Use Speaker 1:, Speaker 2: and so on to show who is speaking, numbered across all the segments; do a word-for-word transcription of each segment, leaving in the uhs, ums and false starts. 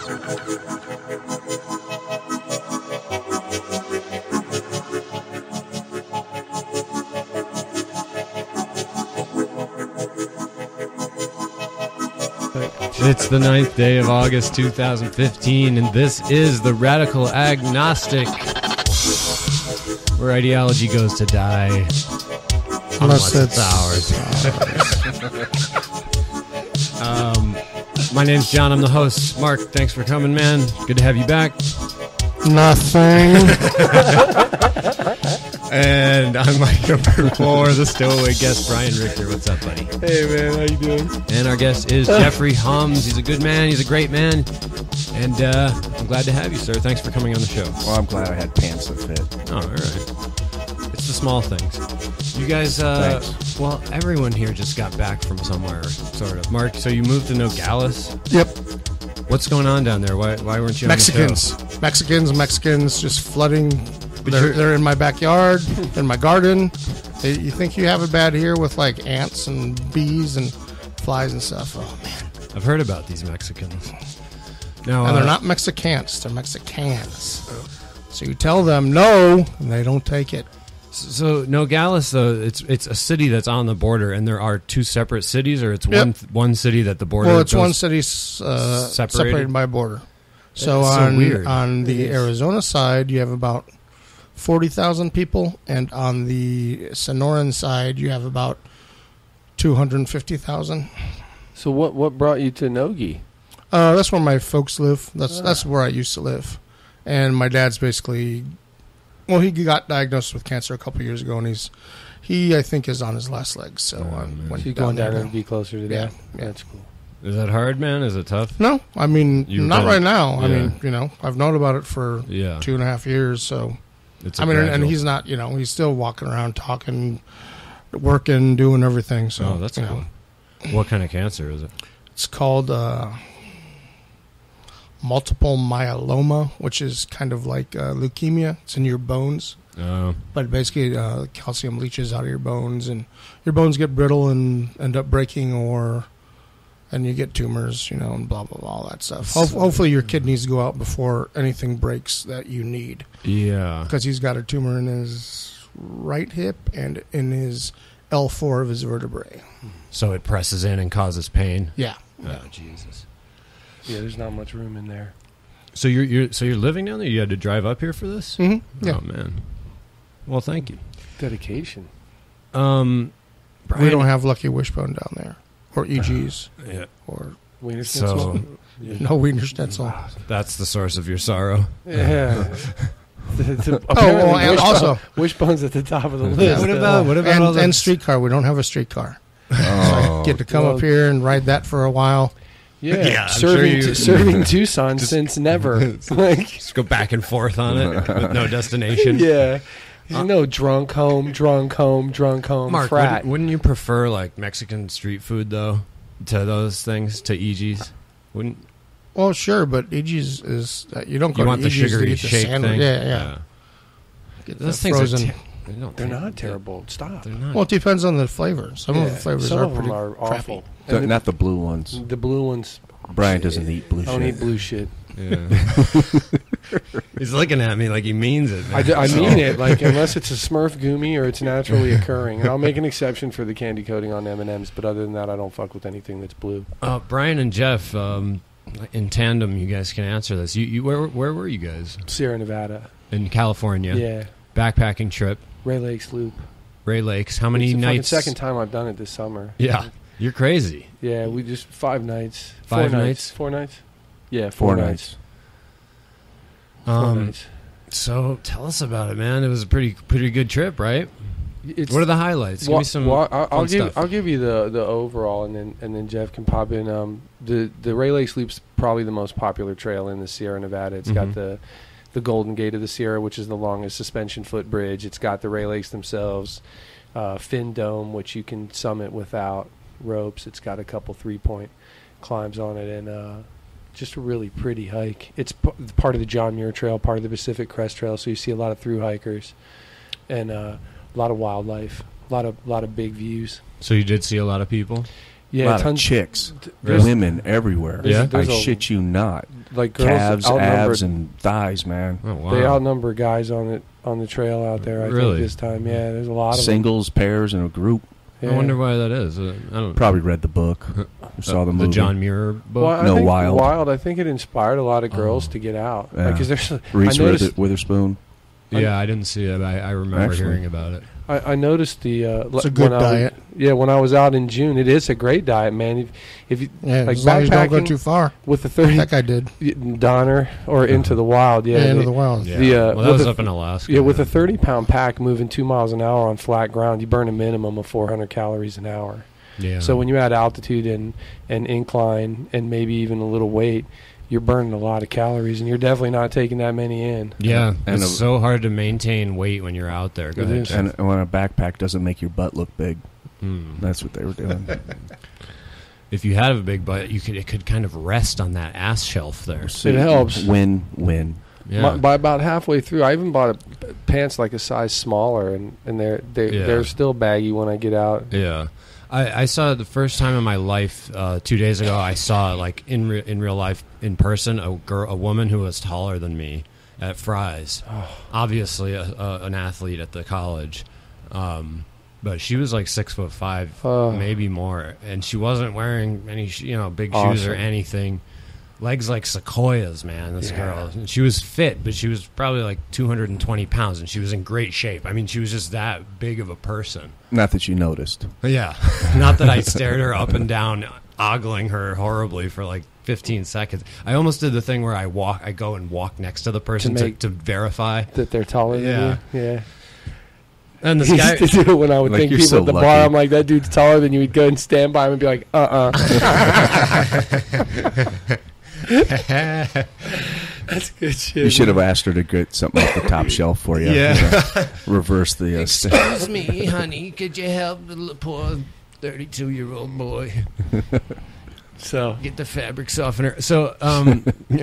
Speaker 1: It's the ninth day of August two thousand fifteen, and this is the Radical Agnostic, where ideology goes to die. Unless it's ours. um, my name's John. I'm the host. Mark, thanks for coming, man. Good to have you back.
Speaker 2: Nothing.
Speaker 1: And I'm Mike number four, the stowaway guest, Brian Richter. What's up, buddy?
Speaker 3: Hey, man. How you doing?
Speaker 1: And our guest is Jeffrey Hums. He's a good man. He's a great man. And uh, I'm glad to have you, sir. Thanks for coming on the show.
Speaker 3: Well, I'm glad I had pants that fit.
Speaker 1: Oh, all right. It's the small things. You guys, uh,
Speaker 3: Thanks.
Speaker 1: well, everyone here just got back from somewhere, sort of. Mark, so you moved to Nogales?
Speaker 2: Yep.
Speaker 1: What's going on down there? Why, why weren't you
Speaker 2: Mexicans.
Speaker 1: on the show?
Speaker 2: Mexicans, Mexicans just flooding.
Speaker 1: But
Speaker 2: They're,
Speaker 1: you're-
Speaker 2: they're in my backyard, in my garden. They, you think you have it bad here with like ants and bees and flies and stuff. Oh, man.
Speaker 1: I've heard about these Mexicans. Now,
Speaker 2: And they're
Speaker 1: uh,
Speaker 2: not Mexicans. They're Mexicans. So you tell them no, and they don't take it.
Speaker 1: So Nogales, though, it's it's a city that's on the border, and there are two separate cities, or it's
Speaker 2: Yep.
Speaker 1: one one city that the border.
Speaker 2: Well, it's
Speaker 1: goes
Speaker 2: one city uh,
Speaker 1: separated?
Speaker 2: separated by a border. So
Speaker 1: It's so
Speaker 2: on
Speaker 1: weird.
Speaker 2: on the
Speaker 1: It is.
Speaker 2: Arizona side, you have about forty thousand people, and on the Sonoran side, you have about two hundred fifty thousand.
Speaker 3: So what what brought you to Nogi?
Speaker 2: Uh, that's where my folks live. That's
Speaker 3: Ah.
Speaker 2: that's where I used to live, and my dad's basically, well, he got diagnosed with cancer a couple years ago, and he's he I think is on his last legs. So
Speaker 1: Oh,
Speaker 2: I'm
Speaker 1: man.
Speaker 2: went
Speaker 3: So you're going down
Speaker 2: there
Speaker 3: there to be closer to
Speaker 2: Yeah,
Speaker 3: that?
Speaker 2: yeah.
Speaker 3: That's cool.
Speaker 1: Is that hard, man? Is it tough?
Speaker 2: No, I mean
Speaker 1: You've
Speaker 2: not
Speaker 1: done-
Speaker 2: right now. I
Speaker 1: yeah.
Speaker 2: mean, you know, I've known about it for
Speaker 1: Yeah.
Speaker 2: two and a half years. So
Speaker 1: It's a
Speaker 2: I mean, and
Speaker 1: gradual-
Speaker 2: he's not, you know, he's still walking around, talking, working, doing everything. So
Speaker 1: Oh, that's
Speaker 2: you
Speaker 1: cool.
Speaker 2: know,
Speaker 1: What kind of cancer is it?
Speaker 2: it's called uh, multiple myeloma, which is kind of like uh, leukemia. It's in your bones.
Speaker 1: Oh,
Speaker 2: But basically, uh, calcium leaches out of your bones, and your bones get brittle and end up breaking, or and you get tumors, you know, and blah blah blah, all that stuff. Ho- hopefully, your kidneys go out before anything breaks that you need,
Speaker 1: yeah.
Speaker 2: because he's got a tumor in his right hip and in his L four of his vertebrae.
Speaker 1: So it presses in and causes pain.
Speaker 2: Yeah,
Speaker 1: Oh, Jesus.
Speaker 3: Yeah, there's not much room in there.
Speaker 1: So you're you're so you're living down there? You had to drive up here for this?
Speaker 2: hmm yeah.
Speaker 1: Oh man. Well, thank you.
Speaker 3: Dedication.
Speaker 1: Um, Brian,
Speaker 2: We don't have Lucky Wishbone down there, or E Gs,
Speaker 1: Yeah.
Speaker 2: or
Speaker 3: Wiener
Speaker 1: So
Speaker 3: Schnitzel? Yeah.
Speaker 2: no Wiener Schnitzel.
Speaker 1: that's the source of your sorrow.
Speaker 3: Yeah.
Speaker 2: Oh, well, and also,
Speaker 3: Wishbone's at the top of the
Speaker 2: Yeah,
Speaker 3: list.
Speaker 1: what about what about all
Speaker 2: and,
Speaker 1: the
Speaker 2: and streetcar. We don't have a streetcar. So
Speaker 3: Oh.
Speaker 2: I get to come
Speaker 3: Well-
Speaker 2: up here and ride that for a while.
Speaker 3: Yeah,
Speaker 1: Yeah, I'm
Speaker 3: serving,
Speaker 1: sure you-
Speaker 3: t- serving Tucson since never. Like,
Speaker 1: just go back and forth on it with no destination?
Speaker 3: yeah. You know, drunk home, drunk home, drunk home,
Speaker 1: Mark,
Speaker 3: frat.
Speaker 1: wouldn't, wouldn't you prefer like Mexican street food though to those things to E Gs? Wouldn't
Speaker 2: Well, sure, but E G's is uh, you don't go
Speaker 1: you
Speaker 2: to
Speaker 1: want the
Speaker 2: E G's to
Speaker 1: sugary
Speaker 2: get the
Speaker 1: shake
Speaker 2: sandwich.
Speaker 1: thing?
Speaker 2: Yeah, yeah. Get
Speaker 1: Those
Speaker 2: the
Speaker 1: things
Speaker 2: frozen.
Speaker 1: are ter- they don't
Speaker 3: They're
Speaker 1: taste-
Speaker 3: not terrible. Stop.
Speaker 1: They're not.
Speaker 2: Well, it depends on the flavor. Some of
Speaker 3: Yeah,
Speaker 2: the flavors
Speaker 3: some
Speaker 2: are
Speaker 3: of them
Speaker 2: pretty
Speaker 3: are
Speaker 2: crappy.
Speaker 3: awful.
Speaker 4: The-
Speaker 3: And the,
Speaker 4: not the blue ones.
Speaker 3: the blue ones.
Speaker 4: Brian doesn't eat blue
Speaker 3: I don't
Speaker 4: shit.
Speaker 3: eat blue shit.
Speaker 1: Yeah. He's looking at me like he means it. Man.
Speaker 3: I, d- I mean it. Like, unless it's a Smurf Goomy or it's naturally occurring. And I'll make an exception for the candy coating on M and M's, but other than that, I don't fuck with anything that's blue.
Speaker 1: Uh, Brian and Jeff, um, in tandem, you guys can answer this. You, you where, where were you guys?
Speaker 3: Sierra Nevada.
Speaker 1: In California.
Speaker 3: Yeah.
Speaker 1: Backpacking trip.
Speaker 3: Ray Lakes Loop.
Speaker 1: Ray Lakes. How many
Speaker 3: it's the fucking
Speaker 1: nights?
Speaker 3: second time I've done it this summer.
Speaker 1: Yeah, you're crazy.
Speaker 3: Yeah, we just five nights.
Speaker 1: Five
Speaker 3: four
Speaker 1: nights?
Speaker 3: Four nights? Yeah, four,
Speaker 4: Four
Speaker 3: nights.
Speaker 4: nights.
Speaker 3: Four
Speaker 1: Um,
Speaker 3: nights.
Speaker 1: so tell us about it, man. It was a pretty pretty good trip, right?
Speaker 3: It's,
Speaker 1: What are the highlights? Give
Speaker 3: Well,
Speaker 1: me some.
Speaker 3: well, I'll, I'll
Speaker 1: fun
Speaker 3: give
Speaker 1: stuff.
Speaker 3: I'll give you the, the overall, and then and then Jeff can pop in. Um, the the Ray Lakes Loop's probably the most popular trail in the Sierra Nevada. It's
Speaker 1: Mhm.
Speaker 3: got the the Golden Gate of the Sierra, which is the longest suspension foot bridge. It's got the Ray Lakes themselves, uh, Fin Dome, which you can summit without ropes. It's got a couple three point climbs on it, and uh, just a really pretty hike. It's p- part of the John Muir Trail, part of the Pacific Crest Trail, so you see a lot of through hikers and uh, a lot of wildlife, a lot of lot of big views.
Speaker 1: So you did see a lot of people.
Speaker 3: Yeah,
Speaker 4: a lot of
Speaker 3: tons-
Speaker 4: chicks,
Speaker 3: there's-
Speaker 4: women everywhere.
Speaker 1: Yeah?
Speaker 4: I
Speaker 3: There's a-
Speaker 4: shit you not.
Speaker 3: Like girls
Speaker 4: Calves,
Speaker 3: outnumber-
Speaker 4: abs, and thighs, man.
Speaker 1: Oh, wow.
Speaker 3: They outnumber guys on it on the trail out there. I
Speaker 1: Really?
Speaker 3: think this time, yeah. There's a lot of
Speaker 4: Singles, pairs, in a group.
Speaker 3: them.
Speaker 1: I
Speaker 3: Yeah.
Speaker 1: wonder why that is. Uh, I don't
Speaker 4: Probably read the book. Or saw the movie.
Speaker 1: The John Muir book?
Speaker 3: Well, I
Speaker 4: No,
Speaker 3: think
Speaker 4: Wild.
Speaker 3: Wild. I think it inspired a lot of girls
Speaker 1: Oh.
Speaker 3: to get out.
Speaker 4: Yeah.
Speaker 3: Because there's,
Speaker 4: Reese
Speaker 3: I noticed,
Speaker 4: Wither- Witherspoon.
Speaker 1: yeah, I didn't see it. I, I remember
Speaker 4: Actually.
Speaker 1: hearing about it.
Speaker 3: I, I noticed the. Uh,
Speaker 2: It's a
Speaker 3: when
Speaker 2: good
Speaker 3: I was-
Speaker 2: diet.
Speaker 3: yeah, when I was out in June, it is a great diet, man. If, if you
Speaker 2: Yeah,
Speaker 3: like
Speaker 2: as long as you don't go
Speaker 3: backpacking
Speaker 2: too far.
Speaker 3: with the thirty
Speaker 2: That guy did.
Speaker 3: Donner or into the wild, yeah,
Speaker 2: Yeah, into
Speaker 3: the-
Speaker 2: the wild.
Speaker 1: Yeah.
Speaker 3: The, uh,
Speaker 1: well, that
Speaker 3: with
Speaker 1: was
Speaker 3: the-
Speaker 1: up in Alaska.
Speaker 3: yeah, with a thirty pound pack moving two miles an hour on flat ground, you burn a minimum of four hundred calories an hour.
Speaker 1: Yeah.
Speaker 3: So when you add altitude and, and incline and maybe even a little weight, you're burning a lot of calories, and you're definitely not taking that many in.
Speaker 1: Yeah,
Speaker 4: And
Speaker 1: it's
Speaker 4: a-
Speaker 1: so hard to maintain weight when you're out there. Go
Speaker 3: It
Speaker 1: ahead,
Speaker 3: is.
Speaker 1: Jeff.
Speaker 4: And when a backpack doesn't make your butt look big,
Speaker 1: Hmm.
Speaker 4: that's what they were doing.
Speaker 1: If you had a big butt, you could it could kind of rest on that ass shelf there.
Speaker 3: It helps.
Speaker 4: Win, win.
Speaker 1: Yeah.
Speaker 3: My, by about halfway through, I even bought a, p- pants like a size smaller, and, and they're they're,
Speaker 1: Yeah.
Speaker 3: they're still baggy when I get out.
Speaker 1: Yeah, I, I saw it the first time in my life uh, two days ago. I saw like in re- in real life in person a girl, a woman who was taller than me at Fry's. Obviously, a, a, an athlete at the college, um, but she was like six foot five,
Speaker 3: Oh.
Speaker 1: maybe more, and she wasn't wearing any sh- you know big shoes or
Speaker 3: Awesome.
Speaker 1: anything. Legs like sequoias, man. This
Speaker 3: Yeah.
Speaker 1: girl, and she was fit, but she was probably like two hundred twenty pounds, and she was in great shape. I mean, she was just that big of a person.
Speaker 4: Not that you noticed.
Speaker 1: Yeah. Not that I stared her up and down, ogling her horribly for like fifteen seconds. I almost did the thing where I walk, I go and walk next to the person to,
Speaker 3: make-
Speaker 1: to verify.
Speaker 3: That they're taller
Speaker 1: Yeah.
Speaker 3: than you. Yeah.
Speaker 1: And this
Speaker 3: I
Speaker 1: guy,
Speaker 3: used to do it when I would
Speaker 4: Like,
Speaker 3: think
Speaker 4: you're
Speaker 3: people
Speaker 4: so
Speaker 3: at the
Speaker 4: lucky.
Speaker 3: bar. I'm like, that dude's taller than you. He'd go and stand by him and be like, uh uh That's good shit.
Speaker 4: You should have asked her to get something off the top shelf for you.
Speaker 1: Yeah.
Speaker 4: You know, reverse the. Uh, st-
Speaker 1: excuse me, honey, could you help the little poor thirty-two-year-old boy
Speaker 3: So
Speaker 1: get the fabric softener? So, um,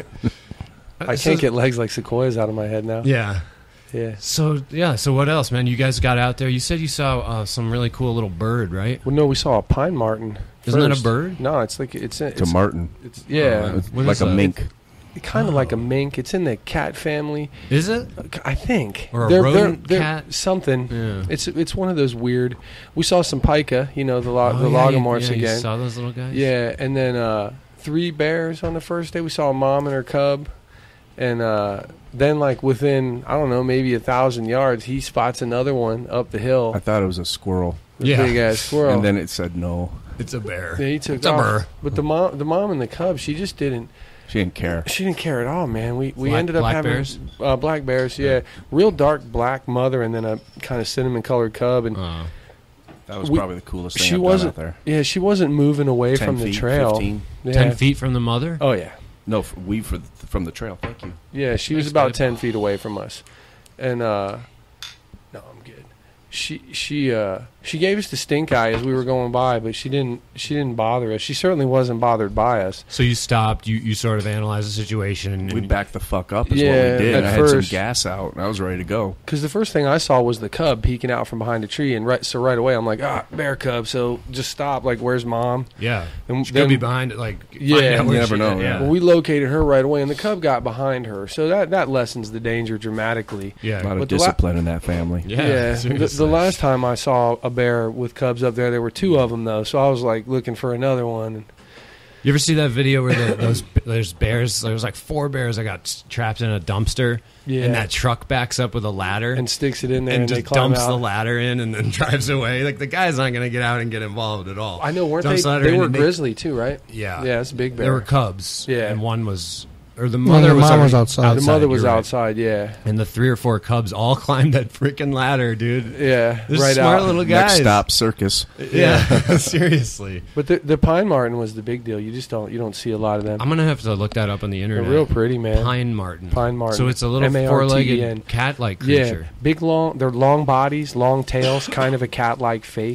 Speaker 3: I
Speaker 1: so-
Speaker 3: can't get legs like sequoias out of my head now.
Speaker 1: Yeah.
Speaker 3: Yeah.
Speaker 1: So yeah. So what else, man? You guys got out there. You said you saw uh, some really cool little bird, right?
Speaker 3: Well, no, we saw a pine marten.
Speaker 1: Isn't that a
Speaker 3: first.
Speaker 1: bird?
Speaker 3: No, it's like it's it's,
Speaker 4: to Martin.
Speaker 3: it's yeah,
Speaker 1: Uh,
Speaker 4: It's
Speaker 1: what
Speaker 4: like
Speaker 1: is
Speaker 4: a
Speaker 1: that?
Speaker 4: mink.
Speaker 3: kind of like a
Speaker 1: Oh.
Speaker 3: mink. It's in the cat family,
Speaker 1: Is it?
Speaker 3: I think.
Speaker 1: Or a
Speaker 3: They're-
Speaker 1: rodent
Speaker 3: they're- they're
Speaker 1: cat?
Speaker 3: something.
Speaker 1: Yeah.
Speaker 3: It's it's one of those weird. We saw some pica, you know, the lo-
Speaker 1: Oh,
Speaker 3: the
Speaker 1: yeah, you-
Speaker 3: logomorphs
Speaker 1: yeah, you
Speaker 3: again.
Speaker 1: saw those little guys?
Speaker 3: Yeah, and then uh, three bears on the first day. We saw a mom and her cub, and uh, then like within I don't know maybe a thousand yards, he spots another one up the hill.
Speaker 4: I thought it was a squirrel,
Speaker 3: A
Speaker 1: Yeah.
Speaker 3: big ass squirrel.
Speaker 4: and then it said no.
Speaker 1: It's a bear.
Speaker 3: yeah, he took
Speaker 1: It's a
Speaker 3: off.
Speaker 1: burr.
Speaker 3: But the mom, the mom and the cub, she just didn't.
Speaker 4: She didn't care.
Speaker 3: She didn't care at all, man. We we
Speaker 1: Black-
Speaker 3: ended up
Speaker 1: black
Speaker 3: having
Speaker 1: bears?
Speaker 3: Uh, black bears, yeah. real dark black mother, and then a kind of cinnamon colored cub, and
Speaker 1: Oh.
Speaker 4: That was
Speaker 3: We-
Speaker 4: probably the coolest thing
Speaker 3: she
Speaker 4: I've
Speaker 3: wasn't
Speaker 4: done out there.
Speaker 3: yeah, she wasn't moving away
Speaker 4: Ten
Speaker 3: from the
Speaker 4: feet,
Speaker 3: trail.
Speaker 4: fifteen.
Speaker 3: Yeah.
Speaker 1: Ten feet from the mother?
Speaker 3: Oh yeah,
Speaker 4: No, f- we for the, from the trail. Thank you.
Speaker 3: yeah. She was
Speaker 1: That's
Speaker 3: about
Speaker 1: good.
Speaker 3: ten feet away from us, and uh, no, I'm good. She she uh she gave us the stink eye as we were going by, but she didn't she didn't bother us. She certainly wasn't bothered by us.
Speaker 1: So you stopped, you, you sort of analyzed the situation. And,
Speaker 4: We backed the fuck up is
Speaker 3: Yeah,
Speaker 4: what we did.
Speaker 3: at
Speaker 4: I had some
Speaker 3: first.
Speaker 4: gas out, and I was ready to go.
Speaker 3: Because the first thing I saw was the cub peeking out from behind a tree, and right so right away I'm like, ah, bear cub. So just stop. Like, where's mom?
Speaker 1: Yeah.
Speaker 3: And
Speaker 1: She could be behind it, like,
Speaker 3: Yeah,
Speaker 1: find out
Speaker 3: you
Speaker 1: where
Speaker 4: never
Speaker 1: she-
Speaker 4: know,
Speaker 1: Yeah.
Speaker 3: Well, we located her right away, and the cub got behind her. So that, that lessens the danger dramatically.
Speaker 1: Yeah.
Speaker 4: A lot of
Speaker 3: But the la-
Speaker 4: discipline in that family.
Speaker 1: Yeah,
Speaker 3: Yeah, the,
Speaker 1: seriously.
Speaker 3: the last time I saw a bear with cubs up there, there were two of them though. So I was like looking for another one.
Speaker 1: You ever see that video where the, those there's bears? There's like four bears that got s- trapped in a dumpster,
Speaker 3: Yeah,
Speaker 1: and that truck backs up with a ladder
Speaker 3: and sticks it in there, and,
Speaker 1: and
Speaker 3: they
Speaker 1: just
Speaker 3: climb
Speaker 1: dumps
Speaker 3: out.
Speaker 1: the ladder in and then drives away. Like the guy's not going to get out and get involved at all.
Speaker 3: I know, weren't
Speaker 1: Dumps
Speaker 3: they?
Speaker 1: the ladder
Speaker 3: They
Speaker 1: in
Speaker 3: were
Speaker 1: and they-
Speaker 3: grizzly too, right?
Speaker 1: Yeah,
Speaker 3: Yeah, it's a big bear.
Speaker 1: There were cubs.
Speaker 3: Yeah.
Speaker 1: and one was, or the
Speaker 2: No,
Speaker 1: mother
Speaker 2: the
Speaker 1: was,
Speaker 2: mom was
Speaker 1: already
Speaker 2: outside.
Speaker 3: the mother was
Speaker 1: you're right.
Speaker 3: outside. Yeah,
Speaker 1: and the three or four cubs all climbed that freaking ladder, dude.
Speaker 3: yeah,
Speaker 1: They're
Speaker 3: right
Speaker 1: smart
Speaker 3: out.
Speaker 1: little
Speaker 4: Next
Speaker 1: guys.
Speaker 4: stop, circus.
Speaker 1: Yeah, seriously.
Speaker 3: But the the pine marten was the big deal. You just don't you don't see a lot of them.
Speaker 1: I'm gonna have to look that up on the
Speaker 3: They're
Speaker 1: internet.
Speaker 3: real pretty, man.
Speaker 1: Pine marten.
Speaker 3: Pine marten.
Speaker 1: So it's a little
Speaker 3: M A R T E N.
Speaker 1: four-legged cat-like
Speaker 3: Yeah,
Speaker 1: creature.
Speaker 3: big long. They're long bodies, long tails, kind of a cat-like face.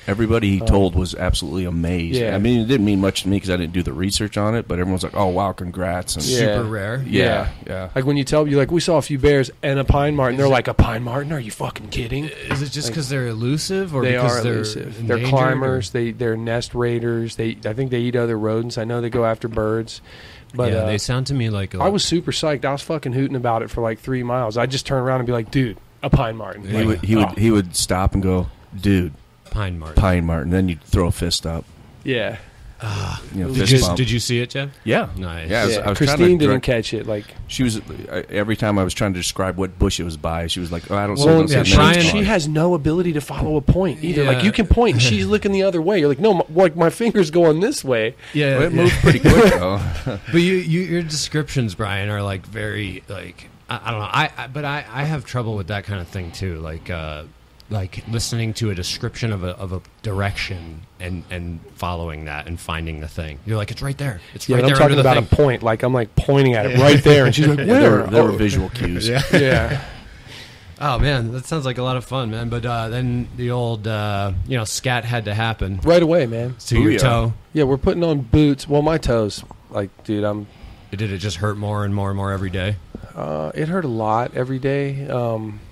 Speaker 4: Everybody he
Speaker 3: Um,
Speaker 4: told was absolutely amazed.
Speaker 3: yeah.
Speaker 4: I mean, it didn't mean much to me because I didn't do the research on it, but everyone's like, oh, wow, congrats. And
Speaker 3: Yeah.
Speaker 1: Super rare.
Speaker 4: yeah, yeah.
Speaker 3: Like when you tell you like we saw a few bears and a pine marten, they're like, a pine marten? Are you fucking kidding?
Speaker 1: Is it just because they're elusive, or
Speaker 3: They
Speaker 1: because
Speaker 3: are
Speaker 1: they're
Speaker 3: elusive. They're
Speaker 1: endangered,
Speaker 3: climbers. They they're nest raiders. They I think they eat other rodents. I know they go after birds. But
Speaker 1: yeah,
Speaker 3: uh,
Speaker 1: they sound to me like a,
Speaker 3: I was super psyched. I was fucking hooting about it for like three miles. I'd just turn around and be like, dude, a pine marten.
Speaker 4: He
Speaker 3: Like,
Speaker 4: would he
Speaker 3: oh.
Speaker 4: would he would stop and go, dude,
Speaker 1: pine marten.
Speaker 4: pine marten. Then you'd throw a fist up.
Speaker 3: Yeah.
Speaker 4: You know,
Speaker 1: Did
Speaker 4: fist
Speaker 1: you,
Speaker 4: bump.
Speaker 1: did you see it, Jeff?
Speaker 4: Yeah,
Speaker 1: Nice.
Speaker 4: Yeah, I was,
Speaker 3: Yeah.
Speaker 4: I was trying to
Speaker 3: Christine didn't
Speaker 4: direct-
Speaker 3: catch it. Like
Speaker 4: She was I, every time I was trying to describe what bush it was by. She was like, "Oh, I don't see."
Speaker 3: Well,
Speaker 4: I don't see
Speaker 1: yeah,
Speaker 4: it."
Speaker 3: she,
Speaker 1: Brian-
Speaker 3: she has no ability to follow a point either.
Speaker 1: Yeah.
Speaker 3: Like you can point, and she's looking the other way. You're like, no, my, like my finger's going this way.
Speaker 1: Yeah,
Speaker 4: Well, it
Speaker 1: yeah.
Speaker 4: moved pretty quick though.
Speaker 1: But you, you, your descriptions, Brian, are like very like I, I don't know. I, I but I, I have trouble with that kind of thing too. Like uh, like listening to a description of a of a direction and and following that and finding the thing. You're like, it's right there. It's
Speaker 3: Yeah,
Speaker 1: right
Speaker 3: but
Speaker 1: there
Speaker 3: I'm talking
Speaker 1: under the
Speaker 3: about
Speaker 1: thing.
Speaker 3: a point. Like I'm like pointing at it right there, and she's like,
Speaker 4: Yeah,
Speaker 3: where?
Speaker 4: there were, there were
Speaker 3: Oh.
Speaker 4: visual cues.
Speaker 1: Yeah.
Speaker 3: Yeah.
Speaker 1: Oh man, that sounds like a lot of fun, man. But uh, then the old uh, you know scat had to happen
Speaker 3: Right away, man.
Speaker 1: to your
Speaker 4: Booyah.
Speaker 1: toe.
Speaker 3: Yeah, we're putting on boots. Well, my toes. Like, dude, I'm.
Speaker 1: Did it just hurt more and more and more every day?
Speaker 3: Uh, it hurt a lot every day. Um,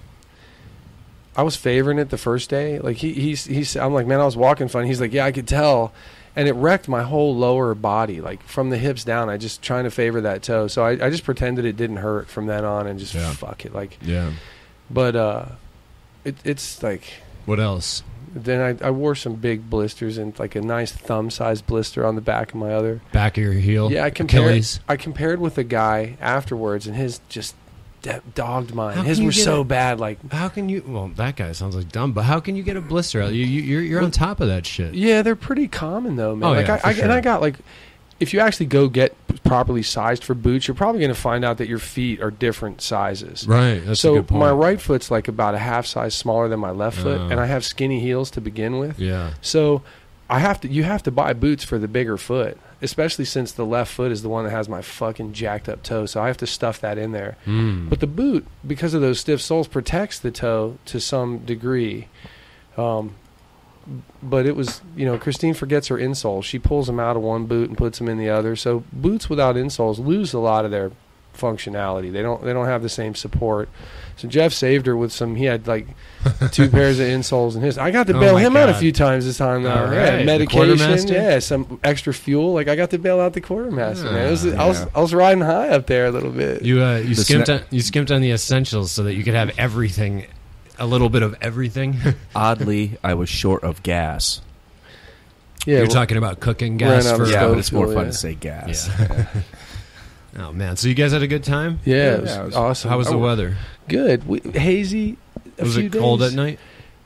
Speaker 3: I was favoring it the first day. Like he, he's, he's. I'm like, man, I was walking fine. He's like, yeah, I could tell, and it wrecked my whole lower body, like from the hips down. I just trying to favor that toe, so I, I just pretended it didn't hurt from then on, and just
Speaker 1: Yeah.
Speaker 3: fuck it. Like,
Speaker 1: Yeah.
Speaker 3: but uh, it, it's like.
Speaker 1: What else?
Speaker 3: Then I, I wore some big blisters and like a nice thumb-sized blister on the back of my other.
Speaker 1: Back of your heel?
Speaker 3: Yeah, I compared.
Speaker 1: Achilles?
Speaker 3: I compared with a guy afterwards, and his just de- dogged mine.
Speaker 1: How
Speaker 3: His
Speaker 1: can you
Speaker 3: were
Speaker 1: get
Speaker 3: so
Speaker 1: it?
Speaker 3: bad. Like,
Speaker 1: How can you? Well, that guy sounds like dumb. But how can you get a blister out? You, you you're you're on top of that shit.
Speaker 3: yeah, they're pretty common though, man.
Speaker 1: Oh,
Speaker 3: like
Speaker 1: yeah,
Speaker 3: I,
Speaker 1: for
Speaker 3: I
Speaker 1: sure.
Speaker 3: and I got like, if you actually go get properly sized for boots, you're probably going to find out that your feet are different sizes.
Speaker 1: Right. That's a
Speaker 3: so
Speaker 1: good point.
Speaker 3: my right foot's like about a half size smaller than my left foot,
Speaker 1: Oh.
Speaker 3: and I have skinny heels to begin with.
Speaker 1: Yeah.
Speaker 3: So I have to. You have to buy boots for the bigger foot, especially since the left foot is the one that has my fucking jacked up toe. So I have to stuff that in there.
Speaker 1: Mm.
Speaker 3: But the boot, because of those stiff soles, protects the toe to some degree. Um, but it was, you know, Christine forgets her insoles. She pulls them out of one boot and puts them in the other. So boots without insoles lose a lot of their functionality. They don't. They don't have the same support. So Jeff saved her with some. He had like two pairs of insoles in his. I got to
Speaker 1: Oh
Speaker 3: bail
Speaker 1: my
Speaker 3: him out a
Speaker 1: God.
Speaker 3: few times this time though.
Speaker 1: All
Speaker 3: Yeah,
Speaker 1: right. The
Speaker 3: medication.
Speaker 1: quartermaster?
Speaker 3: Yeah, some extra fuel. Like I got to bail out the quartermaster. man, it was,
Speaker 1: Ah,
Speaker 3: I was
Speaker 4: yeah.
Speaker 3: I was riding high up there a little bit.
Speaker 1: You uh, you
Speaker 4: The
Speaker 1: skimped
Speaker 4: sna-
Speaker 1: on, you skimped on the essentials so that you could have everything, a little bit of everything.
Speaker 4: Oddly, I was short of gas.
Speaker 3: Yeah,
Speaker 1: You're
Speaker 3: well,
Speaker 1: talking about cooking
Speaker 3: Ran
Speaker 1: gas
Speaker 3: out
Speaker 1: for
Speaker 3: of
Speaker 4: Yeah,
Speaker 3: stove
Speaker 4: but it's more
Speaker 3: fuel,
Speaker 4: fun
Speaker 3: yeah.
Speaker 4: to say gas.
Speaker 1: Yeah. Oh man, so you guys had a good time?
Speaker 3: yeah,
Speaker 4: Yeah,
Speaker 3: it was,
Speaker 4: it was-
Speaker 3: awesome.
Speaker 1: How was the
Speaker 3: Oh,
Speaker 1: weather?
Speaker 3: Good. We, hazy. A
Speaker 1: Was
Speaker 3: few
Speaker 1: it cold
Speaker 3: days.
Speaker 1: at night?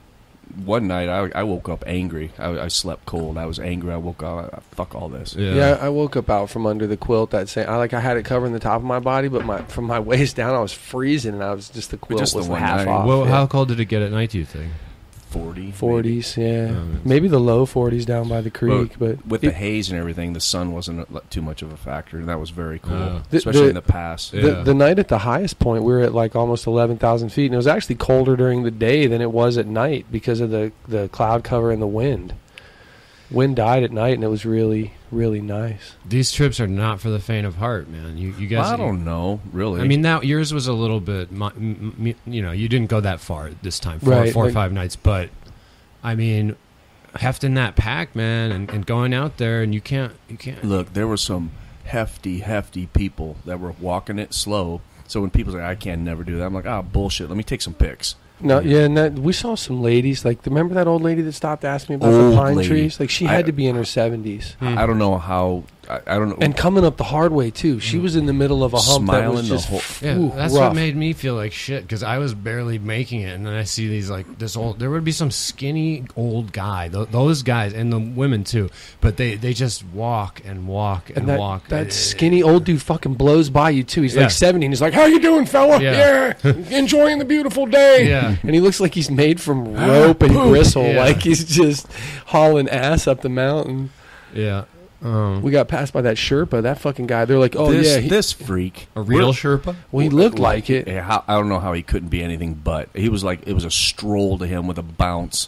Speaker 4: One night, I, I woke up angry. I, I slept cold. I was angry. I woke up. I, fuck all this.
Speaker 3: Yeah. I woke up out from under the quilt that same. I like I had it covering the top of my body, but my from my waist down, I was freezing, and I was just the quilt
Speaker 4: just the
Speaker 3: was
Speaker 4: one
Speaker 3: half
Speaker 4: night.
Speaker 3: off.
Speaker 1: Well,
Speaker 3: yeah.
Speaker 1: how cold did it get at night? Do you think?
Speaker 4: forty. maybe.
Speaker 3: forties, yeah,
Speaker 1: Oh, that's-
Speaker 3: maybe the low forties down by the creek, but
Speaker 4: With
Speaker 3: it-
Speaker 4: the haze and everything, the sun wasn't a- too much of a factor, and that was very cool,
Speaker 1: Oh.
Speaker 3: The-
Speaker 4: especially
Speaker 3: the-
Speaker 4: in the pass.
Speaker 1: Yeah.
Speaker 3: The, the night at the highest point, we were at like almost eleven thousand feet, and it was actually colder during the day than it was at night because of the, the cloud cover and the wind. Wind died at night, and it was really, really nice.
Speaker 1: These trips are not for the faint of heart, man. You you guys.
Speaker 4: I don't know, really.
Speaker 1: I mean, now yours was a little bit. mu- m- m- You know, you didn't go that far this time, four,
Speaker 3: Right,
Speaker 1: four or
Speaker 3: like-
Speaker 1: five nights. But I mean, hefting that pack, man, and, and going out there, and you can't, you can't.
Speaker 4: look, there were some hefty, hefty people that were walking it slow. So when people say, I can never do that, I'm like, ah, bullshit. Let me take some pics.
Speaker 3: No, yeah, and that, we saw some ladies. Like, remember that old lady that stopped asking me about
Speaker 4: Old
Speaker 3: the pine
Speaker 4: lady.
Speaker 3: trees? Like, she
Speaker 4: I-
Speaker 3: had to be in her seventies.
Speaker 1: Hmm.
Speaker 4: I don't know how. I, I don't know.
Speaker 3: And coming up the hard way, too. She was in the middle of a hump that was
Speaker 4: Smiling the
Speaker 3: just
Speaker 4: whole-
Speaker 1: Yeah,
Speaker 3: ooh,
Speaker 1: that's
Speaker 3: rough.
Speaker 1: what made me feel like shit because I was barely making it, and then I see these like this old. There would be some skinny old guy, th- those guys, and the women too. But they, they just walk and walk and,
Speaker 3: And that,
Speaker 1: walk.
Speaker 3: that
Speaker 1: Uh,
Speaker 3: skinny old dude fucking blows by you, too. He's
Speaker 1: Yeah.
Speaker 3: like seventy, and he's like, how you doing, fella?
Speaker 1: Yeah.
Speaker 3: Yeah. Enjoying the beautiful day.
Speaker 1: Yeah.
Speaker 3: And he looks like he's made from rope and gristle.
Speaker 1: Yeah.
Speaker 3: Like he's just hauling ass up the mountain.
Speaker 1: Yeah. Um,
Speaker 3: We got passed by that Sherpa, that fucking guy. They're like, oh,
Speaker 4: this,
Speaker 3: yeah. He,
Speaker 4: this freak.
Speaker 1: a real
Speaker 4: We're-
Speaker 1: Sherpa.
Speaker 3: well, he looked like it.
Speaker 4: Yeah, how, I don't know how he couldn't be anything but. He was like, it was a stroll to him with a bounce.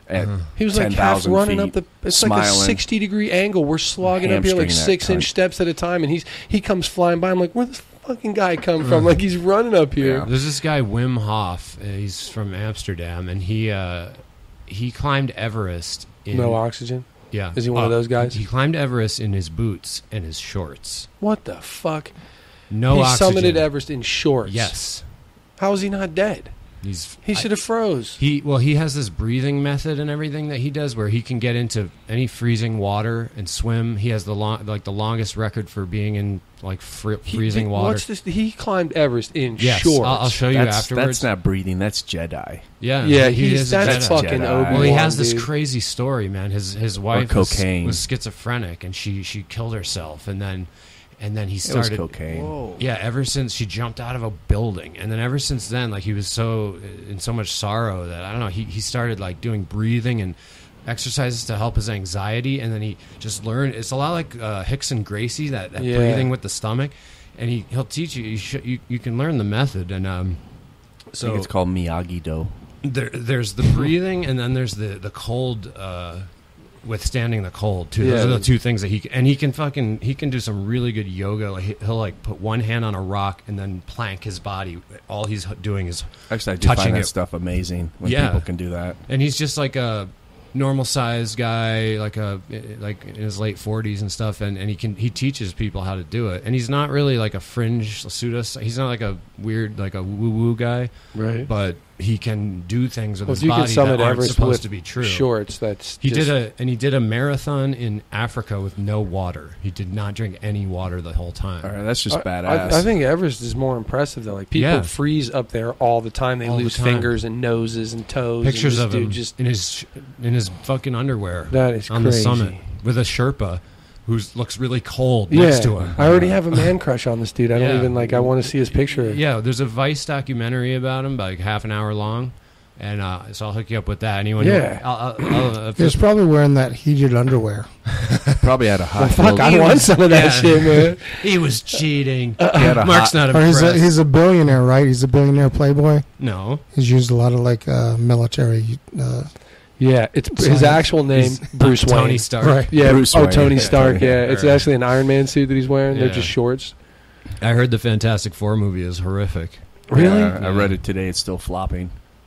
Speaker 4: at
Speaker 1: Uh-huh.
Speaker 3: He was like
Speaker 4: ten
Speaker 3: half
Speaker 4: thousand
Speaker 3: running
Speaker 4: feet,
Speaker 3: up the. It's
Speaker 4: smiling.
Speaker 3: like a sixty degree angle. We're slogging up here like
Speaker 4: Hamstring that
Speaker 3: six inch
Speaker 4: cunt.
Speaker 3: steps at a time, and he's he comes flying by. I'm like, where this fucking guy come from? Like he's running up here.
Speaker 4: Yeah.
Speaker 1: There's this guy Wim Hof. uh, He's from Amsterdam, and he uh, he climbed Everest. In,
Speaker 3: No oxygen.
Speaker 1: Yeah,
Speaker 3: Is he one of those guys?
Speaker 1: He climbed Everest in his boots and his shorts.
Speaker 3: What the fuck?
Speaker 1: No
Speaker 3: he
Speaker 1: oxygen.
Speaker 3: summited Everest in shorts.
Speaker 1: Yes,
Speaker 3: How is he not dead?
Speaker 1: he's.
Speaker 3: He should have froze.
Speaker 1: He well, he has this breathing method and everything that he does, where he can get into any freezing water and swim. He has the long, like the longest record for being in like fr-
Speaker 3: He-
Speaker 1: freezing
Speaker 3: he,
Speaker 1: water.
Speaker 3: What's this? He climbed Everest in
Speaker 1: Yes,
Speaker 3: shorts.
Speaker 1: I'll, I'll show you
Speaker 4: That's,
Speaker 1: afterwards.
Speaker 4: that's not breathing. That's Jedi.
Speaker 1: yeah,
Speaker 3: Yeah,
Speaker 1: he
Speaker 3: he's
Speaker 1: is a
Speaker 3: that's
Speaker 1: Jedi.
Speaker 3: fucking
Speaker 4: Jedi.
Speaker 3: Obi-Wan.
Speaker 1: Well, he has this
Speaker 3: dude.
Speaker 1: crazy story, man. His his wife was,
Speaker 4: cocaine.
Speaker 1: was schizophrenic, and she she killed herself, and then and then he
Speaker 4: It was
Speaker 1: started.
Speaker 4: cocaine.
Speaker 3: Whoa.
Speaker 1: Yeah, ever since she jumped out of a building, and then ever since then, like he was so in so much sorrow that I don't know. He he started like doing breathing and exercises to help his anxiety, and then he just learned. It's a lot like uh, Hicks and Gracie, that, that
Speaker 3: Yeah.
Speaker 1: breathing with the stomach, and he he'll teach you. You, sh- you you can learn the method, and um,
Speaker 4: I
Speaker 1: so
Speaker 4: think it's called Miyagi-Do.
Speaker 1: there, there's the breathing, and then there's the the cold, uh, withstanding the cold too. Those
Speaker 3: Yeah.
Speaker 1: are the two things that he and he can fucking he can do some really good yoga. Like he- he'll like put one hand on a rock and then plank his body. All he's h- doing is,
Speaker 4: Actually, I do
Speaker 1: touching
Speaker 4: find that
Speaker 1: it.
Speaker 4: stuff amazing when
Speaker 1: Yeah.
Speaker 4: people can do that.
Speaker 1: and he's just like a normal sized guy, like a like in his late forties and stuff. And, and he can he teaches people how to do it. And he's not really like a fringe pseudo. He's not like a weird like a woo woo guy,
Speaker 3: Right.
Speaker 1: but he can do things with
Speaker 3: Well, if
Speaker 1: his
Speaker 3: you can
Speaker 1: body
Speaker 3: summit
Speaker 1: that aren't
Speaker 3: Everest
Speaker 1: supposed
Speaker 3: with
Speaker 1: to be true.
Speaker 3: shorts, that's
Speaker 1: He
Speaker 3: just,
Speaker 1: did a and he did a marathon in Africa with no water. He did not drink any water the whole time.
Speaker 4: All right, that's just
Speaker 3: I,
Speaker 4: badass.
Speaker 3: I, I think Everest is more impressive though. Like people
Speaker 1: Yeah.
Speaker 3: freeze up there all the time. They
Speaker 1: All the
Speaker 3: lose
Speaker 1: time.
Speaker 3: fingers and noses and toes.
Speaker 1: Pictures
Speaker 3: and
Speaker 1: of
Speaker 3: this
Speaker 1: him
Speaker 3: dude just
Speaker 1: in his in his fucking underwear
Speaker 3: that is
Speaker 1: on
Speaker 3: crazy.
Speaker 1: the summit with a Sherpa who looks really cold
Speaker 3: Yeah,
Speaker 1: next to him.
Speaker 3: I already have a man crush on this dude. I don't
Speaker 1: Yeah.
Speaker 3: even like. I want to see his picture.
Speaker 1: Yeah, there's a Vice documentary about him, like half an hour long, and uh, so I'll hook you up with that. Anyone?
Speaker 3: Yeah.
Speaker 1: Who, I'll, I'll, I'll, if
Speaker 2: He was probably wearing that heated underwear.
Speaker 4: Probably had a
Speaker 3: Well,
Speaker 4: hot.
Speaker 3: fuck, I want some of that
Speaker 1: Yeah.
Speaker 3: shit, man.
Speaker 1: he was cheating.
Speaker 4: He had a
Speaker 1: Mark's
Speaker 4: hot,
Speaker 1: not
Speaker 2: Or he's
Speaker 1: impressed.
Speaker 2: a, he's a billionaire, right? He's a billionaire playboy.
Speaker 1: no,
Speaker 2: He's used a lot of like uh, military. Uh,
Speaker 3: Yeah, it's his
Speaker 2: Science.
Speaker 3: actual name,
Speaker 1: He's
Speaker 3: Bruce Wayne.
Speaker 1: Tony Stark.
Speaker 2: Right.
Speaker 3: Yeah,
Speaker 4: Bruce
Speaker 3: oh
Speaker 4: Wayne.
Speaker 3: Tony
Speaker 4: Yeah,
Speaker 3: Stark.
Speaker 4: Tony.
Speaker 3: Yeah, it's
Speaker 1: Right.
Speaker 3: actually an Iron Man suit that he's wearing. They're
Speaker 1: Yeah.
Speaker 3: just shorts.
Speaker 1: I heard the Fantastic Four movie is horrific.
Speaker 3: Really?
Speaker 4: Yeah, I read it today. It's still flopping.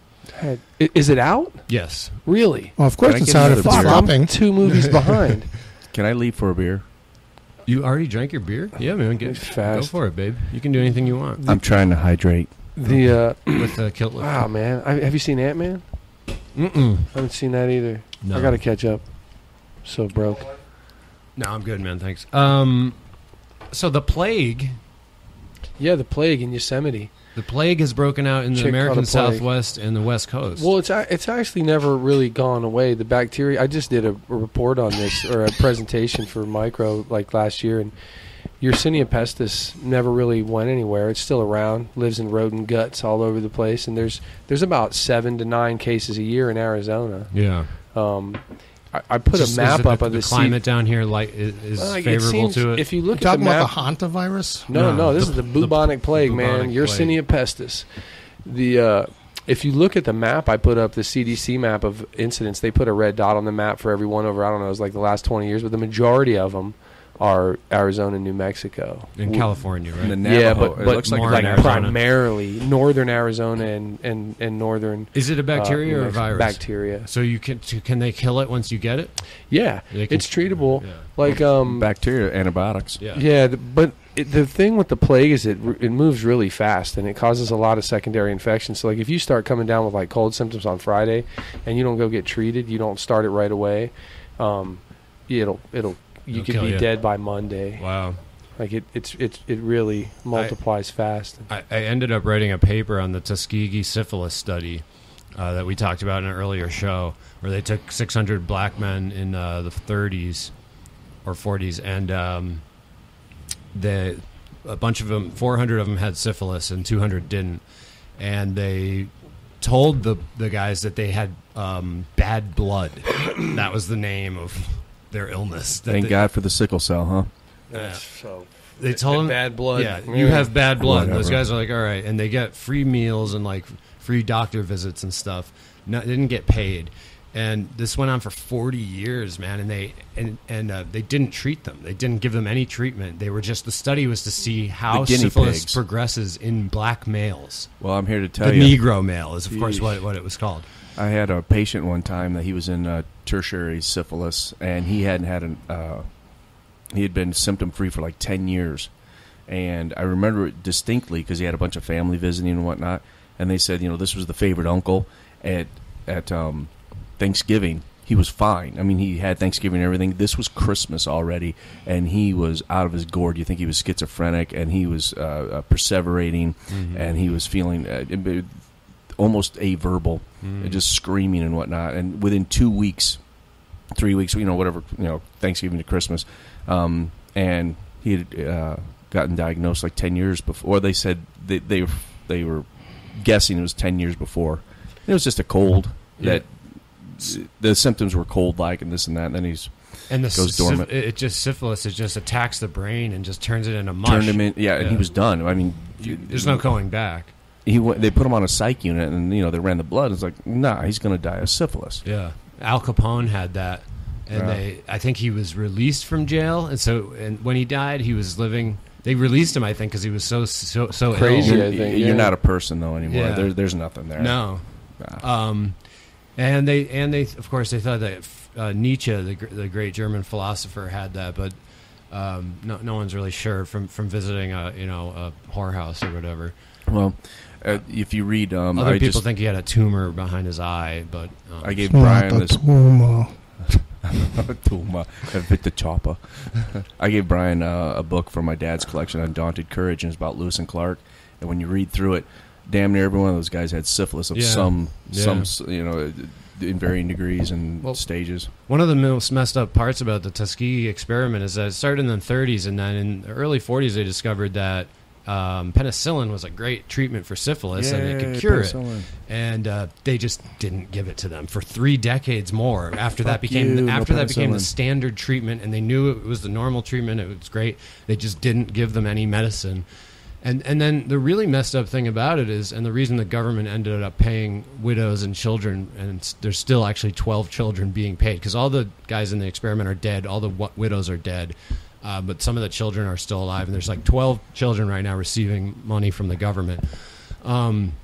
Speaker 3: I- Is it out?
Speaker 1: Yes.
Speaker 3: Really?
Speaker 2: well, of course
Speaker 4: Can I
Speaker 2: it's
Speaker 4: get
Speaker 2: out
Speaker 4: another
Speaker 2: if it's
Speaker 4: beer?
Speaker 2: flopping.
Speaker 3: Two movies behind.
Speaker 4: Can I leave for a beer?
Speaker 1: You already drank your beer? Yeah, man. Get,
Speaker 3: It's fast.
Speaker 1: Go for it, babe. You can do anything you want
Speaker 4: I'm trying to hydrate.
Speaker 3: The uh,
Speaker 1: with the kilt lift.
Speaker 3: wow, man, I, have you seen Ant Man?
Speaker 1: Mm-mm.
Speaker 3: I haven't seen that either.
Speaker 1: No.
Speaker 3: I got to catch up. So broke.
Speaker 1: No, I'm good, man. Thanks. Um, so the plague,
Speaker 3: Yeah, the plague in Yosemite.
Speaker 1: the plague has broken out in the
Speaker 3: Chick caught
Speaker 1: American
Speaker 3: a plague.
Speaker 1: Southwest and the West Coast.
Speaker 3: Well, it's a- it's actually never really gone away. The bacteria. I just did a, a report on this or a presentation for Micro like last year, and Yersinia pestis never really went anywhere. It's still around. Lives in rodent guts all over the place, and there's there's about seven to nine cases a year in Arizona.
Speaker 1: yeah.
Speaker 3: Um, I, I put
Speaker 1: Just-
Speaker 3: a map
Speaker 1: is it
Speaker 3: up
Speaker 1: the,
Speaker 3: of
Speaker 1: the
Speaker 3: the
Speaker 1: climate down here like is, is
Speaker 3: Well, like,
Speaker 1: favorable
Speaker 3: seems-
Speaker 1: to it.
Speaker 3: If you
Speaker 2: You're
Speaker 3: look at the
Speaker 2: talking about
Speaker 3: map,
Speaker 2: the hantavirus?
Speaker 3: no,
Speaker 1: No,
Speaker 3: no, this
Speaker 1: the-
Speaker 3: is the
Speaker 1: the-
Speaker 3: bubonic plague,
Speaker 1: the
Speaker 3: man.
Speaker 1: bubonic
Speaker 3: Yersinia pestis. The uh, if you look at the map, I put up the C D C map of incidents. They put a red dot on the map for every one over. I don't know, it was like the last twenty years, but the majority of them are Arizona and New Mexico.
Speaker 1: in
Speaker 3: W-
Speaker 1: California, right?
Speaker 4: And the
Speaker 3: Yeah,
Speaker 4: Navajo.
Speaker 3: but,
Speaker 4: it
Speaker 3: but
Speaker 4: looks like
Speaker 1: more
Speaker 4: the
Speaker 3: like
Speaker 1: in
Speaker 4: Navajo.
Speaker 1: Arizona.
Speaker 3: primarily northern Arizona and, and, and northern
Speaker 1: Is it a
Speaker 3: uh,
Speaker 1: bacteria
Speaker 3: New
Speaker 1: or a
Speaker 3: Mexico.
Speaker 1: virus?
Speaker 3: Bacteria.
Speaker 1: So you can can they kill it once you get it?
Speaker 3: Yeah,
Speaker 1: They can-
Speaker 3: it's treatable.
Speaker 1: Yeah.
Speaker 3: Like um,
Speaker 4: Bacteria, antibiotics.
Speaker 1: Yeah.
Speaker 3: yeah, the, but it, the thing with the plague is it r- it moves really fast and it causes a lot of secondary infections. So like if you start coming down with like cold symptoms on Friday and you don't go get treated, you don't start it right away, um, it'll it'll you
Speaker 1: It'll
Speaker 3: could
Speaker 1: kill
Speaker 3: be
Speaker 1: you.
Speaker 3: dead by Monday.
Speaker 1: Wow.
Speaker 3: Like it it's it it really multiplies fast.
Speaker 1: I, I ended up writing a paper on the Tuskegee syphilis study uh, that we talked about in an earlier show, where they took six hundred black men in uh, the thirties or forties, and um, they, a bunch of them, four hundred of them had syphilis, and two hundred didn't. And they told the the guys that they had um, bad blood. That was the name of their illness. That
Speaker 4: Thank
Speaker 1: they,
Speaker 4: God for the sickle cell, huh?
Speaker 1: Yeah.
Speaker 3: So
Speaker 1: They told them
Speaker 3: bad blood.
Speaker 1: Yeah, you have bad blood. And those
Speaker 4: Whatever.
Speaker 1: guys are like, all right, and they get free meals and like free doctor visits and stuff. No, they didn't get paid, And this went on for forty years, man. And they and and uh, they didn't treat them. They didn't give them any treatment. They were just the study was to see how syphilis
Speaker 4: pigs.
Speaker 1: progresses in black males.
Speaker 4: Well, I'm here to tell
Speaker 1: the
Speaker 4: you,
Speaker 1: the Negro male is of course what what it was called.
Speaker 4: I had a patient one time that he was in uh, tertiary syphilis, and he hadn't had an uh, he had been symptom free for like ten years, and I remember it distinctly because he had a bunch of family visiting and whatnot, and they said, you know, this was the favorite uncle at at um, Thanksgiving. He was fine. I mean, he had Thanksgiving and everything. This was Christmas already, and he was out of his gourd. You think he was schizophrenic, and he was uh, uh, perseverating, mm-hmm. and he was feeling uh, it, almost averbal, mm. just screaming and whatnot. And within two weeks, three weeks, you know, whatever, you know, Thanksgiving to Christmas, um, and he had uh, gotten diagnosed like ten years before. They said they they, they were guessing it was ten years before. It was just a cold yeah. that the symptoms were cold-like and this and that, and then he's
Speaker 1: and the
Speaker 4: goes dormant.
Speaker 1: Syph- it just syphilis. It just attacks the brain and just turns it into mush.
Speaker 4: Turned him in, yeah, yeah, and he was done. I mean,
Speaker 1: there's no going back.
Speaker 4: He went, they put him on a psych unit, and you know they ran the blood. It's like, nah, he's going to die of syphilis.
Speaker 1: Yeah, Al Capone had that, and yeah. they. I think he was released from jail, and so and when he died, he was living. They released him, I think, because he was so so so
Speaker 3: crazy.
Speaker 1: Ill.
Speaker 3: I think
Speaker 4: you're
Speaker 3: yeah.
Speaker 4: not a person though anymore.
Speaker 1: Yeah.
Speaker 4: There, there's nothing there.
Speaker 1: No. Nah. Um, and they and they of course they thought that uh, Nietzsche, the the great German philosopher, had that, but um, no no one's really sure from from visiting a you know a whorehouse or whatever.
Speaker 4: Well. Uh, if you read, um,
Speaker 1: other
Speaker 4: I
Speaker 1: people
Speaker 4: just,
Speaker 1: think he had a tumor behind his eye, but um,
Speaker 4: I gave Brian this
Speaker 2: tumor.
Speaker 4: tumor, the chopper. I gave Brian uh, a book from my dad's collection, Undaunted Courage, and it's about Lewis and Clark. And when you read through it, damn near every one of those guys had syphilis of
Speaker 1: yeah.
Speaker 4: some,
Speaker 1: yeah.
Speaker 4: some, you know, in varying degrees and
Speaker 1: well,
Speaker 4: stages.
Speaker 1: One of the most messed up parts about the Tuskegee experiment is that it started in the thirties, and then in the early forties they discovered that. Um, penicillin was a great treatment for syphilis,
Speaker 4: Yay,
Speaker 1: and it could cure
Speaker 4: penicillin.
Speaker 1: it. And uh, they just didn't give it to them for three decades more. After
Speaker 4: Fuck
Speaker 1: that became
Speaker 4: you,
Speaker 1: after
Speaker 4: no
Speaker 1: that became the
Speaker 4: penicillin.
Speaker 1: standard treatment, and they knew it was the normal treatment. It was great. They just didn't give them any medicine. And and then the really messed up thing about it is, and the reason the government ended up paying widows and children, and there's still actually twelve children being paid because all the guys in the experiment are dead. All the w- widows are dead. Uh, but some of the children are still alive, and there's like twelve children right now receiving money from the government. Um,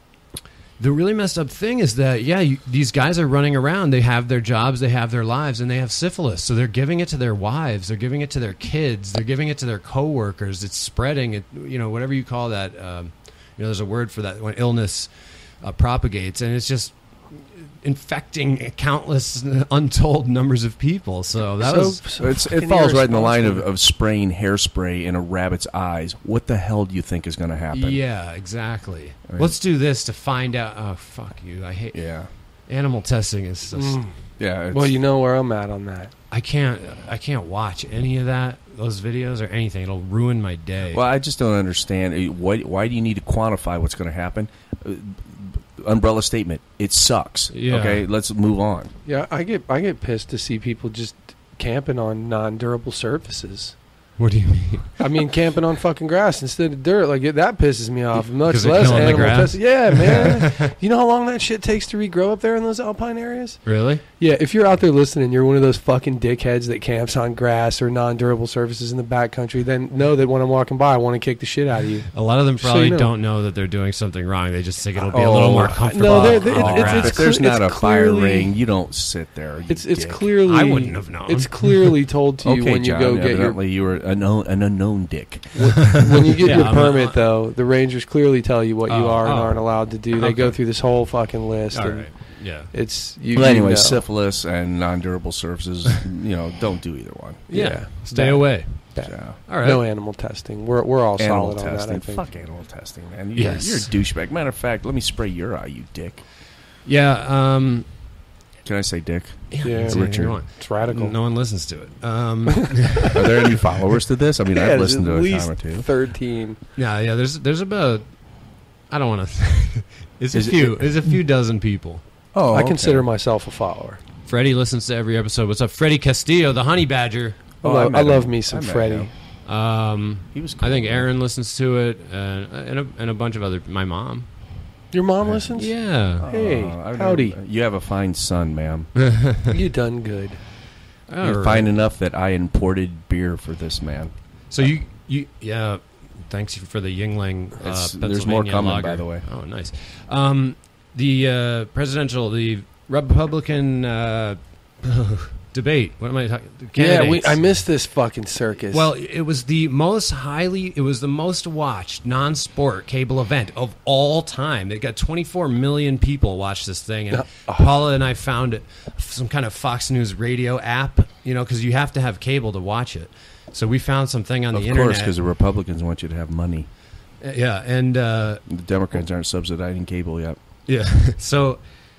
Speaker 1: the really messed up thing is that, yeah, you, these guys are running around. They have their jobs, they have their lives, and they have syphilis. So they're giving it to their wives. They're giving it to their kids. They're giving it to their coworkers. It's spreading. It, you know, whatever you call that. Um, you know, there's a word for that when illness uh, propagates, and it's just infecting countless untold numbers of people. So that
Speaker 3: so,
Speaker 1: was
Speaker 3: so
Speaker 4: it's, it falls right in the line of, of spraying hairspray in a rabbit's eyes. What the hell do you think is going to happen?
Speaker 1: Yeah, exactly.
Speaker 4: I mean,
Speaker 1: let's do this to find out. Oh, fuck you! I hate.
Speaker 4: Yeah,
Speaker 1: animal testing is. Just,
Speaker 3: mm.
Speaker 4: yeah. It's,
Speaker 3: well, you know where I'm at on that.
Speaker 1: I can't. I can't watch any of that. Those videos or anything. It'll ruin my day.
Speaker 4: Well, I just don't understand. Why, why do you need to quantify what's going to happen? Uh, umbrella statement. It sucks.
Speaker 1: Yeah.
Speaker 4: Okay, let's move on.
Speaker 3: Yeah, I get I get pissed to see people just camping on non-durable surfaces.
Speaker 1: What do you mean?
Speaker 3: I mean, camping on fucking grass instead of dirt. Like it, that pisses me off. Much
Speaker 1: they're
Speaker 3: less
Speaker 1: killing the
Speaker 3: animal
Speaker 1: grass?
Speaker 3: testing. Yeah, man. You know how long that shit takes to regrow up there in those alpine areas?
Speaker 1: Really?
Speaker 3: Yeah, if you're out there listening, you're one of those fucking dickheads that camps on grass or non-durable surfaces in the backcountry, then know that when I'm walking by, I want to kick the shit out of you.
Speaker 1: A lot of them
Speaker 3: So
Speaker 1: probably
Speaker 3: you know.
Speaker 1: don't know that they're doing something wrong. They just think it'll be a
Speaker 4: Oh,
Speaker 1: little more comfortable.
Speaker 3: no, they're- they're-
Speaker 1: on the
Speaker 3: it's-
Speaker 1: grass.
Speaker 3: it's
Speaker 4: If there's
Speaker 3: clear-
Speaker 4: not a
Speaker 3: it's
Speaker 4: fire
Speaker 3: clearly-
Speaker 4: ring, you don't sit there. You
Speaker 3: It's it's
Speaker 4: dick.
Speaker 3: clearly
Speaker 1: I wouldn't have known.
Speaker 3: It's clearly told to you
Speaker 4: Okay,
Speaker 3: when you
Speaker 4: John,
Speaker 3: go get your
Speaker 4: evidently you were an, unknown- an unknown dick.
Speaker 3: when you get
Speaker 1: Yeah,
Speaker 3: your
Speaker 1: I'm
Speaker 3: permit,
Speaker 1: not-
Speaker 3: though, the rangers clearly tell you what you
Speaker 1: Oh,
Speaker 3: are and
Speaker 1: oh.
Speaker 3: aren't allowed to do. They
Speaker 1: Okay.
Speaker 3: go through this whole fucking list.
Speaker 1: All
Speaker 3: and
Speaker 1: right. Yeah.
Speaker 3: It's you.
Speaker 4: Well, anyway,
Speaker 3: you know.
Speaker 4: syphilis and non-durable surfaces, you know, don't do either one.
Speaker 1: Yeah.
Speaker 3: Yeah.
Speaker 1: Stay
Speaker 3: Bad.
Speaker 1: away.
Speaker 3: Bad.
Speaker 4: So,
Speaker 1: All right.
Speaker 3: No animal testing. We're we're all
Speaker 4: animal
Speaker 3: solid on that.
Speaker 4: testing.
Speaker 3: I think.
Speaker 4: Fuck animal testing, man. You're,
Speaker 1: Yes.
Speaker 4: you're a douchebag. Matter of fact, let me spray your eye, you dick.
Speaker 1: Yeah. Um,
Speaker 4: Can I say dick?
Speaker 1: yeah.
Speaker 3: Yeah,
Speaker 1: that's anything
Speaker 4: Richard.
Speaker 1: you want.
Speaker 3: It's radical.
Speaker 1: No one listens to it. Um,
Speaker 4: Are there any followers to this? I mean,
Speaker 3: Yeah,
Speaker 4: I've
Speaker 3: there's
Speaker 4: listened to
Speaker 3: at
Speaker 4: it a
Speaker 3: least
Speaker 4: time or two.
Speaker 3: thirteen.
Speaker 1: yeah. Yeah. There's there's about. I don't want to. It's a
Speaker 4: Is it-
Speaker 1: few. It's a few dozen people.
Speaker 4: Oh,
Speaker 3: I
Speaker 4: okay.
Speaker 3: consider myself a follower.
Speaker 1: Freddie listens to every episode. What's up, Freddie Castillo, the honey badger?
Speaker 3: I,
Speaker 4: Oh,
Speaker 3: love,
Speaker 4: met
Speaker 3: I love
Speaker 4: him.
Speaker 3: me
Speaker 4: I
Speaker 3: some
Speaker 4: met
Speaker 3: Freddie.
Speaker 4: him.
Speaker 1: Um,
Speaker 4: He was cool.
Speaker 1: I think Aaron listens to it, and and a, and a bunch of other. My mom.
Speaker 3: Your mom listens?
Speaker 1: Yeah.
Speaker 3: Hey,
Speaker 4: Uh,
Speaker 3: howdy.
Speaker 4: never- you have a fine son, ma'am.
Speaker 3: You done good.
Speaker 1: All
Speaker 4: You're
Speaker 1: right.
Speaker 4: fine enough that I imported beer for this man.
Speaker 1: So you, you, yeah. Thanks for the Yingling. Uh,
Speaker 4: It's-
Speaker 1: Pennsylvania
Speaker 4: there's more coming,
Speaker 1: lager.
Speaker 4: by the way.
Speaker 1: Oh, nice. Um, the uh, presidential, the Republican uh, debate. What am I talking?
Speaker 3: Yeah, we,
Speaker 1: Candidates.
Speaker 3: I missed this fucking circus.
Speaker 1: Well, it was the most highly, it was the most watched non-sport cable event of all time. It got twenty-four million people watched this thing, and
Speaker 3: Oh.
Speaker 1: Paula and I found it, some kind of Fox News radio app, you know, because you have to have cable to watch it. So we found something on
Speaker 4: Of
Speaker 1: the
Speaker 4: course,
Speaker 1: internet.
Speaker 4: because the Republicans want you to have money.
Speaker 1: Yeah, and uh,
Speaker 4: The Democrats aren't subsidizing cable yet.
Speaker 1: yeah, so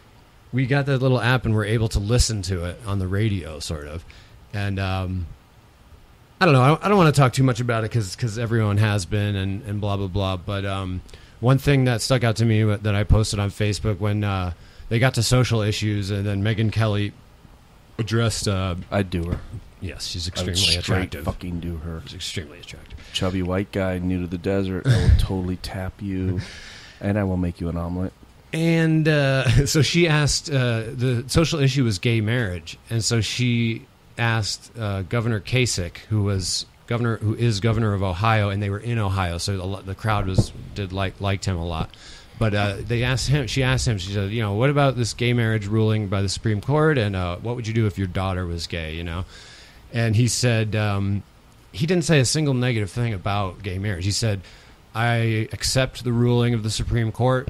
Speaker 1: we got that little app and we're able to listen to it on the radio, sort of. And um, I don't know. I don't, I don't want to talk too much about it because everyone has been and, and blah, blah, blah. But um, one thing that stuck out to me that I posted on Facebook when uh, they got to social issues and then Megyn Kelly addressed... Uh,
Speaker 4: I'd do her.
Speaker 1: yes, she's
Speaker 4: I would
Speaker 1: extremely
Speaker 4: straight
Speaker 1: attractive.
Speaker 4: fucking do her.
Speaker 1: She's extremely attractive.
Speaker 4: Chubby white guy, new to the desert. I will totally tap you, and I will make you an omelet.
Speaker 1: And uh, so she asked, uh, the social issue was gay marriage, and so she asked uh, Governor Kasich, who was governor, who is governor of Ohio, and they were in Ohio, so the, the crowd was did like liked him a lot. But uh, they asked him. She asked him. She said, "You know, what about this gay marriage ruling by the Supreme Court? And uh, what would you do if your daughter was gay? You know?" And he said um, he didn't say a single negative thing about gay marriage. He said, "I accept the ruling of the Supreme Court."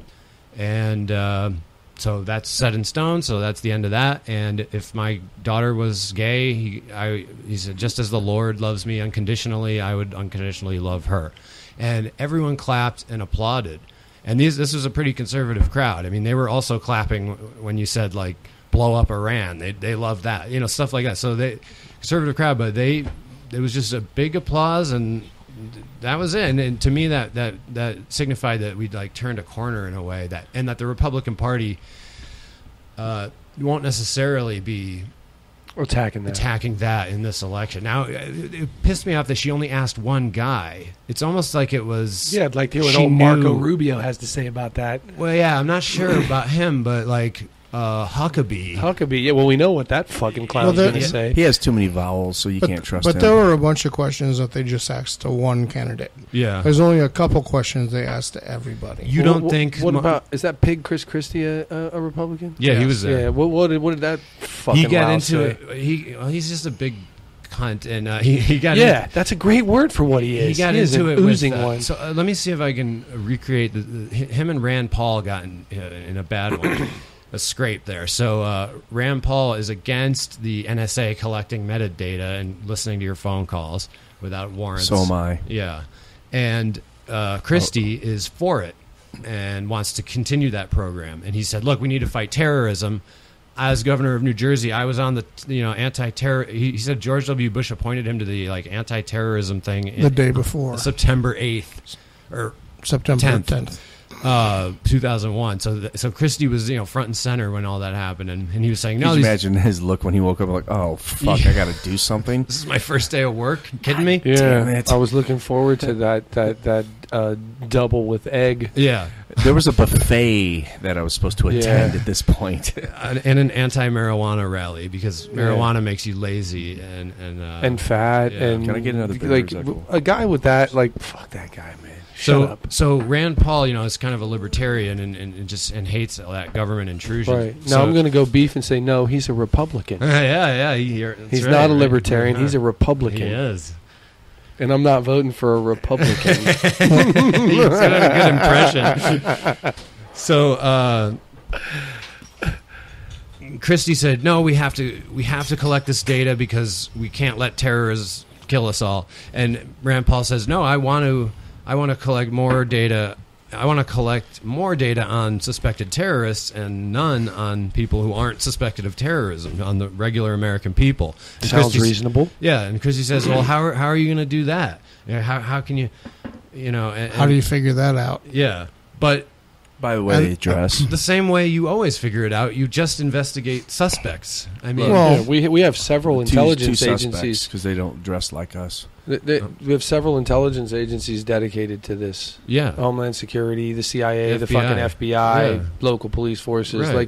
Speaker 1: And uh, so that's set in stone. So that's the end of that. And if my daughter was gay, he, I, he said, just as the Lord loves me unconditionally, I would unconditionally love her. And everyone clapped and applauded. And these, this was a pretty conservative crowd. I mean, they were also clapping when you said, like, blow up Iran. They they loved that, you know, stuff like that. So they conservative crowd, but they it was just a big applause and. That was it, and, and to me, that, that, that signified that we'd like turned a corner in a way that, and that the Republican Party uh, won't necessarily be
Speaker 3: attacking that.
Speaker 1: attacking that in this election. Now, it, it pissed me off that she only asked one guy. It's almost like it was.
Speaker 3: Yeah, I'd like to hear what
Speaker 1: she
Speaker 3: old Marco
Speaker 1: knew-
Speaker 3: Rubio has to say about that.
Speaker 1: Well, yeah, I'm not sure about him, but like uh, Huckabee.
Speaker 3: Huckabee, yeah, well, we know what that fucking clown's
Speaker 2: Well, there-
Speaker 3: going to say.
Speaker 4: He has too many vowels, so you
Speaker 2: But,
Speaker 4: can't trust
Speaker 2: but
Speaker 4: him.
Speaker 2: there were a bunch of questions that they just asked to one candidate.
Speaker 1: Yeah.
Speaker 2: There's only a couple questions they asked to everybody.
Speaker 1: You
Speaker 3: Well,
Speaker 1: don't
Speaker 3: wh-
Speaker 1: think?
Speaker 3: What
Speaker 1: Mo-
Speaker 3: about, is that pig Chris Christie a, a, a Republican?
Speaker 1: Yeah, he was there.
Speaker 3: Yeah, what, what, did, what did that fucking
Speaker 1: He got
Speaker 3: louse
Speaker 1: into
Speaker 3: say?
Speaker 1: it. He well, he's just a big cunt, and uh, he he got
Speaker 3: Yeah,
Speaker 1: into,
Speaker 3: that's a great word for what he
Speaker 1: he
Speaker 3: is.
Speaker 1: got
Speaker 3: He is
Speaker 1: into
Speaker 3: an
Speaker 1: it
Speaker 3: oozing
Speaker 1: with, uh,
Speaker 3: one.
Speaker 1: So uh, let me see if I can recreate the, the him and Rand Paul got in, uh, in a bad one, a scrape there. So uh, Rand Paul is against the N S A collecting metadata and listening to your phone calls without warrants.
Speaker 4: So am I.
Speaker 1: Yeah, and uh, Christie
Speaker 3: Oh.
Speaker 1: is for it and wants to continue that program. And he said, "Look, we need to fight terrorism." As governor of New Jersey, I was on the you know anti-terror. He, he said George W. Bush appointed him to the like anti-terrorism thing in,
Speaker 2: The day before.
Speaker 1: September eighth or
Speaker 2: September
Speaker 1: tenth.
Speaker 2: tenth.
Speaker 1: uh, two thousand one. So th- so Christie was you know front and center when all that happened, and, and he was saying, "No,
Speaker 4: Can you
Speaker 1: these,
Speaker 4: imagine his look when he woke up like, oh, fuck,
Speaker 1: Yeah.
Speaker 4: I got to do something?
Speaker 1: this is my first day of work. You kidding me?"
Speaker 4: Damn
Speaker 3: Yeah,
Speaker 4: it.
Speaker 3: I was looking forward to that that that uh, double with egg.
Speaker 1: Yeah,
Speaker 4: There was a buffet that I was supposed to attend
Speaker 3: Yeah.
Speaker 4: at this point.
Speaker 1: and and an anti-marijuana rally because marijuana makes you lazy and and uh,
Speaker 3: and fat
Speaker 1: yeah.
Speaker 3: and
Speaker 4: Can I get another beer?
Speaker 3: like
Speaker 4: Is that cool?
Speaker 3: a guy with that like fuck that guy, man. Shut
Speaker 1: so
Speaker 3: up.
Speaker 1: so Rand Paul, you know, is kind of a libertarian and, and, and just and hates all that government intrusion.
Speaker 3: Right now,
Speaker 1: So-
Speaker 3: I'm going to go beef and say no. He's a Republican.
Speaker 1: yeah, yeah, he, you're- that's
Speaker 3: He's
Speaker 1: right,
Speaker 3: not a
Speaker 1: right.
Speaker 3: libertarian.
Speaker 1: Uh-huh.
Speaker 3: He's a Republican.
Speaker 1: He is.
Speaker 3: And I'm not voting for a Republican.
Speaker 1: He's got a good impression. So uh, Christie said, "No, we have to we have to collect this data because we can't let terrorists kill us all." And Rand Paul says, "No, I want to I want to collect more data. I want to collect more data on suspected terrorists and none on people who aren't suspected of terrorism, on the regular American people." And
Speaker 3: Sounds
Speaker 1: Christie's-
Speaker 3: reasonable.
Speaker 1: Yeah, and Christie says, "Well, how are, how are you going to do that? You know, how how can you, you know?" And,
Speaker 2: How do you figure that out?
Speaker 1: Yeah, but
Speaker 4: By the way, they dress.
Speaker 1: The same way you always figure it out. You just investigate suspects. I mean,
Speaker 3: well, yeah, we we have several
Speaker 4: two,
Speaker 3: intelligence
Speaker 4: two
Speaker 3: agencies
Speaker 4: because they don't dress like us.
Speaker 3: They, they, we have several intelligence agencies dedicated to this.
Speaker 1: Yeah,
Speaker 3: Homeland Security, the C I A,
Speaker 1: F B I.
Speaker 3: the fucking F B I,
Speaker 1: yeah.
Speaker 3: local police forces.
Speaker 1: Right.
Speaker 3: Like,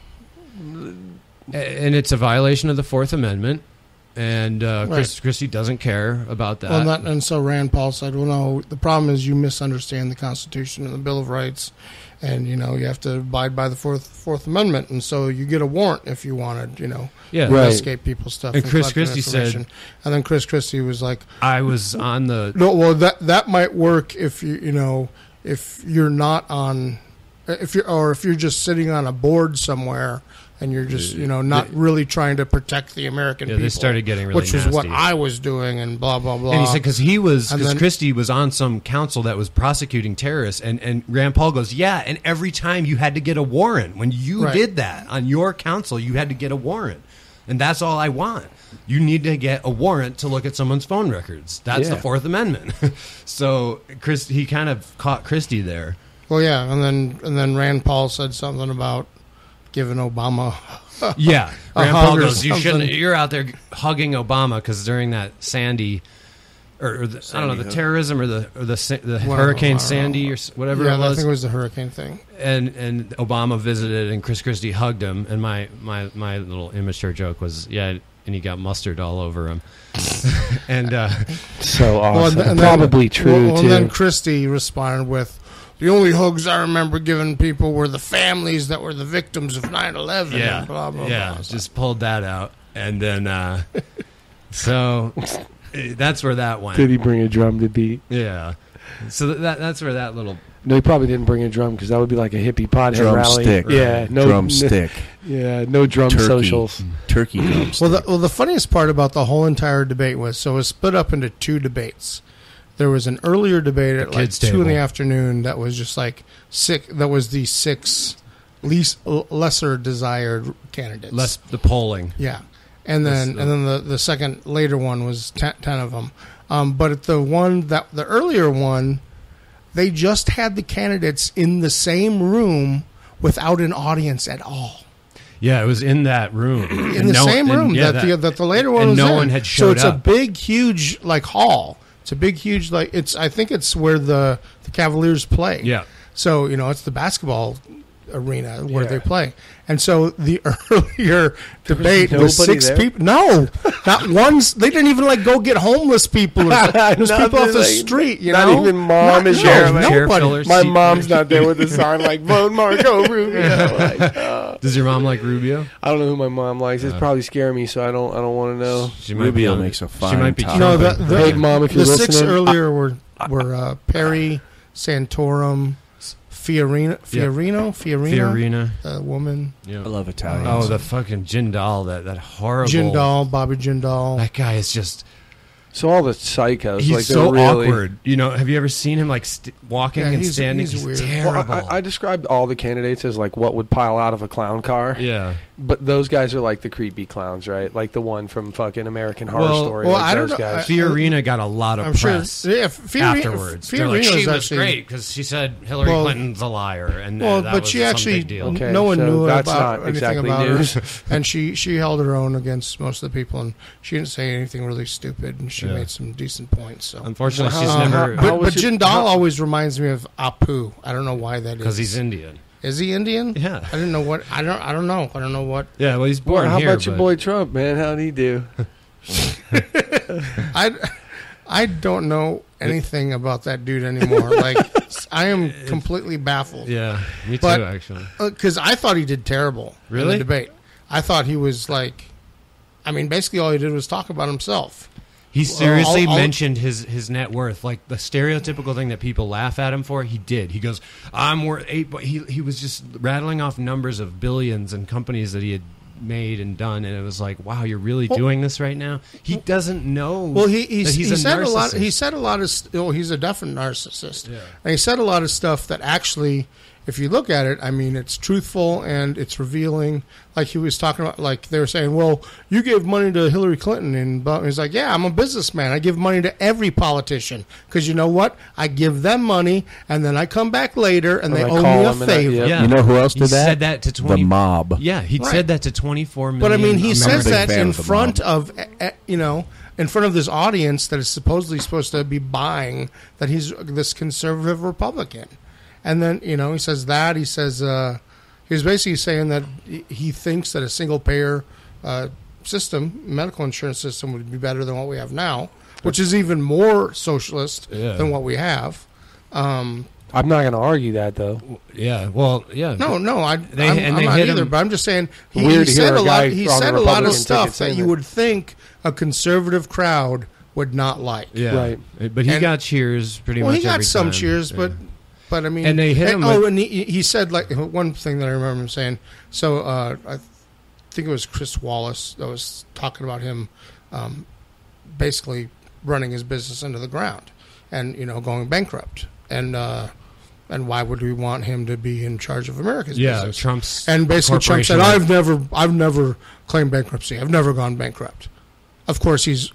Speaker 1: and it's a violation of the Fourth Amendment. And uh,
Speaker 2: Right.
Speaker 1: Chris, Christie doesn't care about that.
Speaker 2: Well, and, that, and so Rand Paul said, well, no, the problem is you misunderstand the Constitution and the Bill of Rights, and, you know, you have to abide by the Fourth Fourth Amendment, and so you get a warrant if you wanted, you know,
Speaker 1: yeah,
Speaker 2: to
Speaker 3: Right.
Speaker 2: investigate people's stuff.
Speaker 1: And Chris
Speaker 2: collect their
Speaker 1: Christie said-
Speaker 2: information. And then Chris Christie was like,
Speaker 1: I was on the...
Speaker 2: no, well, that that might work if you, you know, if you're not on, if you're, or if you're just sitting on a board somewhere, and you're just, you know, not really trying to protect the American
Speaker 1: Yeah,
Speaker 2: people.
Speaker 1: they started getting really
Speaker 2: Which was what
Speaker 1: nasty.
Speaker 2: I was doing, and blah, blah, blah.
Speaker 1: And he said because he was
Speaker 2: And
Speaker 1: because
Speaker 2: then-
Speaker 1: Christie was on some council that was prosecuting terrorists, and, and Rand Paul goes, yeah, and every time you had to get a warrant when you
Speaker 2: Right.
Speaker 1: did that on your council, you had to get a warrant, and that's all I want. You need to get a warrant to look at someone's phone records. That's
Speaker 3: Yeah.
Speaker 1: the Fourth Amendment. So Chris, he kind of caught Christie there.
Speaker 2: Well, yeah, and then and then Rand Paul said something about giving Obama.
Speaker 1: Yeah,
Speaker 2: A
Speaker 1: Rand
Speaker 2: hug
Speaker 1: Paul
Speaker 2: or
Speaker 1: goes, you
Speaker 2: something.
Speaker 1: shouldn't. You're out there hugging Obama because during that Sandy. Or, or the, I don't know, the
Speaker 4: Hook.
Speaker 1: terrorism or the or the, sa- the
Speaker 2: Well, I
Speaker 1: Hurricane
Speaker 2: don't
Speaker 1: Sandy
Speaker 2: know.
Speaker 1: or s- whatever
Speaker 2: Yeah,
Speaker 1: it
Speaker 2: I
Speaker 1: was.
Speaker 2: think it was the hurricane thing.
Speaker 1: and and Obama visited, and Chris Christie hugged him. And my, my, my little immature joke was, yeah, and he got mustard all over him. and uh,
Speaker 3: so awesome.
Speaker 2: and then-
Speaker 3: Probably true,
Speaker 2: well, well,
Speaker 3: too.
Speaker 2: And then Christie responded with, the only hugs I remember giving people were the families that were the victims of nine eleven.
Speaker 1: yeah,
Speaker 2: and blah, blah,
Speaker 1: yeah,
Speaker 2: blah.
Speaker 1: just pulled that out, and then uh, so eh, that's where that went.
Speaker 3: Did he bring a drum to beat?
Speaker 1: Yeah, so that that's where that little
Speaker 3: No, he probably didn't bring a drum because that would be like a hippie pothead rally.
Speaker 4: Drumstick.
Speaker 3: Yeah, no
Speaker 4: Drumstick.
Speaker 3: Yeah, no drum
Speaker 4: Turkey.
Speaker 3: socials.
Speaker 4: Turkey drumstick.
Speaker 2: Well the, well, the funniest part about the whole entire debate was, so it was split up into two debates. There was an earlier debate at like
Speaker 1: kids'
Speaker 2: two in the
Speaker 1: table.
Speaker 2: afternoon that was just like six. That was the six least lesser desired candidates.
Speaker 1: less the polling.
Speaker 2: Yeah, and then
Speaker 1: That's
Speaker 2: and then the, the second later one was ten, ten of them. Um, but at the one that the earlier one, they just had the candidates in the same room without an audience at all.
Speaker 1: Yeah, it was in that room,
Speaker 2: In
Speaker 1: And
Speaker 2: the
Speaker 1: no-
Speaker 2: same
Speaker 1: and,
Speaker 2: room
Speaker 1: yeah,
Speaker 2: that, the that the later one
Speaker 1: and
Speaker 2: was
Speaker 1: no
Speaker 2: in.
Speaker 1: one had
Speaker 2: So
Speaker 1: showed
Speaker 2: it's
Speaker 1: up.
Speaker 2: a big, huge like hall. It's a big, huge like it's. I think it's where the the Cavaliers play.
Speaker 1: Yeah.
Speaker 2: So you know it's the basketball arena where
Speaker 3: Yeah.
Speaker 2: they play, and so the earlier debate was
Speaker 3: nobody
Speaker 2: six
Speaker 3: there?
Speaker 2: people. No, not one. They didn't even like go get homeless people. Or There's
Speaker 3: Nothing,
Speaker 2: people off the
Speaker 3: like,
Speaker 2: street. You
Speaker 3: not
Speaker 2: know,
Speaker 3: even mom and
Speaker 2: no,
Speaker 3: sheriff.
Speaker 1: Chair
Speaker 2: nobody.
Speaker 1: fillers.
Speaker 3: My
Speaker 1: seat
Speaker 3: mom's
Speaker 1: fillers.
Speaker 3: not there with a sign like "Vote Marco Rubio." Like, uh,
Speaker 1: Does your mom like Rubio?
Speaker 3: I don't know who my mom likes. It's probably scaring me, so I don't. I don't want to know.
Speaker 1: She
Speaker 4: Rubio
Speaker 1: on-
Speaker 4: makes a
Speaker 1: She
Speaker 4: fine
Speaker 1: might be
Speaker 4: top.
Speaker 2: No, the,
Speaker 1: trumping.
Speaker 2: the,
Speaker 3: Hey, Mom, if
Speaker 2: the
Speaker 3: you're
Speaker 2: six
Speaker 3: listening,
Speaker 2: earlier were were uh, Perry, Santorum, Fiorino, Fiorino, Fiorino,
Speaker 1: Fiorina.
Speaker 2: the woman,
Speaker 4: I
Speaker 1: Yeah.
Speaker 4: love Italians.
Speaker 1: Oh, the fucking Jindal, that that horrible.
Speaker 2: Jindal, Bobby Jindal.
Speaker 1: That guy is just.
Speaker 3: So all the psychos,
Speaker 1: He's
Speaker 3: like they're
Speaker 1: so
Speaker 3: really,
Speaker 1: awkward. You know, have you ever seen him like st- walking
Speaker 2: Yeah,
Speaker 1: and
Speaker 2: he's-
Speaker 1: standing?
Speaker 2: he's weird.
Speaker 3: Well,
Speaker 1: terrible.
Speaker 3: I, I described all the candidates as like what would pile out of a clown car.
Speaker 1: yeah.
Speaker 3: But those guys are like the creepy clowns, right? Like the one from fucking American Horror
Speaker 1: Well-
Speaker 3: Story.
Speaker 2: well,
Speaker 3: like
Speaker 2: I don't
Speaker 3: those
Speaker 2: know.
Speaker 3: guys.
Speaker 1: Fiorina got a lot of
Speaker 2: I'm sure.
Speaker 1: press
Speaker 2: Yeah, Fiorina,
Speaker 1: afterwards. They're like,
Speaker 2: Fiorina's
Speaker 1: she was
Speaker 2: actually
Speaker 1: great because she said Hillary
Speaker 2: Well-
Speaker 1: Clinton's a liar, and uh,
Speaker 2: Well,
Speaker 1: that
Speaker 2: but
Speaker 1: was
Speaker 2: she
Speaker 1: some
Speaker 2: actually,
Speaker 1: big deal.
Speaker 3: Okay,
Speaker 2: no one
Speaker 3: so
Speaker 2: knew
Speaker 3: that's
Speaker 2: about
Speaker 3: not
Speaker 2: anything
Speaker 3: exactly
Speaker 2: about
Speaker 3: news.
Speaker 2: her, and she she held her own against most of the people, and she didn't say anything really stupid, and she
Speaker 1: Yeah.
Speaker 2: made some decent points. So,
Speaker 1: Unfortunately,
Speaker 3: Well,
Speaker 1: she's
Speaker 3: how-
Speaker 1: never
Speaker 3: how-
Speaker 2: but,
Speaker 3: how was
Speaker 2: but
Speaker 3: your-
Speaker 2: Jindal
Speaker 3: how-
Speaker 2: always reminds me of Apu. I don't know why that is.
Speaker 1: because he's Indian.
Speaker 2: Is he Indian?
Speaker 1: Yeah.
Speaker 2: I didn't know what. I don't. I don't know. I don't know what.
Speaker 1: Yeah, well, he's
Speaker 3: Well,
Speaker 1: born
Speaker 3: how
Speaker 1: here.
Speaker 3: about your
Speaker 1: but-
Speaker 3: boy Trump, man? How'd he do?
Speaker 2: I, I don't know anything about that dude anymore. Like I am completely baffled.
Speaker 1: Yeah, me too.
Speaker 2: But-
Speaker 1: actually,
Speaker 2: Because I thought he did terrible. In
Speaker 1: Really?
Speaker 2: the debate. I thought he was like. I mean, basically all he did was talk about himself.
Speaker 1: he seriously
Speaker 2: I'll- I'll-
Speaker 1: mentioned his his net worth, like the stereotypical thing that people laugh at him for. He did. He goes, "I'm worth eight." But he he was just rattling off numbers of billions and companies that he had made and done, and it was like, wow, you're really
Speaker 2: Well-
Speaker 1: doing this right now. He doesn't know.
Speaker 2: Well, he he,
Speaker 1: that he's
Speaker 2: he
Speaker 1: a
Speaker 2: said a lot.
Speaker 1: narcissist.
Speaker 2: He said a lot of. st- Oh, he's a definite narcissist.
Speaker 1: Yeah.
Speaker 2: And he said a lot of stuff that actually if you look at it, I mean, it's truthful and it's revealing. Like he was talking about, like they were saying, well, you gave money to Hillary Clinton. And he's like, yeah, I'm a businessman. I give money to every politician because you know what? I give them money and then I come back later and, and they I owe me a favor.
Speaker 5: Yep. Yeah. You know who else did
Speaker 1: he
Speaker 5: that?
Speaker 1: Said that to twenty
Speaker 5: The mob.
Speaker 1: Yeah, he
Speaker 2: right.
Speaker 1: said that to twenty-four million.
Speaker 2: But I mean, he says that in
Speaker 5: of
Speaker 2: front of, you know, in front of this audience that is supposedly supposed to be buying that he's this conservative Republican. And then, you know, he says that. He says uh, he's basically saying that he thinks that a single-payer uh, system, medical insurance system, would be better than what we have now, which is even more socialist yeah. than what we have. Um,
Speaker 3: I'm not going to argue that, though.
Speaker 1: Yeah, well, yeah.
Speaker 2: No, no, I,
Speaker 1: they,
Speaker 2: I'm,
Speaker 1: and
Speaker 2: I'm
Speaker 1: they
Speaker 2: not
Speaker 1: hit
Speaker 2: either.
Speaker 1: Him.
Speaker 2: But I'm just saying he,
Speaker 3: Weird
Speaker 2: he
Speaker 3: to
Speaker 2: said
Speaker 3: hear
Speaker 2: a
Speaker 3: a
Speaker 2: lot.
Speaker 3: guy
Speaker 2: He
Speaker 3: on
Speaker 2: said
Speaker 3: the
Speaker 2: a lot of
Speaker 3: Republican
Speaker 2: stuff
Speaker 3: ticket
Speaker 2: that you
Speaker 3: that.
Speaker 2: would think a conservative crowd would not like.
Speaker 1: Yeah,
Speaker 3: right.
Speaker 1: But he
Speaker 2: and,
Speaker 1: got cheers pretty
Speaker 2: well,
Speaker 1: much.
Speaker 2: Well, he got
Speaker 1: every
Speaker 2: some
Speaker 1: time.
Speaker 2: cheers,
Speaker 1: yeah.
Speaker 2: but. But I mean,
Speaker 1: and they hit him.
Speaker 2: And, oh,
Speaker 1: with,
Speaker 2: and he, he said like one thing that I remember him saying. So uh, I think it was Chris Wallace that was talking about him, um, basically running his business into the ground, and you know going bankrupt, and uh, and why would we want him to be in charge of America's
Speaker 1: yeah,
Speaker 2: business?
Speaker 1: Trump's
Speaker 2: and basically Trump said, "I've never, I've never claimed bankruptcy. I've never gone bankrupt." Of course, he's